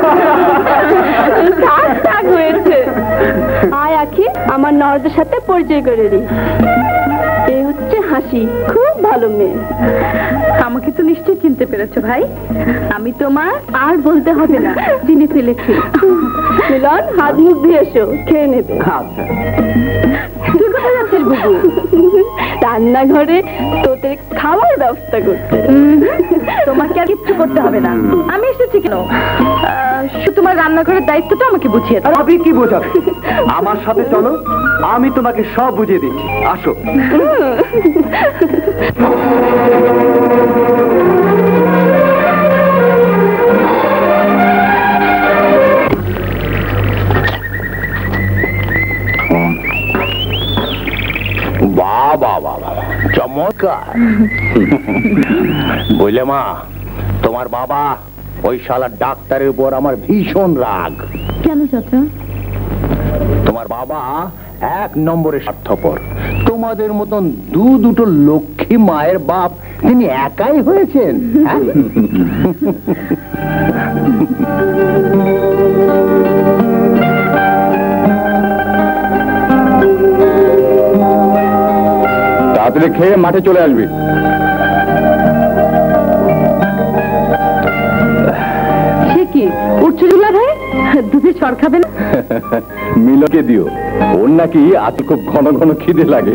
হয়েছে। আয় আখি, আমার নরদের সাথে পরিচয় করে দিই। এই হচ্ছে হাসি, খুব ভালো মেয়ে। আমাকে তো নিশ্চয়ই চিনতে পেরেছো ভাই। আমি তোমার আর বলতে হবে না, চিনে ফেলেছি। মিলন, হাত মুখ দিয়ে এসো, খেয়ে নেবে। তুই কোথায় যাচ্ছিস বুবু? রান্নাঘরে তোদের খাওয়ার ব্যবস্থা করতে। তোমাকে আর কিচ্ছু করতে হবে না, আমি এসেছি কেন? শুধু তোমার রান্নাঘরের দায়িত্বটা আমাকে বুঝিয়ে দাও। আপনি কি বোঝাবে? আমার সাথে চলো, আমি তোমাকে সব বুঝিয়ে দিচ্ছি। আসো। বাবা বাবা চমৎকার। বুঝলে মা, তোমার বাবা ওই শালা ডাক্তারের উপর আমার ভীষণ রাগ। কেন চাচা? তোমার বাবা এক নম্বরে স্বার্থপর। তোমাদের মতন দু দুটো লক্ষ্মী মায়ের বাপ তিনি একাই হয়েছেন। তাড়াতাড়ি খেয়ে মাঠে চলে আসবি। সে কি উঠছে দুলা ভাই? দুধে চর খাবে না? মিলনকে দিও, ওর নাকি আজ খুব ঘন ঘন খিদে লাগে।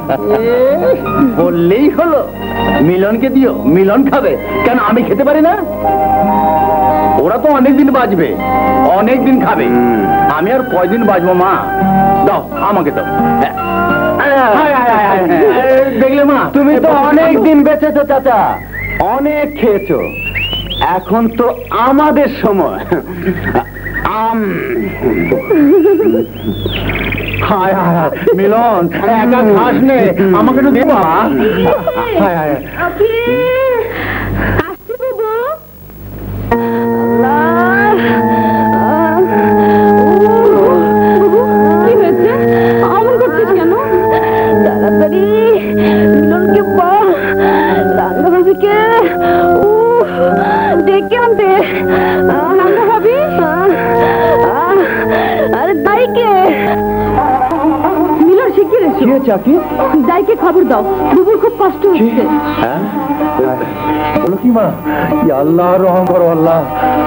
বললেই হলো, মিলনকে দিও, মিলন খাবে। কেন আমি খেতে পারি না? ওরা তো অনেকদিন বাঁচবে, অনেকদিন খাবে। আমি আর কয়দিন বাঁচবো মা? দাও আমাকে দাও। দেখলে মা, তুমি তো অনেক দিন বেঁচেছো চাচা, অনেক খেয়েছো। এখন তো আমাদের সময়। আম হায় হায় হায়, মিলন একা খাস নে, আমাকে একটু দে মা। হায় হায়, আসছি বাবু। আল্লাহ ডেকে আনতে। রান্না ভাবি, আরে দাইকে মিলন শিখিয়ে রেখেছি। দাইকে খবর দাও, বুবুর খুব কষ্ট হচ্ছে। বলো কি মা? আল্লাহ রহম করো আল্লাহ।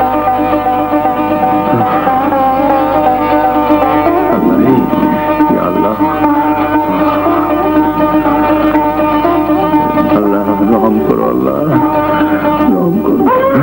আল্লাহ আল্লাহ রহম করো, আল্লাহ রহম করো।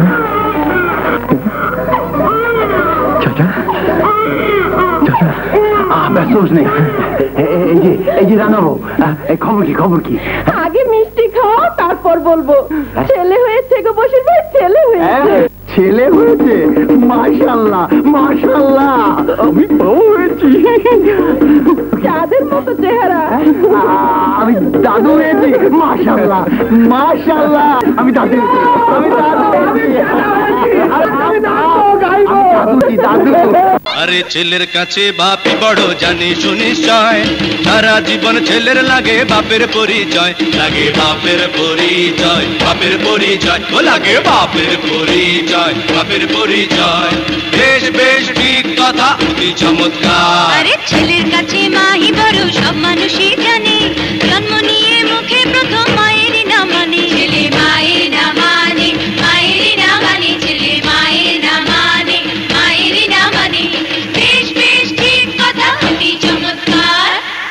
চাচা চাচা ব্যস্ত নেই, এই যে এই যে রান্নাবো, খবর কি খবর কি? আগে মিষ্টি খাও, তারপর বলবো। ছেলে হয়েছে গো বসির ভাই, ছেলে হয়েছে। ছেলে হয়েছে? মাশাআল্লাহ মাশাআল্লাহ, আমি বউ হয়েছি। চাঁদের মতো চেহারা। আমি দাদু হয়েছি। মাশাআল্লাহ মাশাআল্লাহ, আমি দাদু হয়েছি, আমি দাদু হয়েছি। আমি দাদু দাদু। আরে ছেলের কাছে বাপি বড় জানিস নিশ্চয়, সারা জীবন ছেলের লাগে বাপের পরিচয়, লাগে বাপের পরিচয়, বাপের পরিচয়, ও লাগে বাপের পরিচয়, বাপের পরিচয়। বেশ বেশ ঠিক কথা, অতি চমৎকার। আরে ছেলের কাছে মাহি বড় সব মানুষই জানে, জন্ম নিয়ে মুখে প্রথম মায়েরই না মানে। ছেলে মায়ের না মানে, মায়েরই না মানে, ছেলে মায়ের না মানে, মায়েরই না মানে। বেশ বেশ ঠিক কথা, অতি চমৎকার।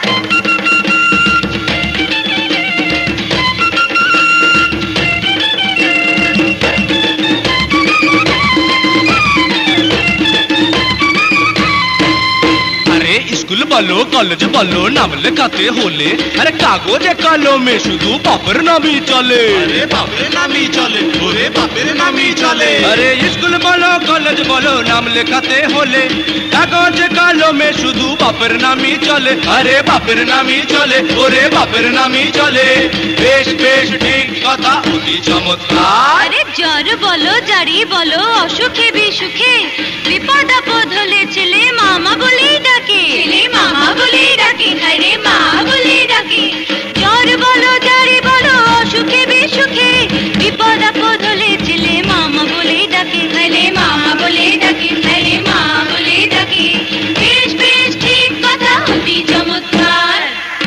স্কুল বলো কলেজ বলো নাম লেখাতে হলে আরে কাগজে কলমে শুধু বাপের নামই চলে। আরে বাপের নামই চলে, ওরে বাপের নামই চলে। আরে স্কুল বলো কলেজ বলো নাম লেখাতে হলে কাগজে কলমে শুধু বাপের নামই চলে। আরে বাপের নামই চলে, ওরে বাপের নামই চলে। বেশ বেশ ঠিক কথা, অতি চমৎকার। আরে জ্বর বলো জারি বলো অসুখে বিসুখে বিপদ আপদ হলে ছেলে মামা বলেই ডাকে, ছেলে মামা বলেই ডাকে, আরে মা বলেই ডাকে। জ্বর বলো জারি বলো অসুখে বিসুখে বিপদ আপদ হলে ছেলে মামা বলেই ডাকে, আরে মামা বলেই ডাকে, আরে মা বলেই ডাকে। বেশ বেশ ঠিক কথা, অতি চমৎকার।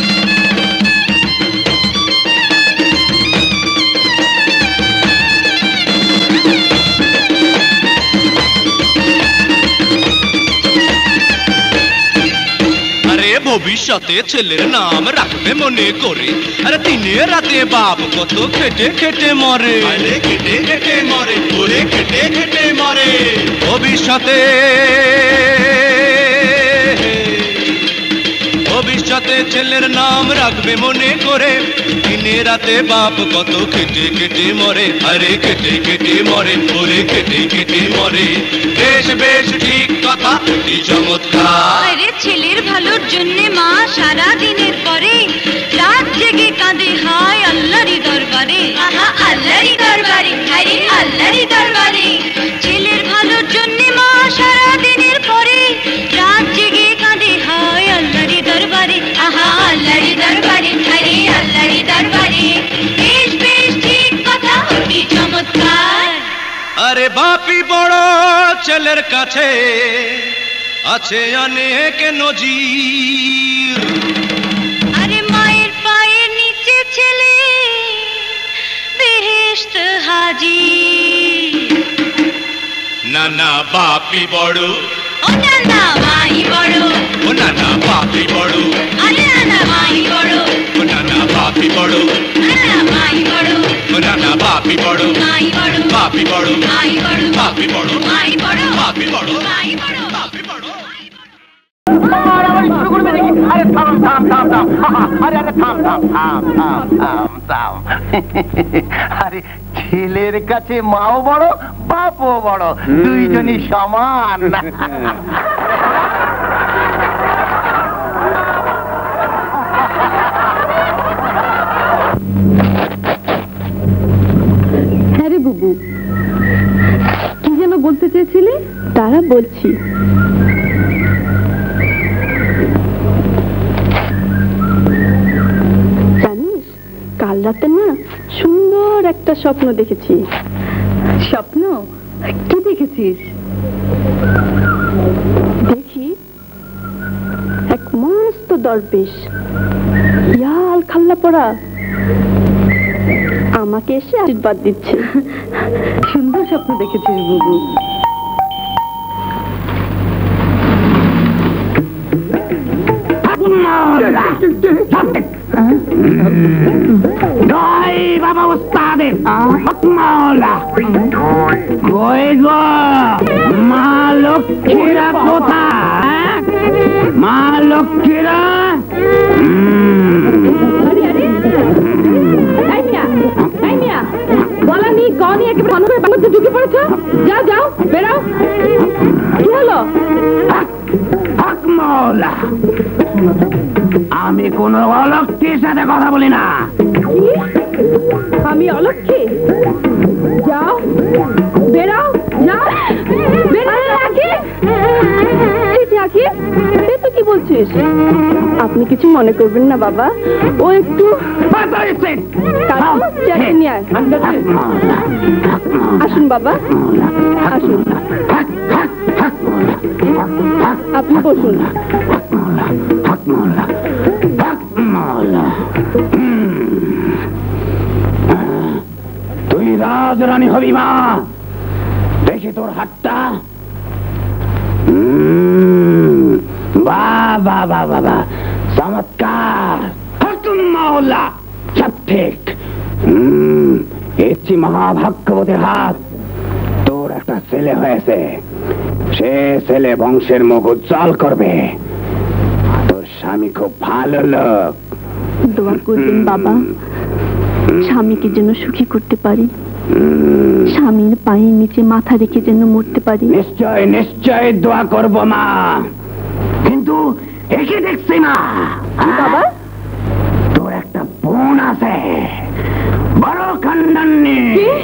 ভবিষ্যতে ছেলের নাম রাখবে মনে করে, আরে দিনে রাতে বাপ কত খেটে খেটে মরে। আরে খেটে খেটে মরে, ওরে খেটে খেটে মরে। ভবিষ্যতে ভবিষ্যতে ছেলের নাম রাখবে মনে করে, দিনে রাতে বাপ কত খেটে খেটে মরে। আরে খেটে খেটে মরে, ওরে খেটে খেটে মরে। বেশ বেশ ঠিক কথা, অতি চমৎকার। আরে ছেলের ভালোর জন্য মা সারা দিনের পরে রাত জেগে কাঁদে হায় আল্লাহরই দরবারে, আহা আল্লাহরই দরবারে, আরে আল্লাহরই দরবারে। ছেলের ভালোর জন্য মা সারা দিনের পরে রাত জেগে কাঁদে হায় আল্লাহরই দরবারে, আহা আল্লাহরই দরবারে, আরে আল্লাহরই দরবারে। বেশ বেশ ঠিক কথা, অতি চমৎকার। আরে বাপি বড় ছেলের কাছে আছে অনেক নজির। আরে মায়ের পায়ের নিচে ছেলে বেহেশত হাজির। নানা বাপি বড়, ও নানা মাই বড়, ও নানা বাপি বড়, আরে নানা মাই বড়, ও নানা বাপি বড়, নানা মাই বড়, ও নানা বাপি বড়, মাই বড়, বাপি বড়, মাই বড়, বাপি বড়, মাই বড়, বাপি বড়, মাই বড়, বাপি বড়। আরে থাম থাম থাম থাম, আরে আরে থাম থাম থাম থাম থাম থাম। আরে ছেলের কাছে মাও বড় বাপও বড়, দুইজনই সমান। হ্যাঁ রে বুবু, কি যেন বলতে চেয়েছিলে? তারা বলছি। জানিস কাল রাতে না সুন্দর একটা স্বপ্ন দেখেছি। স্বপ্ন কি দেখেছিস? দেখি এক মস্ত দরবেশ, লাল খাল্লা পরা, আমাকে এসে আশীর্বাদ দিচ্ছে। সুন্দর স্বপ্ন দেখেছিস বুবু। জয় বাবা ওস্তাদের হকমাওলা। কই গো মা লক্ষ্মীরা কোথায়? মা লক্ষ্মীরা বলা নি কনি একেবারে অনবের বাংলাতে ঢুকে পড়েছ। যাও যাও বেরাও। কি হলো? হকমাওলা, আমি কোন অলক্ষীর সাথে কথা বলি না। আমি অলক্ষী? যাও বেরাও, যাও বেরাও। কি বলছিস? আপনি কিছু মনে করবেন না বাবা, ও একটু আসুন বাবা, আসুন, আপনি বসুন। তুই রাজরানী হবি মা, দেখি তোর হাতটা। বাবা বাবা বাবা, চমৎকার। হকমাওলা, সব ঠিক। এসছি মহাভাগ্যবতীর হাত। তোর একটা ছেলে হয়েছে, সে ছেলে বংশের মুখ উজ্জ্বল করবে। তোর স্বামী খুব ভালো লোক। দোয়া করবেন বাবা, স্বামীকে যেন সুখী করতে পারি, স্বামীর পায়ের নিচে মাথা রেখে যেন মরতে পারি। নিশ্চয় নিশ্চয় দোয়া করব মা, কিন্তু একে দেখছি না বাবা। তোর একটা বোন আছে, বড় খানদানি,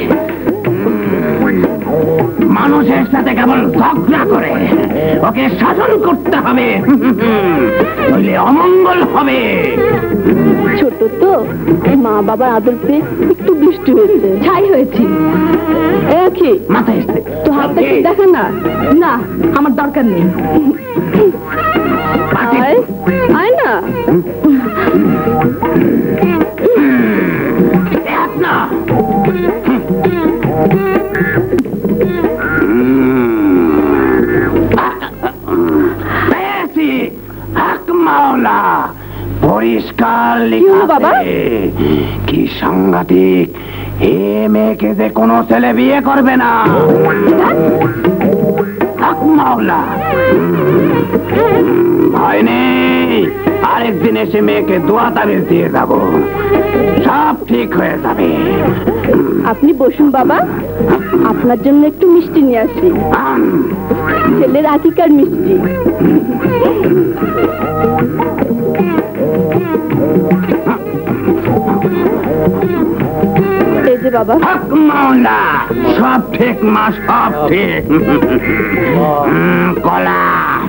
মানুষের সাথে কেবল ঝগড়া করে। ওকে শাসন করতে হবে, নইলে অমঙ্গল হবে। ছোট তো, মা বাবার আদর পেয়ে একটু দুষ্টু হয়েছে, ছাই হয়েছি। কি মাথায় এসছে তো হাতটা কি দেখা না? না, আমার দরকার নেই। আয় আয় না, না হকমাওলা, পরিষ্কার লেখা। কি সাংঘাতিক! এ মেয়েকে যে কোনো ছেলে বিয়ে করবে না। হকমাওলা, ভয় নেই, আরেকদিন এসে মেয়েকে দোয়া তাবিজ দিয়ে যাব, সব ঠিক হয়ে যাবে। আপনি বসুন বাবা, আপনার জন্য একটু মিষ্টি নিয়ে আসি, ছেলের আকিকার মিষ্টি। এই যে বাবা। হকমাওলা, সব ঠিক মা, সব ঠিক। কলা,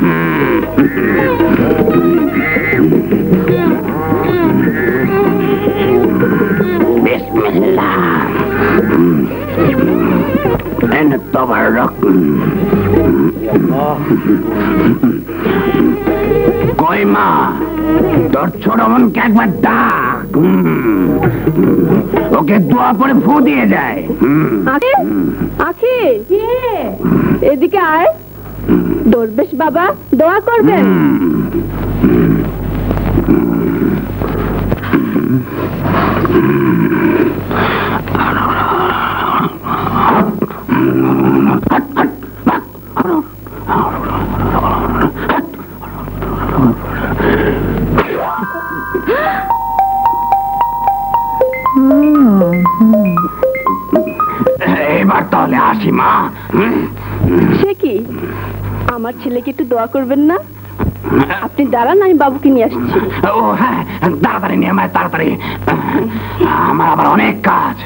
বিসমিল্লাহ। এনে তোমার রকম কই মা, তোর ছোট মনকে একবার ডাক, ওকে দোয়া পরে ফু দিয়ে যায়। আখি, এদিকে আয়। দরবেশ বাবা দোয়া করবেন। এবার তাহলে আসি মা। সে কি, আমার ছেলেকে একটু দোয়া করবেন না? আপনি দাঁড়ান, আমি বাবুকে নিয়ে আসছি। ও হ্যাঁ, তাড়াতাড়ি নিয়ে আমায়, তাড়াতাড়ি, আমার আবার অনেক কাজ।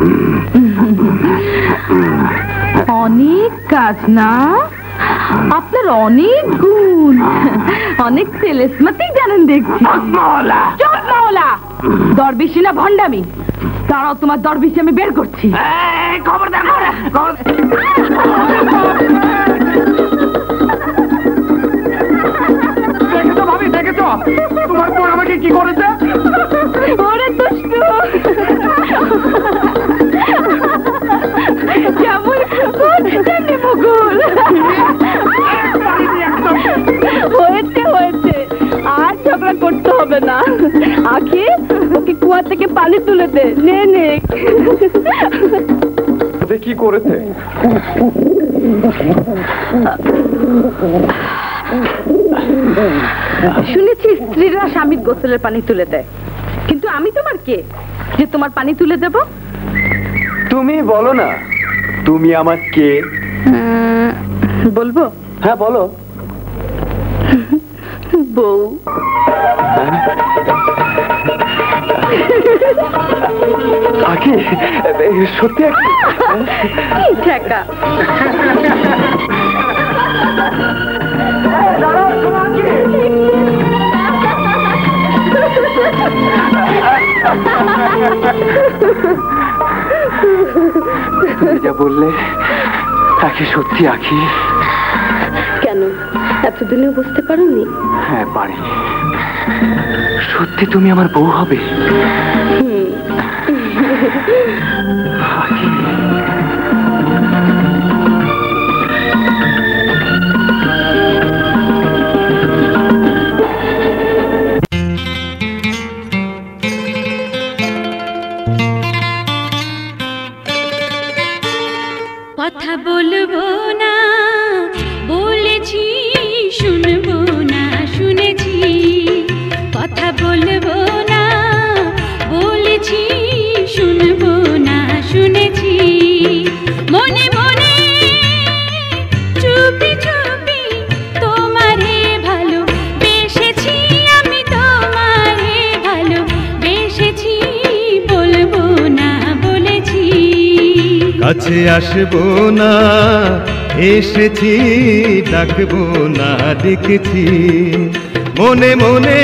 অনেক কাজ না? আপনার অনেক গুণ, অনেক তেলেসমাতি জানেন দেখছি। হকমাওলা, চুপ মাওলা, দরবেশি না ভণ্ডামি? দাঁড়াও, তোমার দরবেশ আমি বের করছি। খবর দেন, খবর দেখেছো ভাবি, দেখেছো তোমার বোন আমাকে কি করেছে? ওরে দুষ্টু, যেমন কুকুর তেমনি মুকুল। হয়েছে হয়েছে, আর ঝগড়া করতে হবে না। আখি, ওকে কুয়া থেকে পানি তুলে দে। নে নে। কি করেছে? শুনেছি স্ত্রীরা স্বামীর গোসলের পানি তুলে দেয়, কিন্তু আমি তোমার কে যে তোমার পানি তুলে দেব? তুমি বলো না, তুমি আমার কে? বলবো? হ্যাঁ বলো। বউ। আখি, সত্যি আখি? কি ঠেকা। যা বললে আখি সত্যি আখি? কেন এতদিনেও বুঝতে পারোনি? হ্যাঁ পারি, সত্যি তুমি আমার বউ হবে। কথা বলবো না বলেছি, শুনবো না শুনেছি। কথা বলবো না বলেছি, শুনবো না শুনেছি। মনে মনে চুপি চুপি তোমারে ভালো বেসেছি, আমি তোমারে ভালো বেসেছি। বলবো না বলেছি, কাছে আসবো না এসেছি, ডাকবো না ডেকেছি। মনে মনে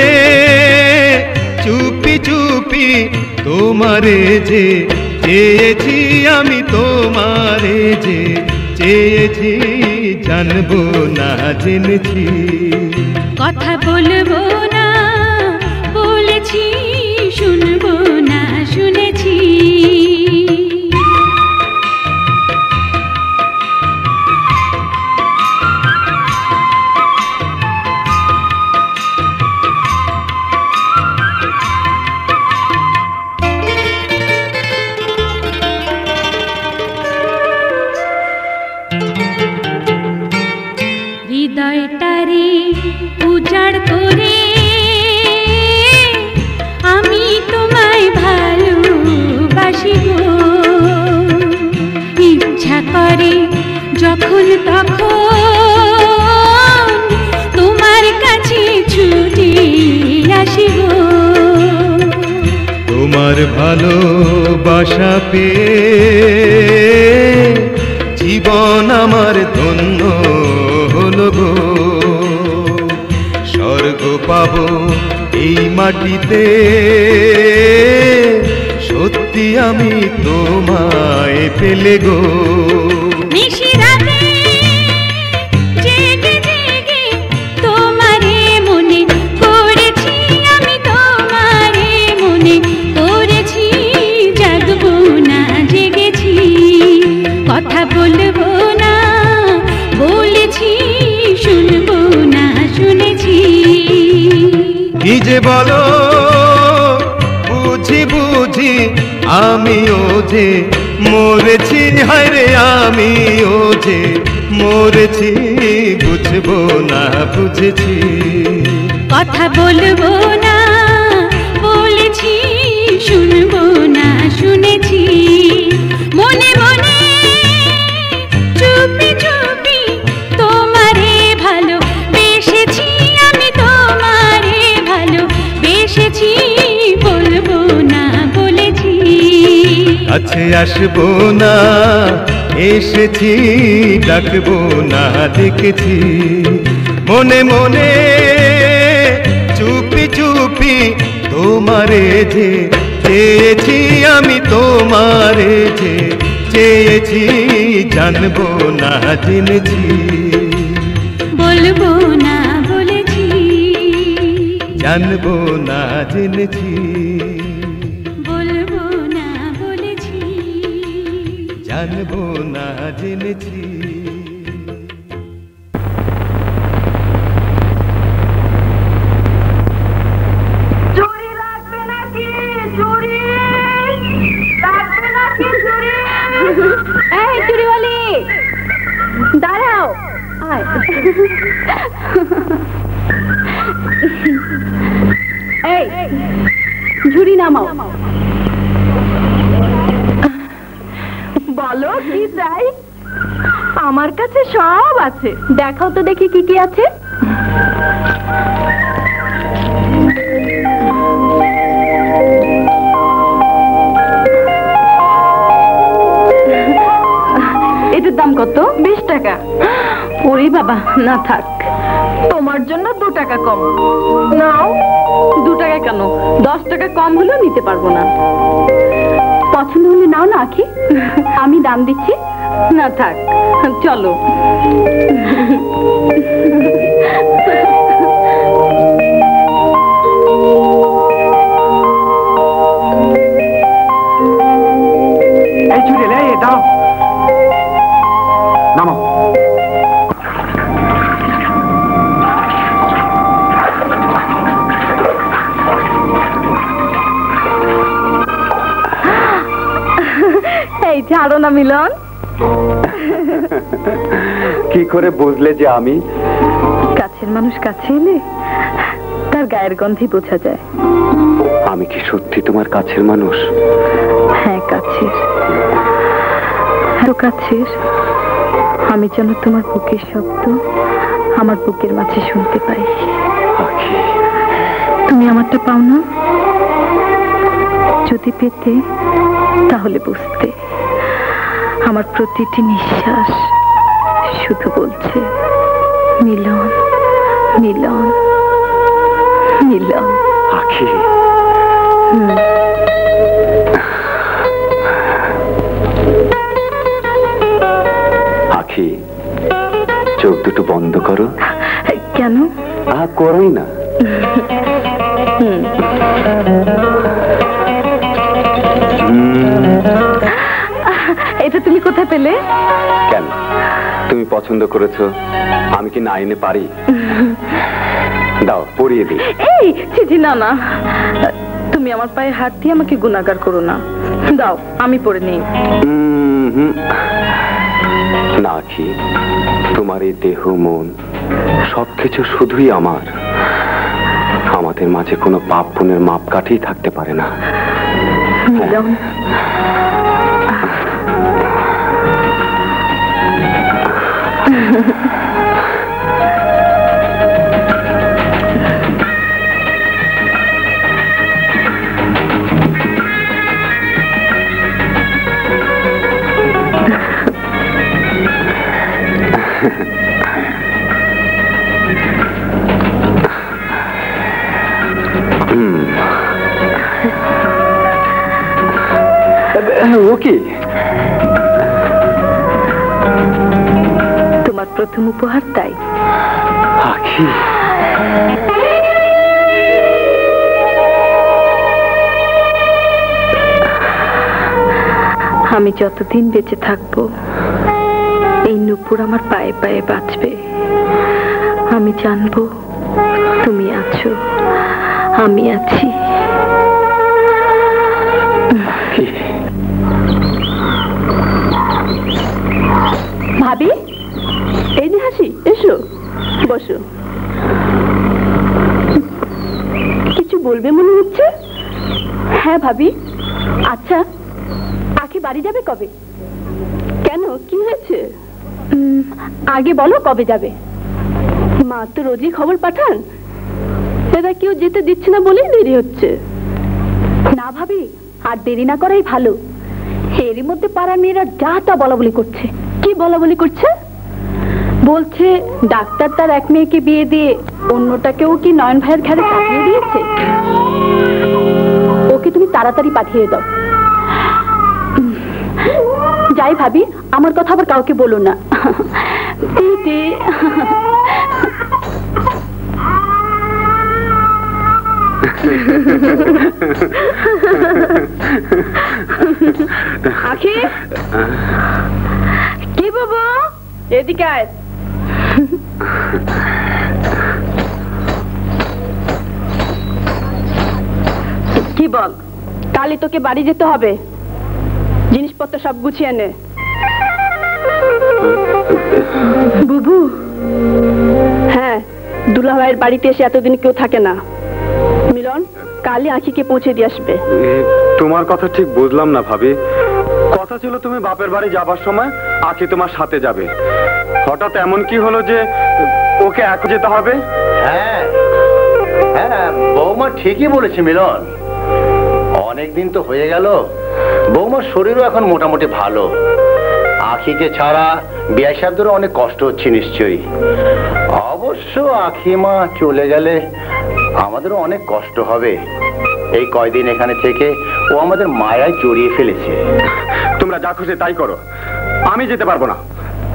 চুপি চুপি তোমারে যে চেয়েছি, আমি তোমারে যে চেয়েছি। জানবো না জেনেছি, কথা বলবো না বলেছি, শুনবো না শুনেছি। হৃদয়টারে উজাড় করে আমি তোমায় ভালোবাসি গো। ইচ্ছা করে যখন তখন তোমার কাছে ছুটে আসি গো। তোমার ভালোবাসা পেয়ে জীবন আমার ধন্য হলো গো। স্বর্গ পাবো এই মাটিতে, সত্যি আমি তোমায় পেলে গো। নিশি রাতে জেগে জেগে তোমারে মনে করেছি, আমি তোমারে মনে করেছি। জাগবো না জেগেছি, কথা বলবো না বলেছি, শুনবো না শুনেছি। কি যে বলো বুঝি বুঝি আমিও যে মরেছি, হায় রে আমিও যে মরেছি। বুঝবো না বুঝেছি, কথা বলবো না বলেছি, শুনবো না শুনেছি। মনে মনে চুপি চুপি তোমারে ভালো বেসেছি, আমি তোমারে ভালো বেসেছি। বলবো না বলেছি, কাছে আসবো না এসেছি, ডাকবো না ডেকেছি। মনে মনে চুপি চুপি তোমারে যে চেয়েছি আমি তোমারে যে চেয়েছি জানবো না জেনেছি বলবো না বলেছি জানবো না জেনেছি বলবো না বলেছি জানবো না জেনেছি চুরি লাগবে নাকি চুরি লাগবে নাকি চুরি এই চুরিওয়ালি দাঁড়াও আয় এই ঝুড়ি নামাও বলো কি চাই আমার কাছে সব আছে দেখাও তো দেখি কি কি আছে এটার দাম কত? বিশ টাকা ওরে বাবা, না থাক, তোমার জন্য দু টাকা কম নাও। দু টাকা কেন, দশ টাকা কম হলেও নিতে পারবো না। পছন্দ হলে নাও না আখি, আমি দাম দিচ্ছি। না থাক, চলো। এই চুড়ি লে দাও, নামো। এই ছাড়ো না মিলন। কি করে বুঝলে যে আমি? কাছের মানুষ কাছে এলে তার গায়ের গন্ধই বোঝা যায়। আমি কি সত্যি তোমার কাছের মানুষ? হ্যাঁ, কাছের, এত কাছের আমি যেন তোমার বুকের শব্দ আমার বুকের মাঝে শুনতে পাই। তুমি আমারটা পাও না? যদি পেতে তাহলে বুঝতে আমার প্রতিটি নিঃশ্বাস শুধু বলছে মিলন, মিলন, মিলন। আখি, আখি, চোখ দুটো বন্ধ করো। কেন? আ করোই না। এটা তুমি কোথায় পেলে? কেন, তুমি পছন্দ করেছো, আমি কি না এনে পারি? দাও, পরিয়ে দিই। এই চিঠি, না না, তুমি আমার পায়ে হাত দিয়ে আমাকে গুনাহগার করো না। দাও, আমি পরে নেই। না আখি, তোমার এই দেহ মন সবকিছু শুধুই আমার। আমাদের মাঝে কোনো পাপ পুণ্যের মাপকাঠি থাকতে পারে না। মিলন, ওকে, তোমার প্রথম উপহার তাই। আখি, আমি যতদিন বেঁচে থাকবো এই নূপুর আমার পায়ে পায়ে বাঁচবে। আমি জানবো তুমি আছো, আমি আছি। ভাবি, এই যে হাসি, এসো বসো। কিছু বলবে মনে হচ্ছে? হ্যাঁ ভাবি। আচ্ছা, আখি বাড়ি যাবে কবে? কেন, কি হয়েছে? আগে বলো কবে যাবে? মা তো রোজই খবর পাঠান, এরা কেউ যেতে দিচ্ছে না বলেই দেরি হচ্ছে। না ভাবি, আর দেরি না করাই ভালো। এরই মধ্যে পাড়ার মেয়েরা যা তা বলা বলি করছে। কি বলা বলি করছে? বলছে ডাক্তার তার এক মেয়েকে বিয়ে দিয়ে অন্যটাকেও কি নয়ন ভাইয়ের ঘরে চাপিয়ে দিয়েছে। ওকে তুমি তাড়াতাড়ি পাঠিয়ে দাও। যাই ভাবি, আমার কথা আবার কাউকে বলো না। দিদি আখি, কি বাবা এদিকে আয়। কি বল, কালই তোকে বাড়ি যেতে হবে, জিনিসপত্র সব গুছিয়ে নে। বুবু, হ্যাঁ, দুলাভাইয়ের বাড়িতে এসে এতদিন কেউ থাকে না। মিলন কালই আঁখিকে পৌঁছে দিয়ে আসবে। তোমার কথা ঠিক বুঝলাম না ভাবি। কথা ছিল তুমি বাপের বাড়ি যাবার সময় আঁখি তোমার সাথে যাবে, হঠাৎ এমন কি হলো যে ওকে এক যেতে হবে? হ্যাঁ হ্যাঁ, বৌমা ঠিকই বলেছে মিলন। অনেকদিন তো হয়ে গেল, বৌমার শরীরও এখন মোটামুটি ভালো। আখিকে ছাড়া বিয়ে সাহেবদেরও অনেক কষ্ট হচ্ছে নিশ্চয়ই। অবশ্য আখি মা চলে গেলে আমাদেরও অনেক কষ্ট হবে। এই কয়দিন এখানে থেকে ও আমাদের মায়ায় জড়িয়ে ফেলেছে। তোমরা যা খুশি তাই করো, আমি যেতে পারবো না।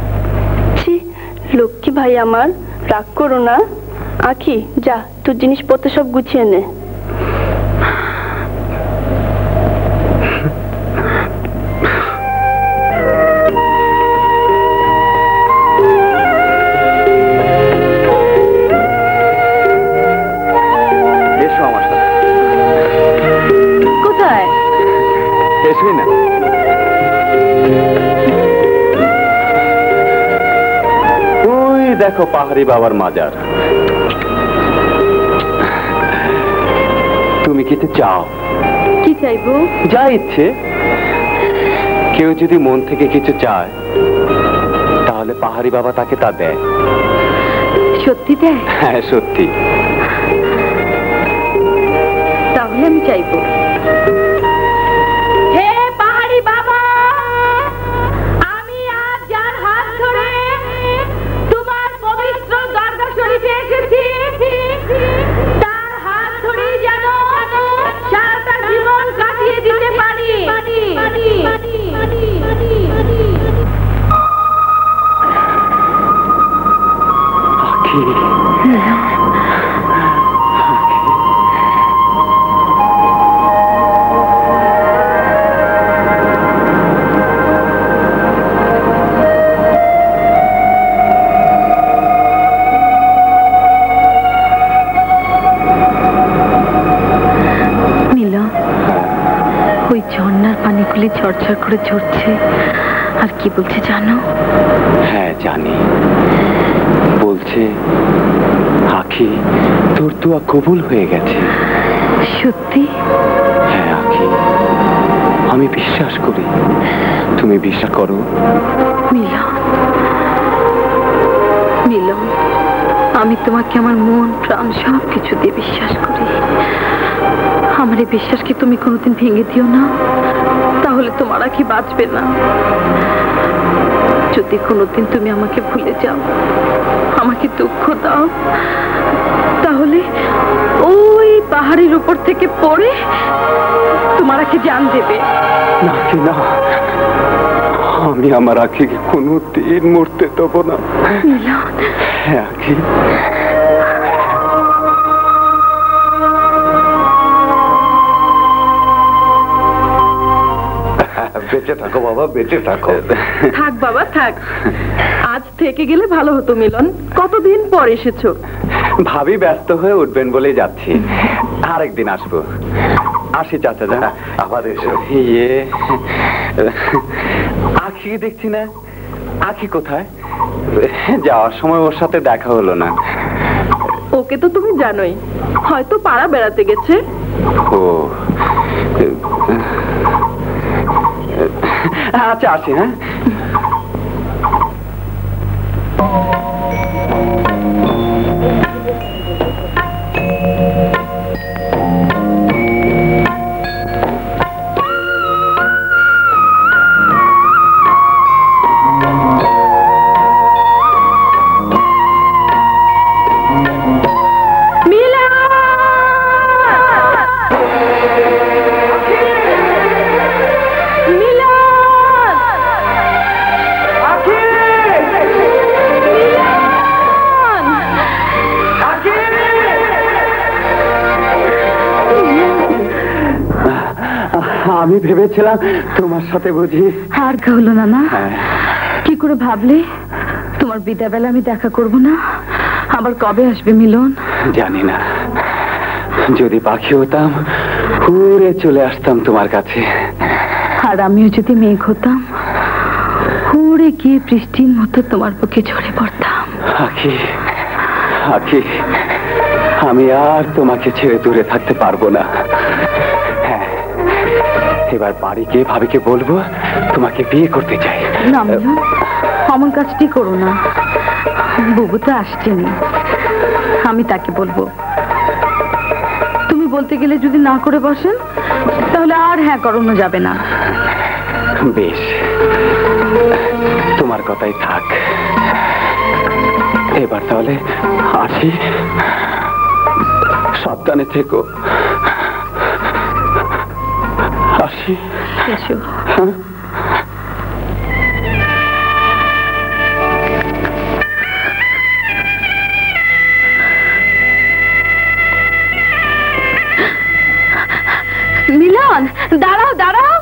লক্ষ্মী ভাই আমার, রাগ করো না। আখি যা, তোর জিনিসপত্র সব গুছিয়ে নে। এসো আমার সাথে। কোথায়? এসোই না। ওই দেখো পাহাড়ি বাবার মাজার। তুমি কিছু চাও? কি চাইবো? যা ইচ্ছে। কেউ যদি মন থেকে কিছু চায় তাহলে পাহাড়ি বাবা তাকে তা দেয়। সত্যি দেয়? হ্যাঁ সত্যি। তাহলে আমি চাইবো। হে পাহাড়ি বাবা, আমি আজ যার হাত ধরে তোমার পবিত্র দরগা শরীফে এসেছি, তার হাত ধরেই যেন সারাটা জীবন কাটিয়ে দিতে পারি। ওই ঝর্ণার পানিগুলি ঝরঝর করে ঝরছে, আর কি বলছে জানো? হ্যাঁ জানি, বলছে আখি তোর দোয়া কবুল হয়ে গেছে। সত্যি? হ্যাঁ আখি, আমি বিশ্বাস করি। তুমি বিশ্বাস করো? মিলন, মিলন, আমি তোমাকে আমার মন প্রাণ সব কিছু দিয়ে বিশ্বাস করি। আমার এই বিশ্বাসকে তুমি কোনোদিন ভেঙে দিও না, তাহলে তোমার আখি বাঁচবে না। যদি কোনোদিন তুমি আমাকে ভুলে যাও, আমাকে দুঃখ দাও, তাহলে ওই পাহাড়ের উপর থেকে পড়ে তোমার আখি জান দেবে। না কি না, আমি আমার আখিকে কোনো দিন মরতে দেবো না। হ্যাঁ আখি, বেঁচে থাকো বাবা, বেঁচে থাকো। থাক বাবা থাক, আজ থেকে গেলে ভালো হতো মিলন। কতদিন পর এসেছো? ভাবি ব্যস্ত হয়ে উঠবেন বলেই যাচ্ছি, আরেকদিন আসবো। আসি চাচা যা। আবার এসো। ইয়ে, আখি দেখছি না। আখি কোথায়? যাওয়ার সময় ওর সাথে দেখা হলো না। ওকে তো তুমি জানোই, হয়তো পাড়া বেড়াতে গেছে। ও আচ্ছা, আসি। হ্যাঁ মিলন আমি ভেবেছিলাম তোমার সাথে বুঝি। আর কা হলো না না? কি করে ভাবলে তোমার বিদায় বেলা আমি দেখা করব না? আবার কবে আসবে মিলন? জানি না, যদি পাখি হতাম উড়ে চলে আসতাম তোমার কাছে। আর আমিও যদি মেঘ হতাম উড়ে গিয়ে বৃষ্টির মতো তোমার বুকে ঝরে পড়তাম। আখি আখি, আমি আর তোমাকে ছেড়ে দূরে থাকতে পারবো না। হ্যাঁ, এবার বাড়ি গিয়ে ভাবিকে বলবো তোমাকে বিয়ে করতে চাই। না মিলন, অমন কাজটি করো না। বুবু তো আসছেনি, আমি তাকে বলবো। তুমি বলতে গেলে যদি না করে বসেন তাহলে আর হ্যাঁ করানো যাবে না। বেশ, তোমার কথাই থাক। এবার তাহলে আসি, সাবধানে থেকো। আসি। এসো। মিলন, দাঁড়াও দাঁড়াও।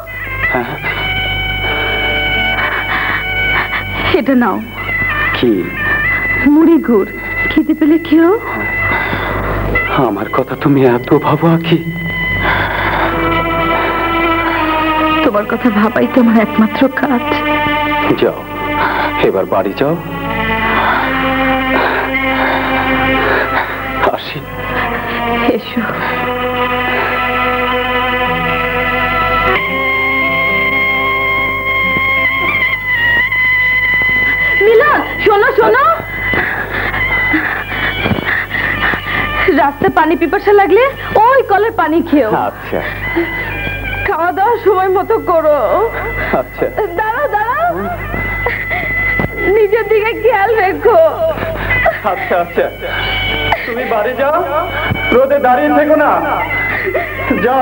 এটা নাও। কি? মুড়ি গুড়, খেতে পেলে খেও। আমার কথা তুমি এত ভাবো আখি? তোমার কথা ভাবাই তো আমার একমাত্র কাজ। যাও, এবার বাড়ি যাও। আসি। এসো। মিলন, শোনো শোনো, রাস্তায় পানি পিপাসা লাগলে ওই কলের পানি খেও। আচ্ছা। খাওয়া দাওয়া সময় মতো করো। আচ্ছা। দাঁড়াও দাঁড়াও, নিজের দিকে খেয়াল রেখো। আচ্ছা আচ্ছা, তুমি বাড়ি যাও, রোদে দাঁড়িয়ে থেকো না। যাও।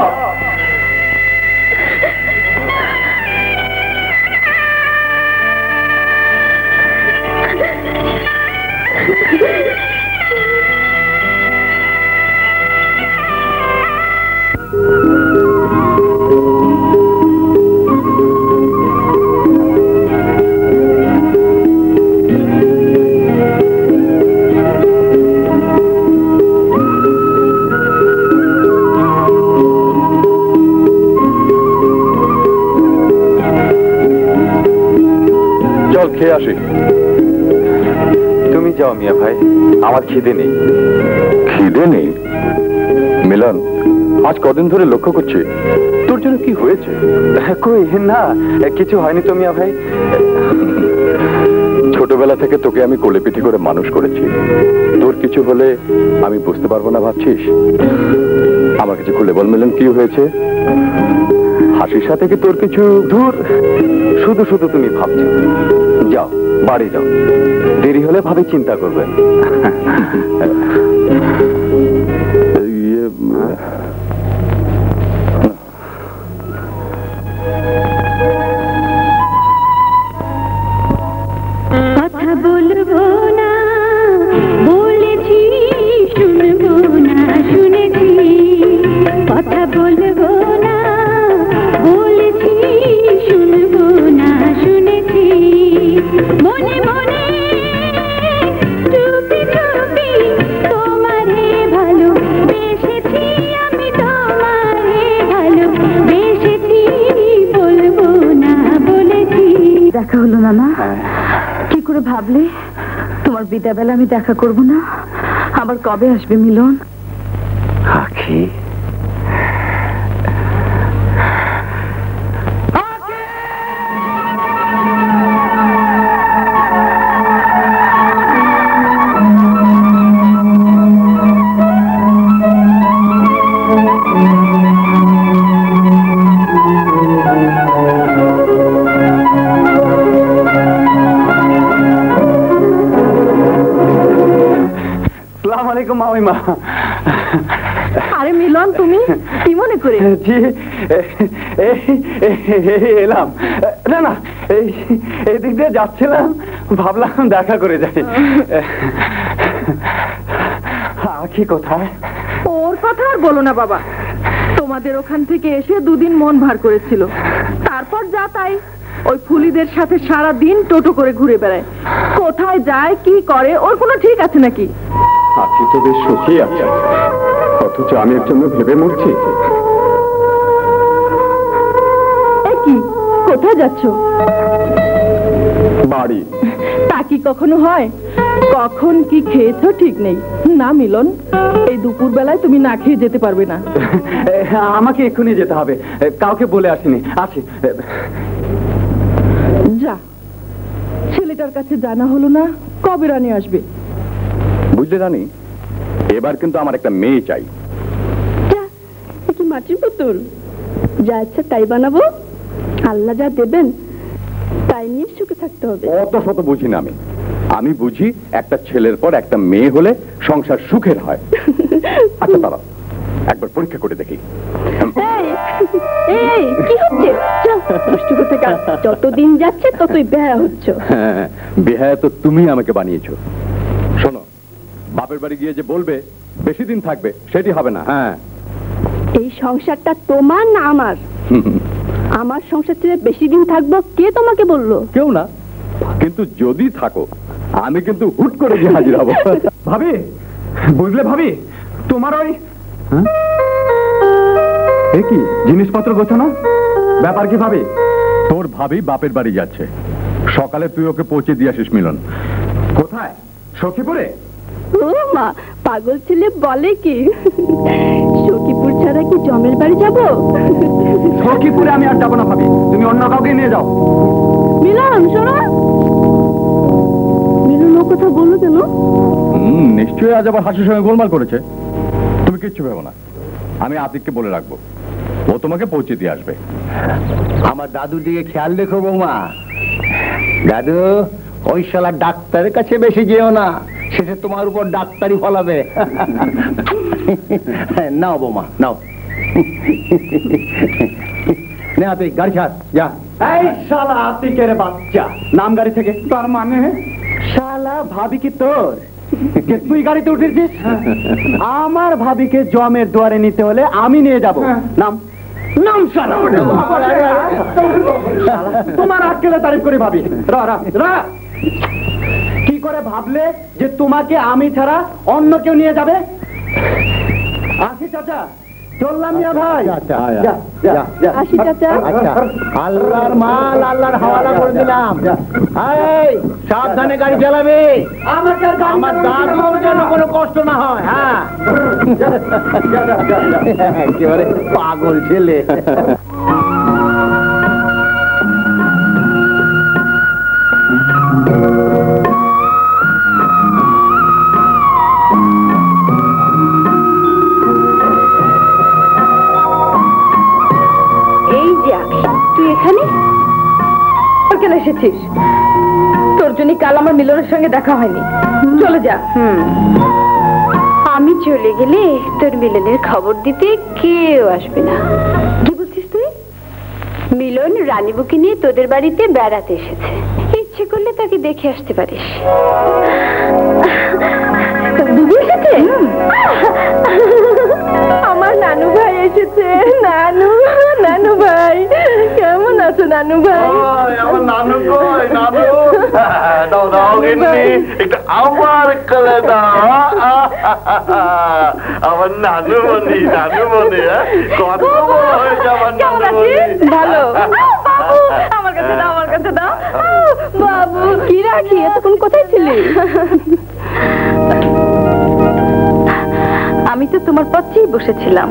চল খেয়ে আসি। তুমি যাও মিয়া ভাই, আমার খিদে নেই। খিদে নেই? মিলন, আজ কদিন ধরে লক্ষ্য করছি তোর জন্য কি হয়েছে? কই না, কিছু হয়নি তো মিয়া ভাই। ছোটবেলা থেকে তোকে আমি কোলে পিঠে করে মানুষ করেছি, তোর কিছু হলে আমি বুঝতে পারবো না ভাবছিস? আমার কিছু খুলে বল মিলন, কি হয়েছে? হাসির সাথে কি তোর কিছু? দূর, শুধু শুধু তুমি ভাবছো। যাও, বাড়ি যাও, দেরি হলে ভাবে চিন্তা করবেন। কথা বলবো না বলেছি, শুনবো না শুনেছি। কথা বলবো না বলেছি, শুনবো না শুনেছি। মনে মনে চুপি চুপি তোমারে ভালো বেসেছি, আমি তোমারে ভালো বেসেছি। বলবো না বলেছি। দেখা হলো না না? কি করে ভাবলে তোমার বিদায় বেলা আমি দেখা করব না? আবার কবে আসবে মিলন? আখি, মামিমা। আরে মিলন, তুমি কি মনে করে? জি, এলাম। না না, এই দিক দিয়ে যাচ্ছিলাম, ভাবলাম দেখা করে যাই। আখি কোথায়? ওর কথা আর বলো না বাবা, তোমাদের ওখান থেকে এসে দুদিন মন ভার করেছিল, তারপর যা তাই। ওই ফুলিদের সাথে সারা দিন টোটো করে ঘুরে বেড়ায়, কোথায় যায় কি করে ওর কোনো ঠিক আছে নাকি? আখি তো বেশ সুখী আছে, অথচ আমি এর জন্য ভেবে মরছি। কি কোথায় যাচ্ছ? বাড়ি। তা কি কখনো হয়? কখন কি খেয়েছো ঠিক নেই না মিলন? এই দুপুর বেলায় তুমি না খেয়ে যেতে পারবে না। আমাকে এক্ষুনি যেতে হবে, কাউকে বলে আসিনি। আসি। যা, ছেলেটার কাছে জানা হলো না কবে রানী আসবে। বুঝলে রানী, এবার কিন্তু আমার একটা মেয়ে চাই। কি মাটির পুতুল? যা ইচ্ছা তাই বানাবো, আল্লাহ যা দেবেন তাই নিয়ে সুখে থাকতে হবে। অত শত বুঝি না আমি, আমি বুঝি একটা ছেলের পর একটা মেয়ে হলে সংসার সুখের হয়। আচ্ছা দাঁড়া, একবার পরীক্ষা করে দেখি। এই কি হচ্ছে? দুষ্টু কোথাকার, যতদিন যাচ্ছে ততই বেহায়া হচ্ছে। হ্যাঁ, বেহায়া তো তুমি আমাকে বানিয়েছো। শোনো, বাপের বাড়ি গিয়ে যে বলবে বেশি দিন থাকবে সেটি হবে না। হ্যাঁ, এই সংসারটা তোমার না আমার? আমার সংসার ছেড়ে বেশি দিন থাকবো কে তোমাকে বললো? কেউ না, কিন্তু যদি থাকো আমি কিন্তু হুট করে গিয়ে হাজির হব। ভাবি, বুঝলে ভাবি, তোমার ওই কি জিনিসপত্র গোছানো ব্যাপার কি ভাবি? তোর ভাবি বাপের বাড়ি যাচ্ছে, সকালে তুই ওকে পৌঁছে দিয়ে আসিস। মিলন কোথায়? সখীপুরে? ও মা, পাগল ছেলে বলে কি? সখীপুর ছাড়া কি জমের বাড়ি যাবো? সখীপুরে আমি আর যাবো না ভাবি, তুমি অন্য কাউকে নিয়ে যাও। মিলন শোনো। মিলন ও কথা বললো কেন? হুম, নিশ্চয়ই আজ আবার হাসির সঙ্গে গোলমাল করেছে। তুমি কিচ্ছু ভেবো না, আমি আতিককে বলে রাখবো, ও তোমাকে পৌঁছে দিয়ে আসবে। আমার দাদুর দিকে খেয়াল রেখো বৌমা। দাদু, ওই শালা ডাক্তারের কাছে বেশি যেও না, শেষে তোমার উপর ডাক্তারি ফলাবে। নাও বৌমা নাও। নে আতিক, গাড়ি ছাড়, যা। এই শালা আতিকের বাচ্চা, নাম গাড়ি থেকে। তার মানে শালা ভাবি কি তোর? তুই গাড়িতে উঠেছিস? আমার ভাবিকে জমের দুয়ারে নিতে হলে আমি নিয়ে যাব। নাম নাম শালা। তোমার আক্কেলে তারিফ করে ভাবি। রা রা রা। কি করে ভাবলে যে তোমাকে আমি ছাড়া অন্য কেউ নিয়ে যাবে? আসি চাচা, চললাম মিয়া ভাই। আসি চাচা। আল্লাহর মাল আল্লাহর হাওয়ালা করে দিলাম। এই সাবধানে গাড়ি চালাবে, আমার দাদুর যেন কোনো কষ্ট না হয়। হ্যাঁ, একেবারে পাগল ছেলে। এসেছিস? তোর জন্য কাল আমার মিলনের সঙ্গে দেখা হয়নি, চলে যা। আমি চলে গেলে তোর মিলনের খবর দিতে কেউ আসবে না। কি বলছিস তুই? মিলন রানীবুকে নিয়ে তোদের বাড়িতে বেড়াতে এসেছে, ইচ্ছে করলে তাকে দেখে আসতে পারিস। আমার নানু ভাই এসেছে। নানু, নানু ভাই কেমন আছো? নানু ভাই, আমার নানু কই? নানু দাও দাও, এমনি একটু আমার করে দাও। আমার নানু মনি, নানু মনি, কত বড় হয়েছে আমার নানু মনি। ভালো বাবু, আমার কাছে দাও, আমার কাছে দাও বাবু। কি রাখি, এতক্ষণ কোথায় ছিলি? আমি তো তোমার পথেই বসেছিলাম।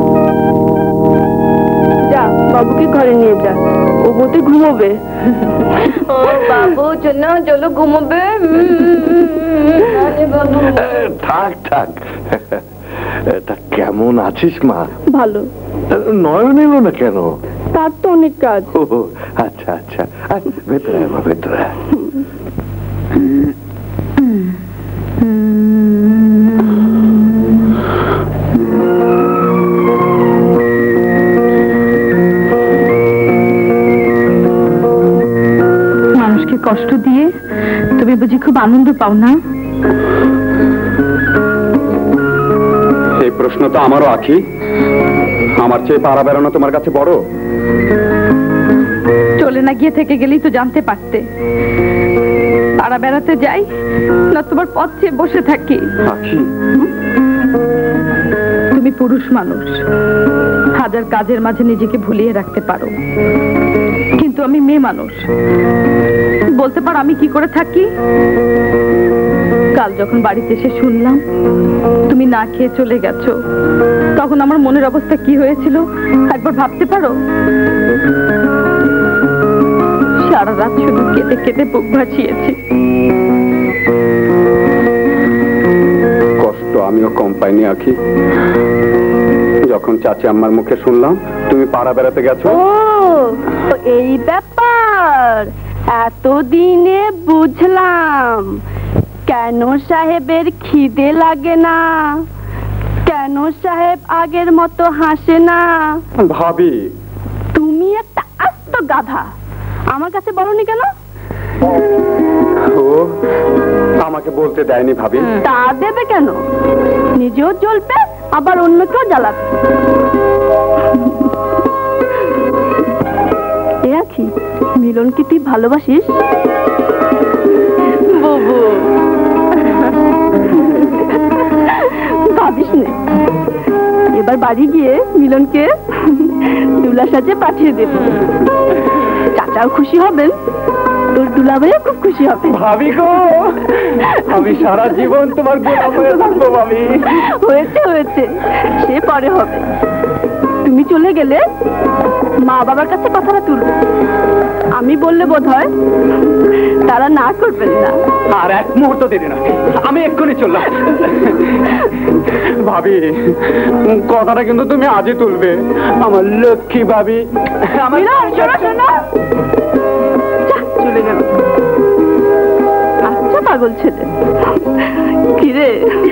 যা, বাবুকে ঘরে নিয়ে যা, ও বোতে ঘুমোবে। ও বাবু জন্য চলো ঘুমোবে। থাক থাক। তা কেমন আছিস মা? ভালো। নয়ন এলো না কেন? তার তো অনেক কাজ। ও আচ্ছা আচ্ছা, ভেতরে মা, ভেতরে। কষ্ট দিয়ে তুমি বুঝি খুব আনন্দ পাও না? এই প্রশ্ন তো আমারও আখি। আমার চেয়ে পাড়া বেড়ানো তোমার কাছে বড়? চলে না গিয়ে থেকে গেলেই তো জানতে পারতে। পাড়া বেড়াতে যাই না তোমার পথ চেয়ে বসে থাকি। তুমি পুরুষ মানুষ, হাজার কাজের মাঝে নিজেকে ভুলিয়ে রাখতে পারো, কিন্তু আমি মেয়ে মানুষ। বলতে পারো আমি কি করে থাকি? কাল যখন বাড়িতে এসে শুনলাম তুমি না খেয়ে চলে গেছো, তখন আমার মনের অবস্থা কি হয়েছিল একবার ভাবতে পারো? সারা রাত শুধু কেঁদে কেঁদে বুক ভাসিয়েছি। কষ্ট আমিও কম পাইনি আখি, যখন চাচি আম্মার মুখে শুনলাম তুমি পাড়া বেড়াতে গেছো। ও এই ব্যাপার, এতদিনে বুঝলাম কেন সাহেবের খিদে লাগে না, কেন সাহেব আগের মতো হাসে না। ভাবি তুমি একটা আস্ত গাধা, আমার কাছে বলনি কেন? ও আমাকে বলতে দেয়নি ভাবি। তা দেবে কেন? নিজেও জ্বলবে আবার অন্যকেও জ্বালাবে। এ আখি, মিলনকে তুই ভালোবাসিস? বাবু ভাবিস না, এবার বাড়ি গিয়ে মিলনকে দুলা সাজে পাঠিয়ে দেব। চাচাও খুশি হবেন, তোর দুলাভাইও খুব খুশি হবে। ভাবি গো, আমি সারা জীবন তোমার গোলাম হয়ে থাকবো ভাবি। হয়েছে হয়েছে, সে পরে হবে। তুমি চলে গেলে মা বাবার কাছে কথাটা তুলবে, আমি বললে বোধ হয় তারা না করবেন না। আর এক মুহূর্ত দেরি না, আমি এক্ষুনি চললাম। ভাবি কথাটা কিন্তু তুমি আজই তুলবে, আমার লক্ষ্মী ভাবি। আমার শোনো শোনো, চলে গেল। আচ্ছা পাগল ছেলে, কিরে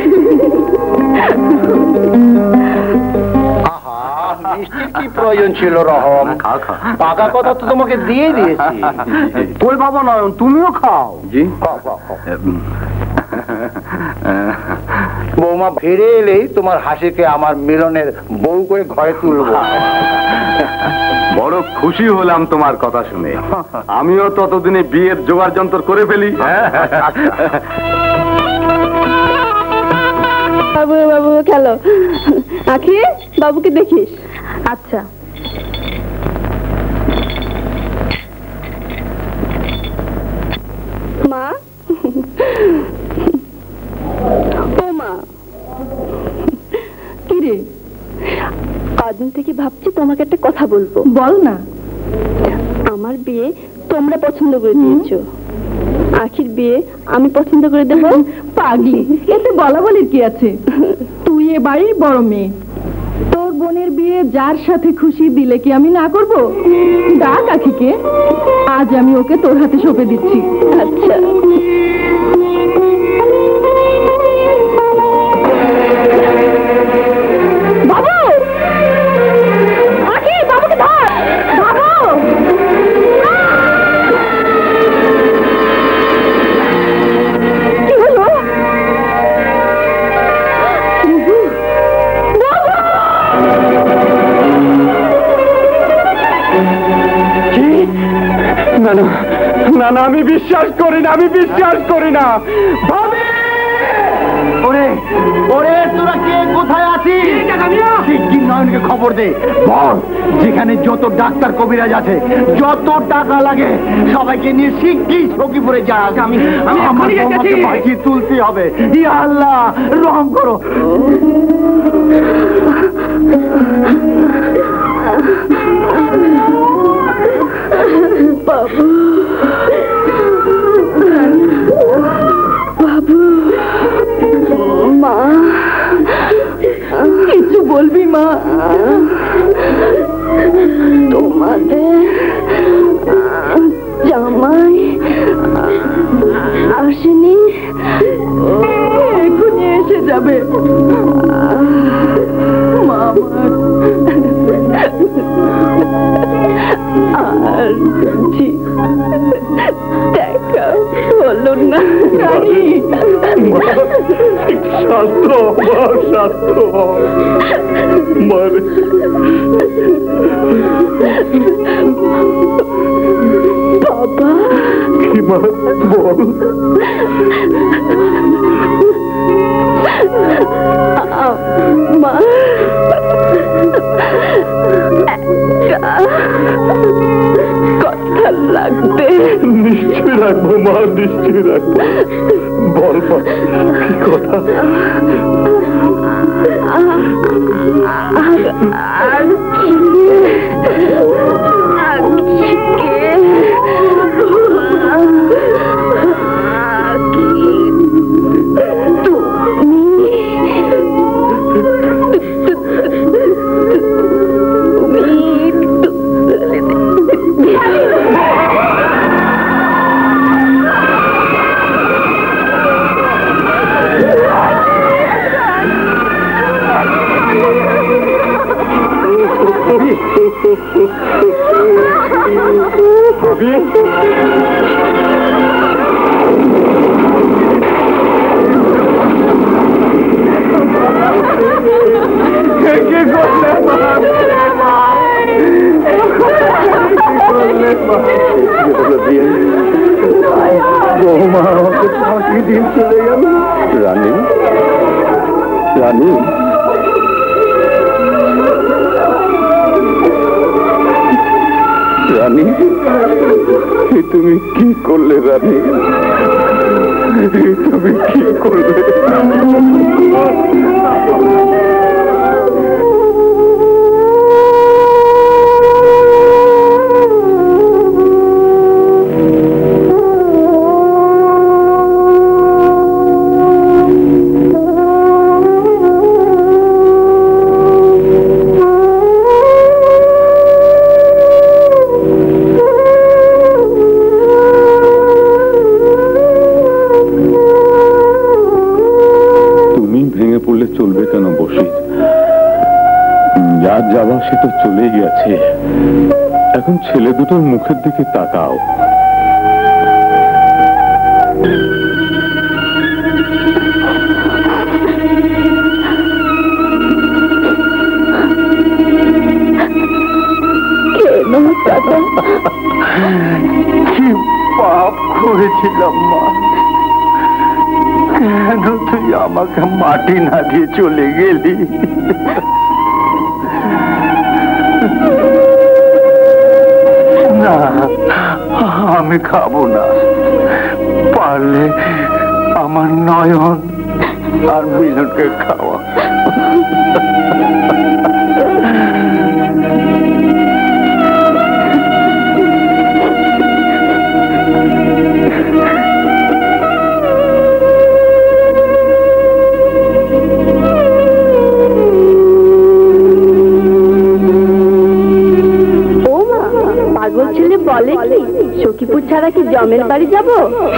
মিষ্টির কি প্রয়োজন ছিল রহম? পাকা কথা তো তোমাকে দিয়ে দিয়েছি। কই বাবা নয়ন, তুমিও খাও। জি বৌমা ফিরে এলেই তোমার হাসিকে আমার মিলনের বউ করে ঘরে তুলবো। বড় খুশি হলাম তোমার কথা শুনে। আমিও ততদিনে বিয়ের জোগাড় যন্ত্র করে ফেলি। বাবু বাবু খেলো। আখি, বাবুকে দেখিস। আচ্ছা। মা, ও মা, কি রে? কদিন থেকে ভাবছি তোমাকে একটা কথা বলবো। বল না। আমার বিয়ে তোমরা পছন্দ করে দিয়েছো, আখির বিয়ে আমি পছন্দ করে দেবো। পাগলি, এতে বলা বলির কি আছে? তুই এ বাড়ির বড় মেয়ে, তোর বোনের বিয়ে যার সাথে খুশি দিলে কি আমি না করব? ডাক আখিকে, আজ আমি ওকে তোর হাতে সঁপে দিচ্ছি। আচ্ছা। বাবু, আখি, বাবুকে ধর। বাবু, কি হলো? না না না না, আমি বিশ্বাস করি না, আমি বিশ্বাস করি না। ভাবি, ওরে ওরে, তোরা কে কোথায় আছিস? শিগগির নয়নকে খবর দে, বল যেখানে যত ডাক্তার কবিরাজ আছে, যত টাকা লাগে সবাইকে নিয়ে শিগগির সখীপুরে যাস। আমি আমার বৌমাকে বাঁচিয়ে তুলতে হবে। ইয়া আল্লাহ, রহম করো। বাবু, বাবু, মা, কিছু বলবি মা? তোমাদের জামাই আসেনি, এখনই এসে যাবে। মামার আর দেখা হলো না। শান্ত মা, শান্ত মারে। বাবা কি মা বল? মা কথা লাগবে। নিশ্চয় রাখবো মা, নিশ্চয় রাখবো। বল মা, কি কথা? বৌমা আমাকে ফাঁকি দিয়ে চলে গেল। রানী, রানী, রানী, তুমি কি করলে রানী? তুমি কি করলে? চলবে কেন বসিত? যার যাওয়া সে তো চলে গেছে। এখন ছেলে দুটোর মুখের দিকে তাকাও। কি পাপ করেছিলাম মা? কেন তুই আমাকে মাটি না দিয়ে চলে গেলি? না, আমি খাবো না। পারলে আমার নয়ন আর মিলনকে খাওয়া। বলে কি সখীপুর ছাড়া কি জমের বাড়ি যাব?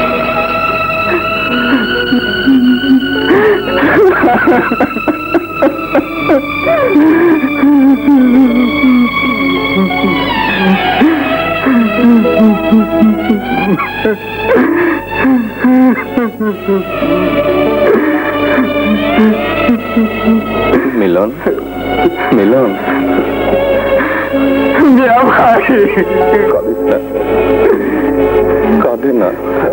মিলন, মিলন, কাঁদে না।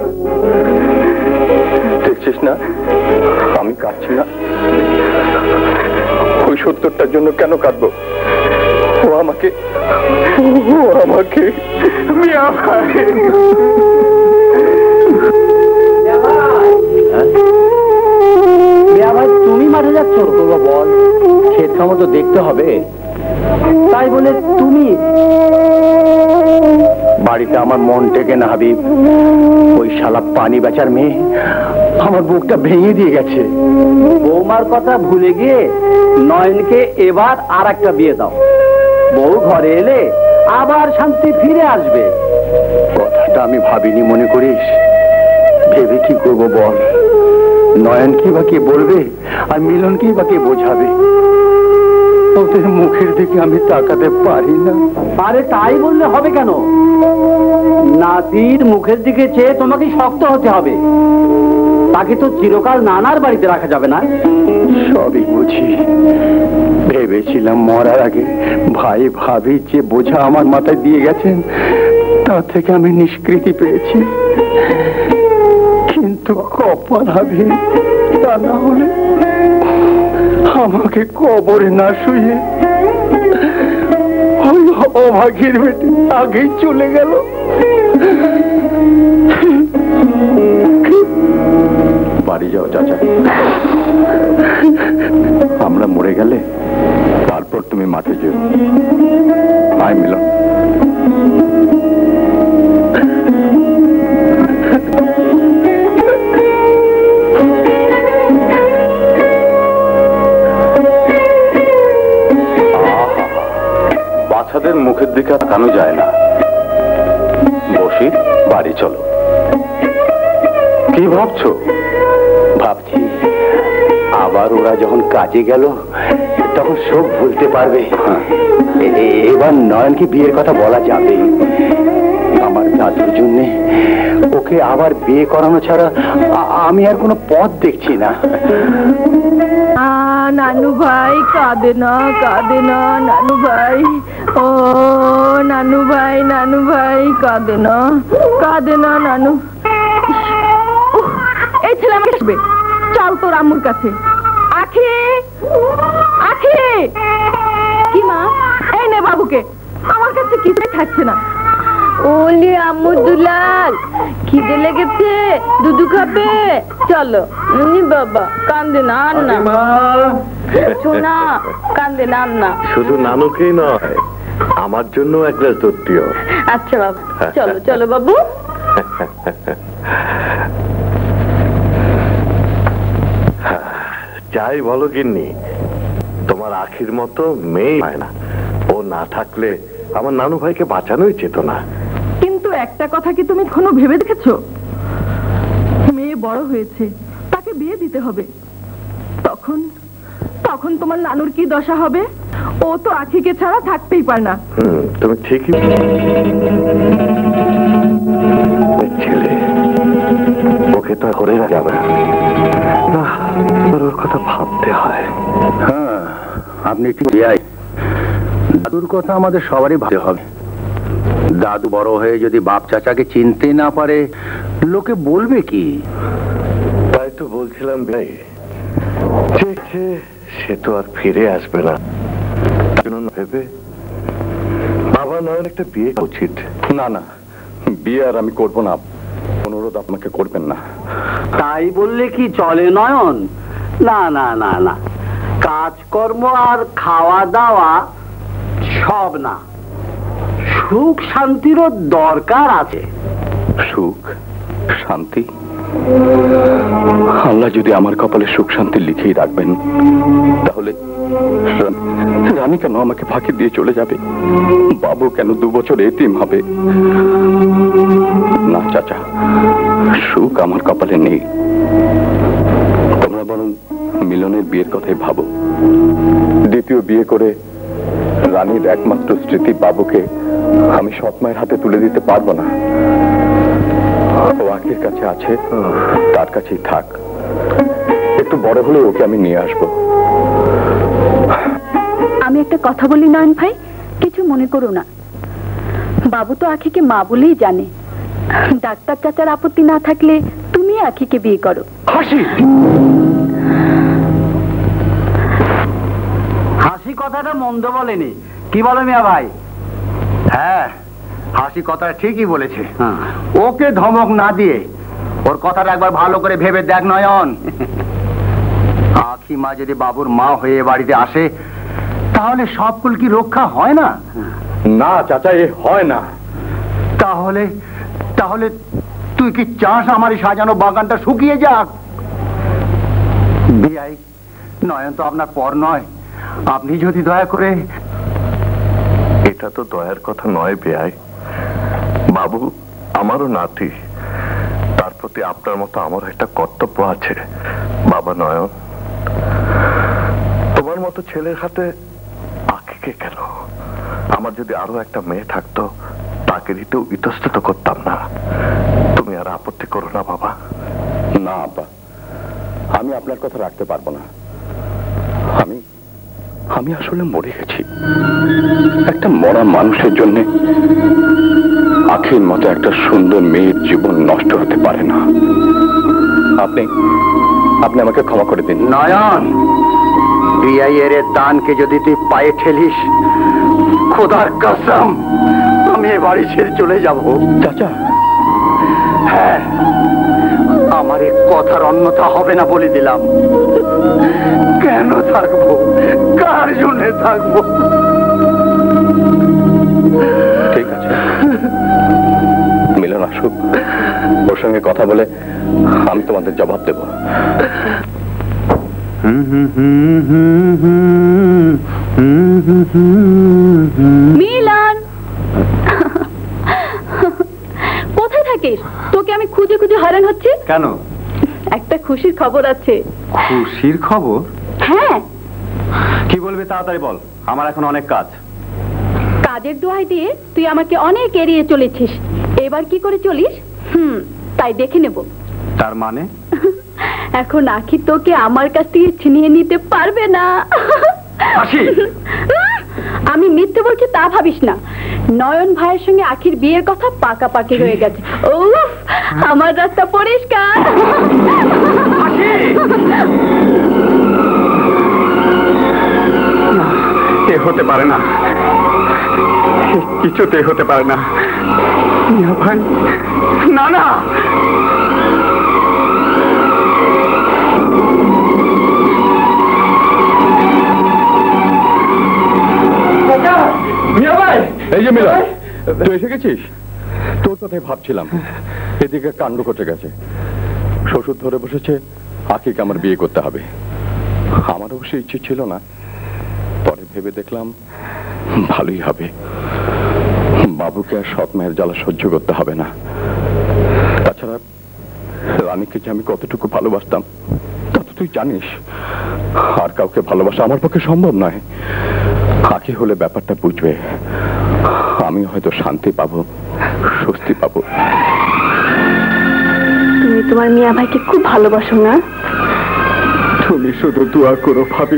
দেখছিস না আমি কাঁদছি না? ওই সত্তরটার জন্য কেন কাঁদবো? ও আমাকে ও আমাকে মিয়া ভাই মিয়া ভাই তুমি মাঠে যাচ্ছ? তোরা বল, ক্ষেত খামো তো দেখতে হবে। তাই বলে তুমি? বাড়িতে আমার মন টেকে না হাবিব। ওই শালা পানি বেচার মেয়ে আমার বুকটা ভেঙে দিয়ে গেছে। বৌমার কথা ভুলে গিয়ে নয়নকে এবার আর একটা বিয়ে দাও। বউ ঘরে এলে আবার শান্তি ফিরে আসবে। কথাটা আমি ভাবিনি মনে করিস? ভেবে কি করবো বল? নয়ন কি বা কে বলবে, আর মিলন কি বা কে বোঝাবে? ওদের মুখের দিকে আমি তাকাতে পারি না। আরে তাই বললে হবে কেন? নাতির মুখের দিকে চেয়ে তোমাকে শক্ত হতে হবে। তাকে তো চিরকাল নানার বাড়িতে রাখা যাবে না। সবই বুঝি, ভেবেছিলাম মরার আগে ভাই ভাবি যে বোঝা আমার মাথায় দিয়ে গেছেন তা থেকে আমি নিষ্কৃতি পেয়েছি, কিন্তু কপাল হবে তা না হলে আমাকে কবরে না শুয়ে ওই অভাগীর বেটি আগেই চলে গেল। বাড়ি যাও চাচা, আমরা মরে গেলে তারপর তুমি মাঠে যেও। আয় মিলন। বাচ্চাদের মুখের দিকে তাকানো যায় না। বসি, বাড়ি চলো। কি ভাবছো? ভাবছি আবার ওরা যখন কাজে গেল তখন সব ভুলতে পারবে। এবার নয়নকে বিয়ের কথা বলা যাবে। আমার দাদুর জন্য ওকে আবার বিয়ে করানো ছাড়া আমি আর কোনো পথ দেখছি না। নানু ভাই কাঁদে না, কাঁদে না নানু ভাই। ও নানু ভাই, নানু ভাই কাঁদে না, কাঁদে না নানু। এই ছেলে আমাকে আসবে, চল তোর আম্মুর কাছে। আখি, আখি। কি মা? এই নে বাবুকে, আমার কাছে কিছুই থাকছে না। ওলি আম্মু দুলাল, খিদে লেগেছে, দুধু খাবে? চলো। বাবা কান্দে না না, শোনা কান্দে না না। শুধু নানুকেই নয়, আমার জন্য এক গ্লাস দুধ দিও। আচ্ছা বাবা, চলো চলো বাবু। যাই বলো গিন্নি, তোমার আখির মতো মেয়ে হয় না। ও না থাকলে আমার নানু ভাইকে বাঁচানোই যেত না। কিন্তু একটা কথা কি তুমি কখনো ভেবে দেখেছো? মেয়ে বড় হয়েছে, তাকে বিয়ে দিতে হবে। তখন তখন তোমার নানুর কি দশা হবে? ও তো আখিকে ছাড়া থাকতেই পারে না। হুম, তুমি ঠিকই। ছেলে ওকে তো করে যাবে না, ওর কথা ভাবতে হয়। হ্যাঁ, আপনি ঠিক। দাদুর কথা আমাদের সবারই ভাবতে হবে। দাদু বড় হয়ে যদি বাপ চাচাকে চিনতে না পারে, লোকে বলবে কি? তাই তো বলছিলাম ভাই, সে তো আর ফিরে আসবে না। ভেবে বাবা নয়ন একটা বিয়ে উচিত। না না, বিয়ে আর আমি করবো না। অনুরোধ আপনাকে করবেন না। তাই বললে কি চলে নয়ন? না না না না, কাজকর্ম আর খাওয়া দাওয়া সব না, সুখ শান্তিরও দরকার আছে। সুখ শান্তি? আল্লাহ যদি আমার কপালে সুখ শান্তি লিখেই রাখবেন, তাহলে রানী কেন আমাকে ফাঁকি দিয়ে চলে যাবে? বাবু কেন দু বছর এতিম হবে? না চাচা, সুখ আমার কপালে নেই। তোমরা বরং মিলনের বিয়ের কথাই ভাবো। দ্বিতীয় বিয়ে করে রানীর একমাত্র স্মৃতি বাবুকে আমি সৎমায়ের হাতে তুলে দিতে পারবো না। ও আখির কাছে আছে, তার কাছেই থাক। একটু বড় হলে ওকে আমি নিয়ে আসবো। আমি একটা কথা বলি নয়ন ভাই, কিছু মনে করো না। বাবু তো আখিকে মা বলেই জানে। ডাক্তার চাচার আপত্তি না থাকলে তুমি আখিকে বিয়ে করো। হাসি হাসি কথাটা মন্দ বলেনি। কি বলো মিয়া ভাই? হ্যাঁ, হাসি কথাটা ঠিকই বলেছে। ওকে ধমক না দিয়ে ওর কথাটা একবার ভালো করে ভেবে দেখ নয়ন। আখি মা যদি বাবুর মা হয়ে বাড়িতে আসে, তাহলে সব কুল কি রক্ষা হয় না? না চাচা, এ হয় না। তাহলে তাহলে তুই কি চাস আমার এই সাজানো বাগানটা শুকিয়ে যাক? বিয়াই, নয়ন তো আপনার পর নয়। আপনি যদি দয়া করে। এটা তো দয়ার কথা নয় বেয়াই। বাবু আমারও নাতি, তার প্রতি আপনার মতো আমার একটা কর্তব্য আছে। বাবা নয়ন, তোমার মতো ছেলের হাতে আখিকে কেন? আমার যদি আরো একটা মেয়ে থাকতো, তাকে দিতেও ইতস্তত করতাম না। তুমি আর আপত্তি করো না বাবা। না বাবা, আমি আপনার কথা রাখতে পারবো না। আমি আমি আসলে মরে গেছি। একটা মরা মানুষের জন্য আখির মতো একটা সুন্দর মেয়ের জীবন নষ্ট হতে পারে না। আপনি আপনি আমাকে ক্ষমা করে দিন। নয়ন, বিআইয়ের দানকে যদি তুই পায়ে ঠেলিস, খোদার কসম আমি এ বাড়ি ছেড়ে চলে যাব। চাচা, হ্যাঁ, আমার এই কথার অন্যথা হবে না বলে দিলাম। কেন থাকবো, কার জন্য থাকবো? ঠিক আছে, মিলন আসুক, ওর সঙ্গে কথা বলে আমি তোমাদের জবাব দেব। মিলন, কোথায় থাকিস? তোকে আমি খুঁজে খুঁজে হয়রান হচ্ছে। কেন? একটা খুশির খবর আছে। খুশির খবর? হ্যাঁ। কি বলবি তাড়াতাড়ি বল, আমার এখন অনেক কাজ। কাজের দোহাই দিয়ে তুই আমাকে অনেক এড়িয়ে চলেছিস, এবার কি করে চলিস? হুম, তাই দেখে নেব। তার মানে? এখন আখি তোকে আমার কাছ থেকে ছিনিয়ে নিতে পারবে না। আমি মিথ্যে বলছি তা ভাবিস না। নয়ন ভাইয়ের সঙ্গে আখির বিয়ের কথা পাকাপাকি হয়ে গেছে। উফ, আমার রাস্তা পরিষ্কার। এ হতে পারে না, কিছুতে হতে পারে না। মিয়া ভাই, না না, মিয়া ভাই। এই যে মিলন, তুই এসে গেছিস? তোর কথাই ভাবছিলাম। এদিকে কাণ্ড ঘটে গেছে। শ্বশুর ধরে বসেছে আখিকে আমার বিয়ে করতে হবে। আমার অবশ্য ইচ্ছে ছিল না, পরে ভেবে দেখলাম ভালোই হবে। বাবুকে আর সৎ মায়ের জ্বালা সহ্য করতে হবে না। তাছাড়া রানীকে যে আমি কতটুকু ভালোবাসতাম তা তো তুই জানিস। আর কাউকে ভালোবাসা আমার পক্ষে সম্ভব নয়। আখি হলে ব্যাপারটা বুঝবে, আমি হয়তো শান্তি পাবো, স্বস্তি পাবো। তুমি তোমার মিয়া ভাইকে খুব ভালোবাসো না? তুমি শুধু দোয়া করো ভাবি,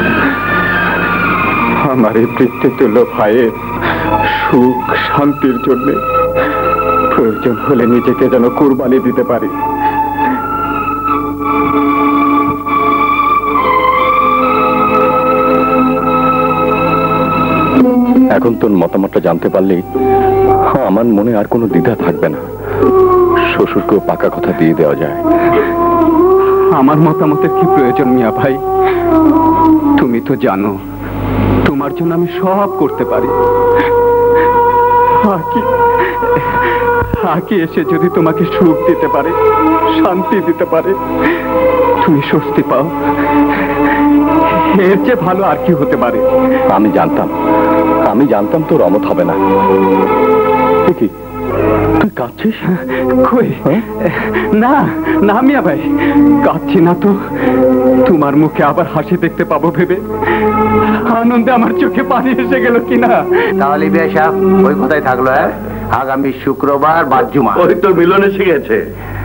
আমার এই পিতৃতুল্য ভাইয়ের সুখ শান্তির জন্য প্রয়োজন হলে নিজেকে যেন কুরবানি দিতে পারি। এখন তোর মতামতটা জানতে পারলেই আমার মনে আর কোনো দ্বিধা থাকবে না। শ্বশুরকেও পাকা কথা দিয়ে দেওয়া যায়। আমার মতামতের কি প্রয়োজন মিয়া ভাই? তুমি তো জানো তোমার জন্য আমি সব করতে পারি। আকি আকি এসে যদি তোমাকে সুখ দিতে পারে, শান্তি দিতে পারে, তুমি স্বস্তি পাও, এর চেয়ে ভালো আর কি হতে পারে? আমি জানতাম আমি জানতাম তোর অমত হবে না। কি তুই কাঁদছিস? কই, না না মিয়া ভাই, কাঁদছি না তো। তোমার মুখে আবার হাসি দেখতে পাবো ভেবে আনন্দে আমার চোখে পানি এসে গেল কিনা। তাহলে বিয়ে সাহেব ওই কথাই থাকলো। হ্যাঁ, আগামী শুক্রবার বাদজুমা। ওই তো মিলন এসে গেছে।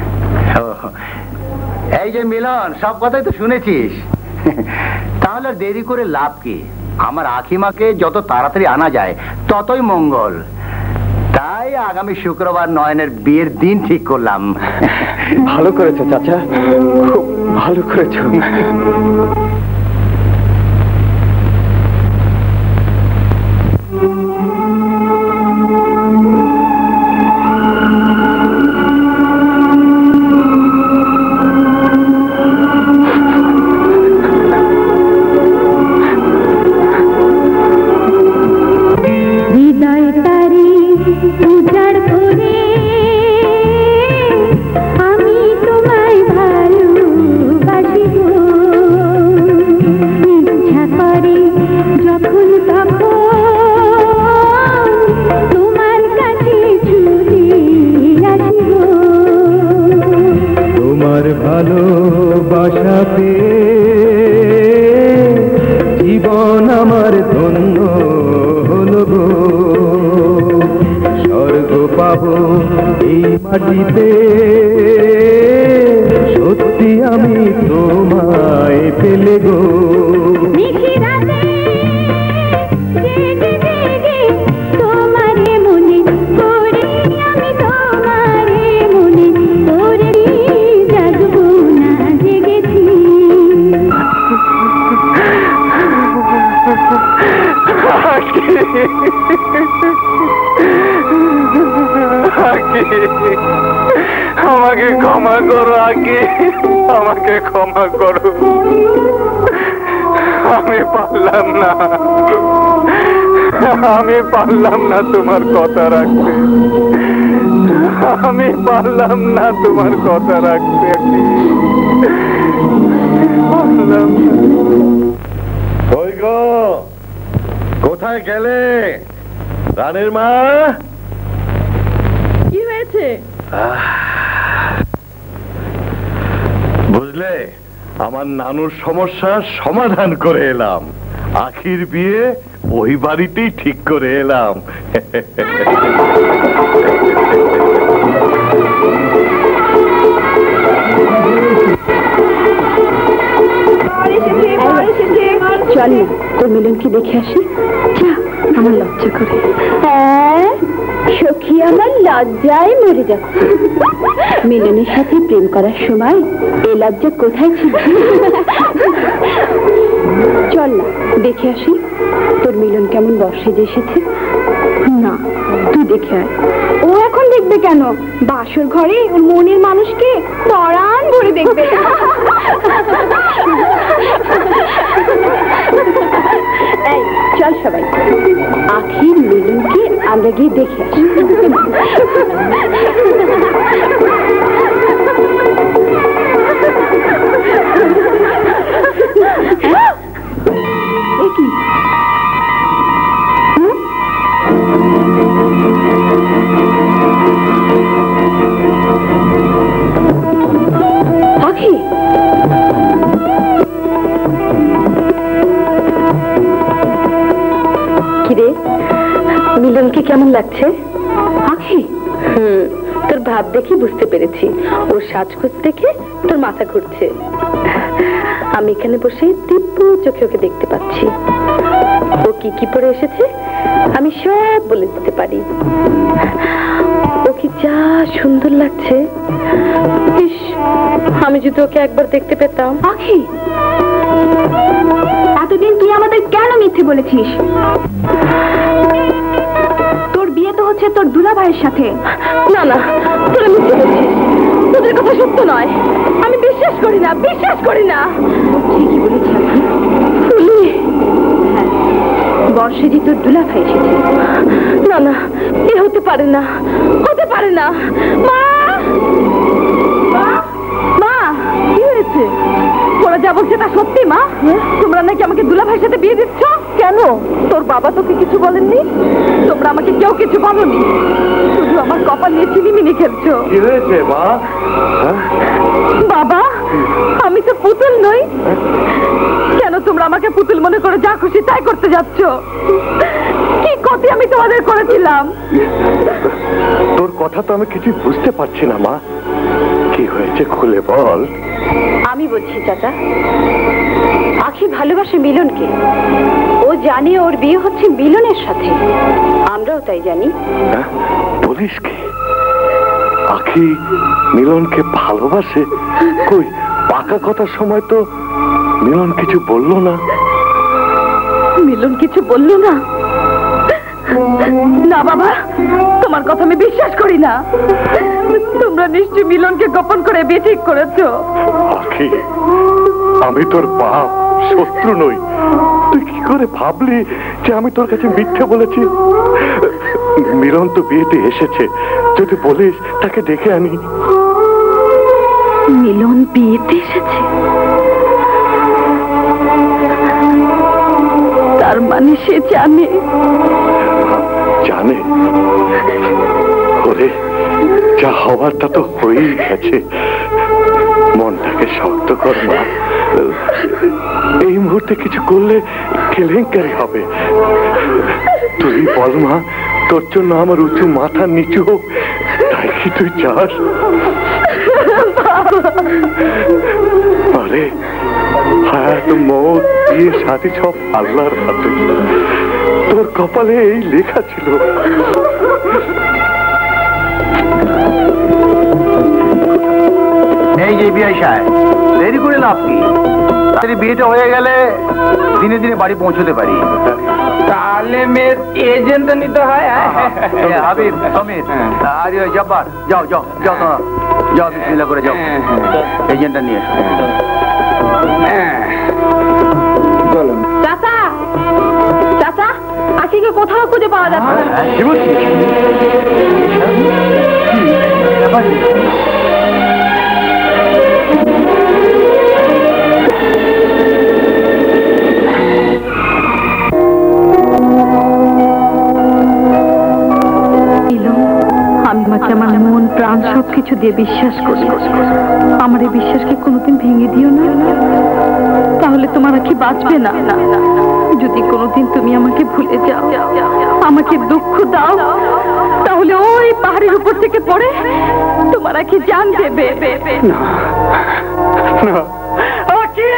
এই যে মিলন, সব কথাই তো শুনেছিস। তাহলে দেরি করে লাভ কি? আমার আখিমাকে যত তাড়াতাড়ি আনা যায় ততই মঙ্গল। তাই আগামী শুক্রবার নয়নের বিয়ের দিন ঠিক করলাম। ভালো করেছো চাচা, খুব ভালো করেছো। ভালোবাসাতে জীবন আমার ধন্য হলো গো, স্বর্গ পাবো এই মাটিতে সত্য সত্যি আমি তোমায় পেলে গো তোমারে মনে করে আমি তোমারে মনে করে জাগবো না জেগেছি আমাকে ক্ষমা করো আগে, আমাকে ক্ষমা করো, আমি পারলাম না, আমি পারলাম না তোমার কথা রাখতে, আমি পারলাম না তোমার কথা রাখতে, পারলাম না। কই গো, কোথায় গেলে রানীর মা? কি হয়েছে? বুঝলে, আমার নানুর সমস্যার সমাধান করে এলাম। আখির বিয়ে ওই বাড়িতেই ঠিক করে এলাম। চল না, তোর মিলনকে দেখে আসি। যা, আমার লজ্জা করে। সখী আমার লজ্জায় মরে যাচ্ছে। মিলনের সাথে প্রেম করার সময় এই লজ্জা কোথায় ছিল? চল না, দেখে আসি তোর মিলন কেমন বর্ষে এসেছে। না, তুই দেখে আয়। ও এখন দেখবে কেন? বাসর ঘরে ওর মনের মানুষকে পরাণ ভরে দেখবে। এই চল সবাই, আখির মিলনকে আমরা গিয়ে দেখে আসি। আখি, কিরে মিলনকে কেমন লাগছে? আখি, হুম, তোর ভাব দেখে বুঝতে পেরেছি ওর সাজগোজ দেখে তোর মাথা ঘুরছে। আমি এখানে বসে দিব্য চোখে ওকে দেখতে পাচ্ছি। ও কি কি পরে এসেছে আমি সব বলে দিতে পারি। ও কি যা সুন্দর লাগছে! ইস, আমি যদি ওকে একবার দেখতে পেতাম। আখি, এতদিন তুই আমাদের কেন মিথ্যে বলেছিস? তোর বিয়ে তো হচ্ছে তোর দুলা ভাইয়ের সাথে। না না, তোরা মিথ্যে বলছিস, তোদের কথা সত্য নয়। আমি বিশ্বাস করি না, বিশ্বাস করি না। ঠিকই বলেছি আখি। ফুলি, হ্যাঁ, বর্ষে যে তোর দুলা ভাই এসেছে। না না, এ হতে পারে না, হতে পারে না। মা, মা, কি হয়েছে? ওরা যা বলছে তা সত্যি মা? তোমরা নাকি আমাকে দুলা ভাইয়ের সাথে বিয়ে দিচ্ছ? কেন? তোর বাবা তোকে কিছু বলেননি? তোমরা আমাকে কেউ কিছু বলোনি, শুধু আমার কপাল নিয়ে চিনিমিনি খেলছো। কি হয়েছে মা? বাবা, আমি তো পুতুল নই। কেন তোমরা আমাকে পুতুল মনে করে যা খুশি তাই করতে যাচ্ছ? কি ক্ষতি আমি তোমাদের করেছিলাম? তোর কথা তো আমি কিছু বুঝতে পারছি না মা, কি হয়েছে খুলে বল। আমি বলছি চাচা, আখি ভালোবাসে মিলনকে। ও জানে ওর বিয়ে হচ্ছে মিলনের সাথে, আমরাও তাই জানি। বলিস কি? আখি মিলনকে ভালোবাসে? কই, পাকা কথার সময় তো মিলন কিছু বললো না। মিলন কিছু বললো না? না বাবা, তোমার কথা আমি বিশ্বাস করি না। তোমরা নিশ্চয়ই মিলনকে গোপন করে বিয়ে ঠিক করেছো। আখি, আমি তোর বাপ, শত্রু নই। তুই কি করে ভাবলি যে আমি তোর কাছে মিথ্যে বলেছি? মিলন তো বিয়েতে এসেছে, যদি বলিস তাকে ডেকে আনি। মিলন বিয়েতে এসেছে? তার মানে সে জানে? জানে? ওরে, যা হওয়ার তা তো হয়েই গেছে। মনটাকে শক্ত কর মা, এই মুহূর্তে কিছু করলে কেলেঙ্কারি হবে। তুই বল মা, তোর জন্য আমার উঁচু মাথা নিচু হোক, তাই কি তুই চাস? আরে হায়াত মত বিয়ে সাথে সব আল্লাহর হাতে, তোর কপালে এই লেখা ছিল। এই যে বিয়ে সাহেব, দেরি করে লাভ কি? তাড়াতাড়ি বিয়েটা হয়ে গেলে দিনে দিনে বাড়ি পৌঁছতে পারি। তাহলে মেয়ের এজেন্ট নিতে হয়। হাবিব, সমীর, আরে ওই জব্বার, যাও যাও যাও তোমরা যাও, বিসমিল্লাহ করে যাও, এজেন্টটা নিয়ে এসো। চাচা, চাচা, আখিকে কোথাও খুঁজে পাওয়া যাচ্ছে না। কি বলছিস? আমি মাকে আমার মন প্রাণ সবকিছু দিয়ে বিশ্বাস করি। আমার এই বিশ্বাসকে কোনোদিন ভেঙে দিও না, তাহলে তোমার আখি বাঁচবে না। যদি কোনোদিন তুমি আমাকে ভুলে যাও, আমাকে দুঃখ দাও, তাহলে ওই পাহাড়ের উপর থেকে পড়ে তোমার আখি জান দেবে। না না, আখি!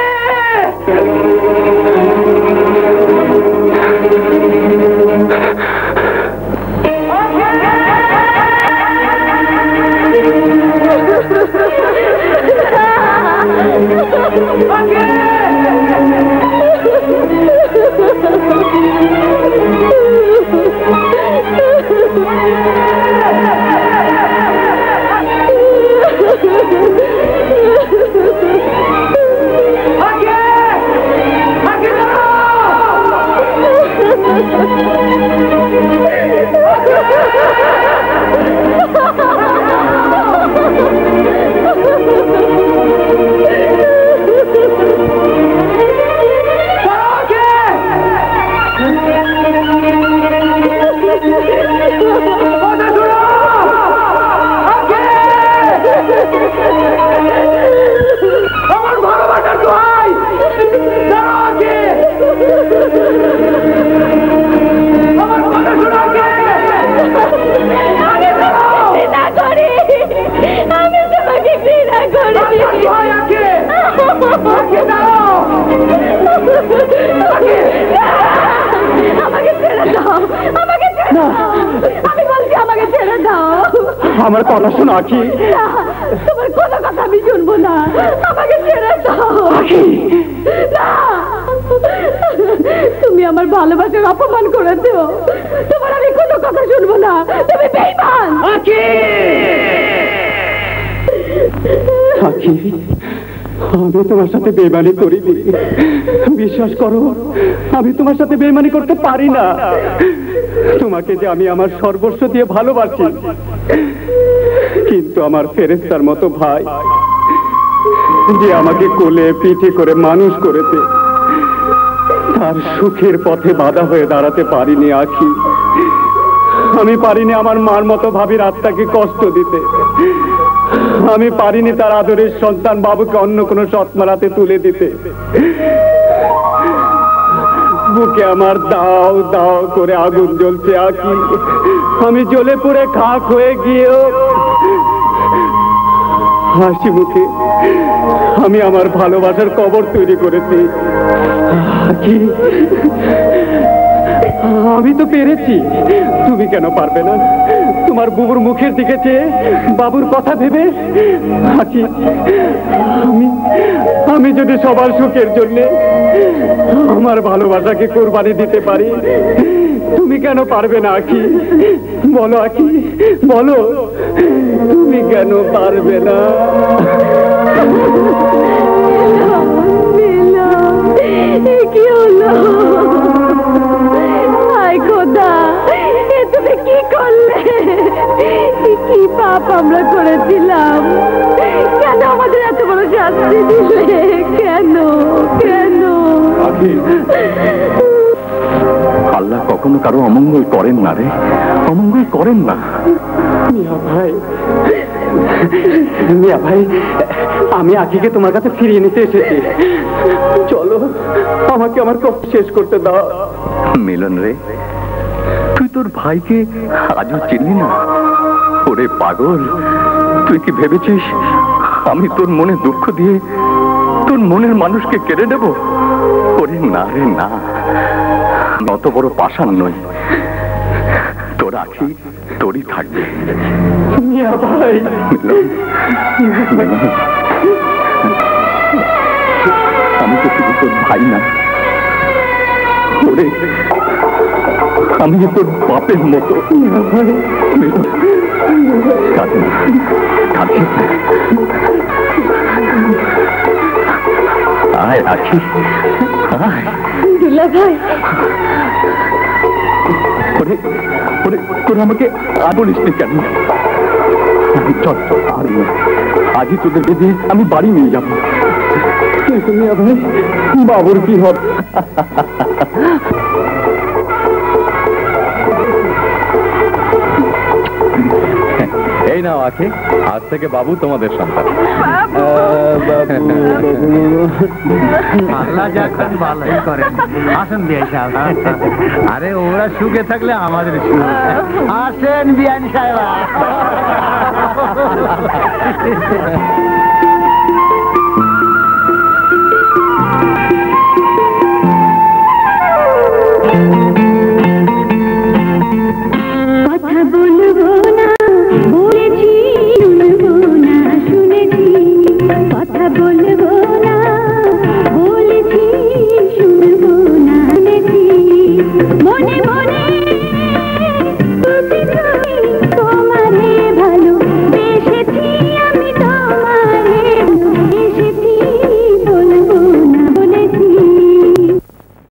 আমার কথা শোনো আখি, তোমার কোনো কথা আমি শুনবো না, আমাকে ছেড়ে দাও। তুমি আমার ভালোবাসার অপমান করেছো, তোমার আমি কোনো কথা শুনবো না, তুমি বেঈমান। আখি, আখি, আমি তোমার সাথে বেইমানি করিনি, বিশ্বাস করো, আমি তোমার সাথে বেইমানি করতে পারি না। তোমাকে যে আমি আমার সর্বস্ব দিয়ে ভালোবাসি, কিন্তু আমার ফেরেশতার মতো ভাই যে আমাকে কোলে পিঠে করে মানুষ করেছে, তার সুখের পথে বাধা হয়ে দাঁড়াতে পারিনি আখি। আমি পারিনি আমার মার মতো ভাবির আত্মাকে কষ্ট দিতে, আমি পারিনি তার আদরের সন্তান বাবুকে অন্য কোনো সৎমারাতে তুলে দিতে। বুকে আমার দাও দাও করে আগুন জ্বলছে আখি, আমি জ্বলে পুড়ে খাক হয়ে গিয়েও হাসি মুখে আমি আমার ভালোবাসার কবর তৈরি করেছি। আখি, আমি তো পেরেছি, তুমি কেন পারবে না? তোমার বুবুর মুখের দিকে চেয়ে বাবুর কথা ভেবে আখি, আমি আমি যদি সবার সুখের জন্য আমার ভালোবাসাকে কোরবানি দিতে পারি, তুমি কেন পারবে না আখি? বলো আখি, বলো, তুমি কেন পারবে না? কি হলো? হায় খোদা, এ তুমি কি করলে? কি পাপ আমরা করেছিলাম? কেন আমাদের এত বড় শাস্তি দিলে? কেন কেন? আল্লাহ কখনো কারো অমঙ্গল করেন না রে, অমঙ্গল করেন না। মিয়া ভাই, মিয়া ভাই, আমি আখিকে তোমার কাছে ফিরিয়ে নিতে এসেছি, চলো আমাকে আমার কষ্ট শেষ করতে দাও। মিলন রে, তুই তোর ভাইকে আজও চিনলি না? ওরে পাগল, তুই কি ভেবেছিস আমি তোর মনে দুঃখ দিয়ে তোর মনের মানুষকে কেড়ে নেব? ওরে না রে না, অত বড় পাষাণ নই। তোর আখি তোরই থাকবে। মিয়া ভাই, আমি তো শুধু তোর ভাই না, ওরে আমি যে তোর বাপের মতো। আয় আখি, দুলা ভাই, ওরে ওরে তোরা আমাকে আর বলিস নি কেন? চল চল, আর আজই তোদের বেঁধে আমি বাড়ি নিয়ে যাবো। মিয়া ভাই, বাবুর কি হবে? এই নাও আখি, আজ থেকে বাবু তোমাদের সন্তান। আল্লাহ যাক ভালোই করেন। আসেন বিআই সাহেব। আরে ওরা সুখে থাকলে আমাদের সুখ। আসেন বিআই সাহেব।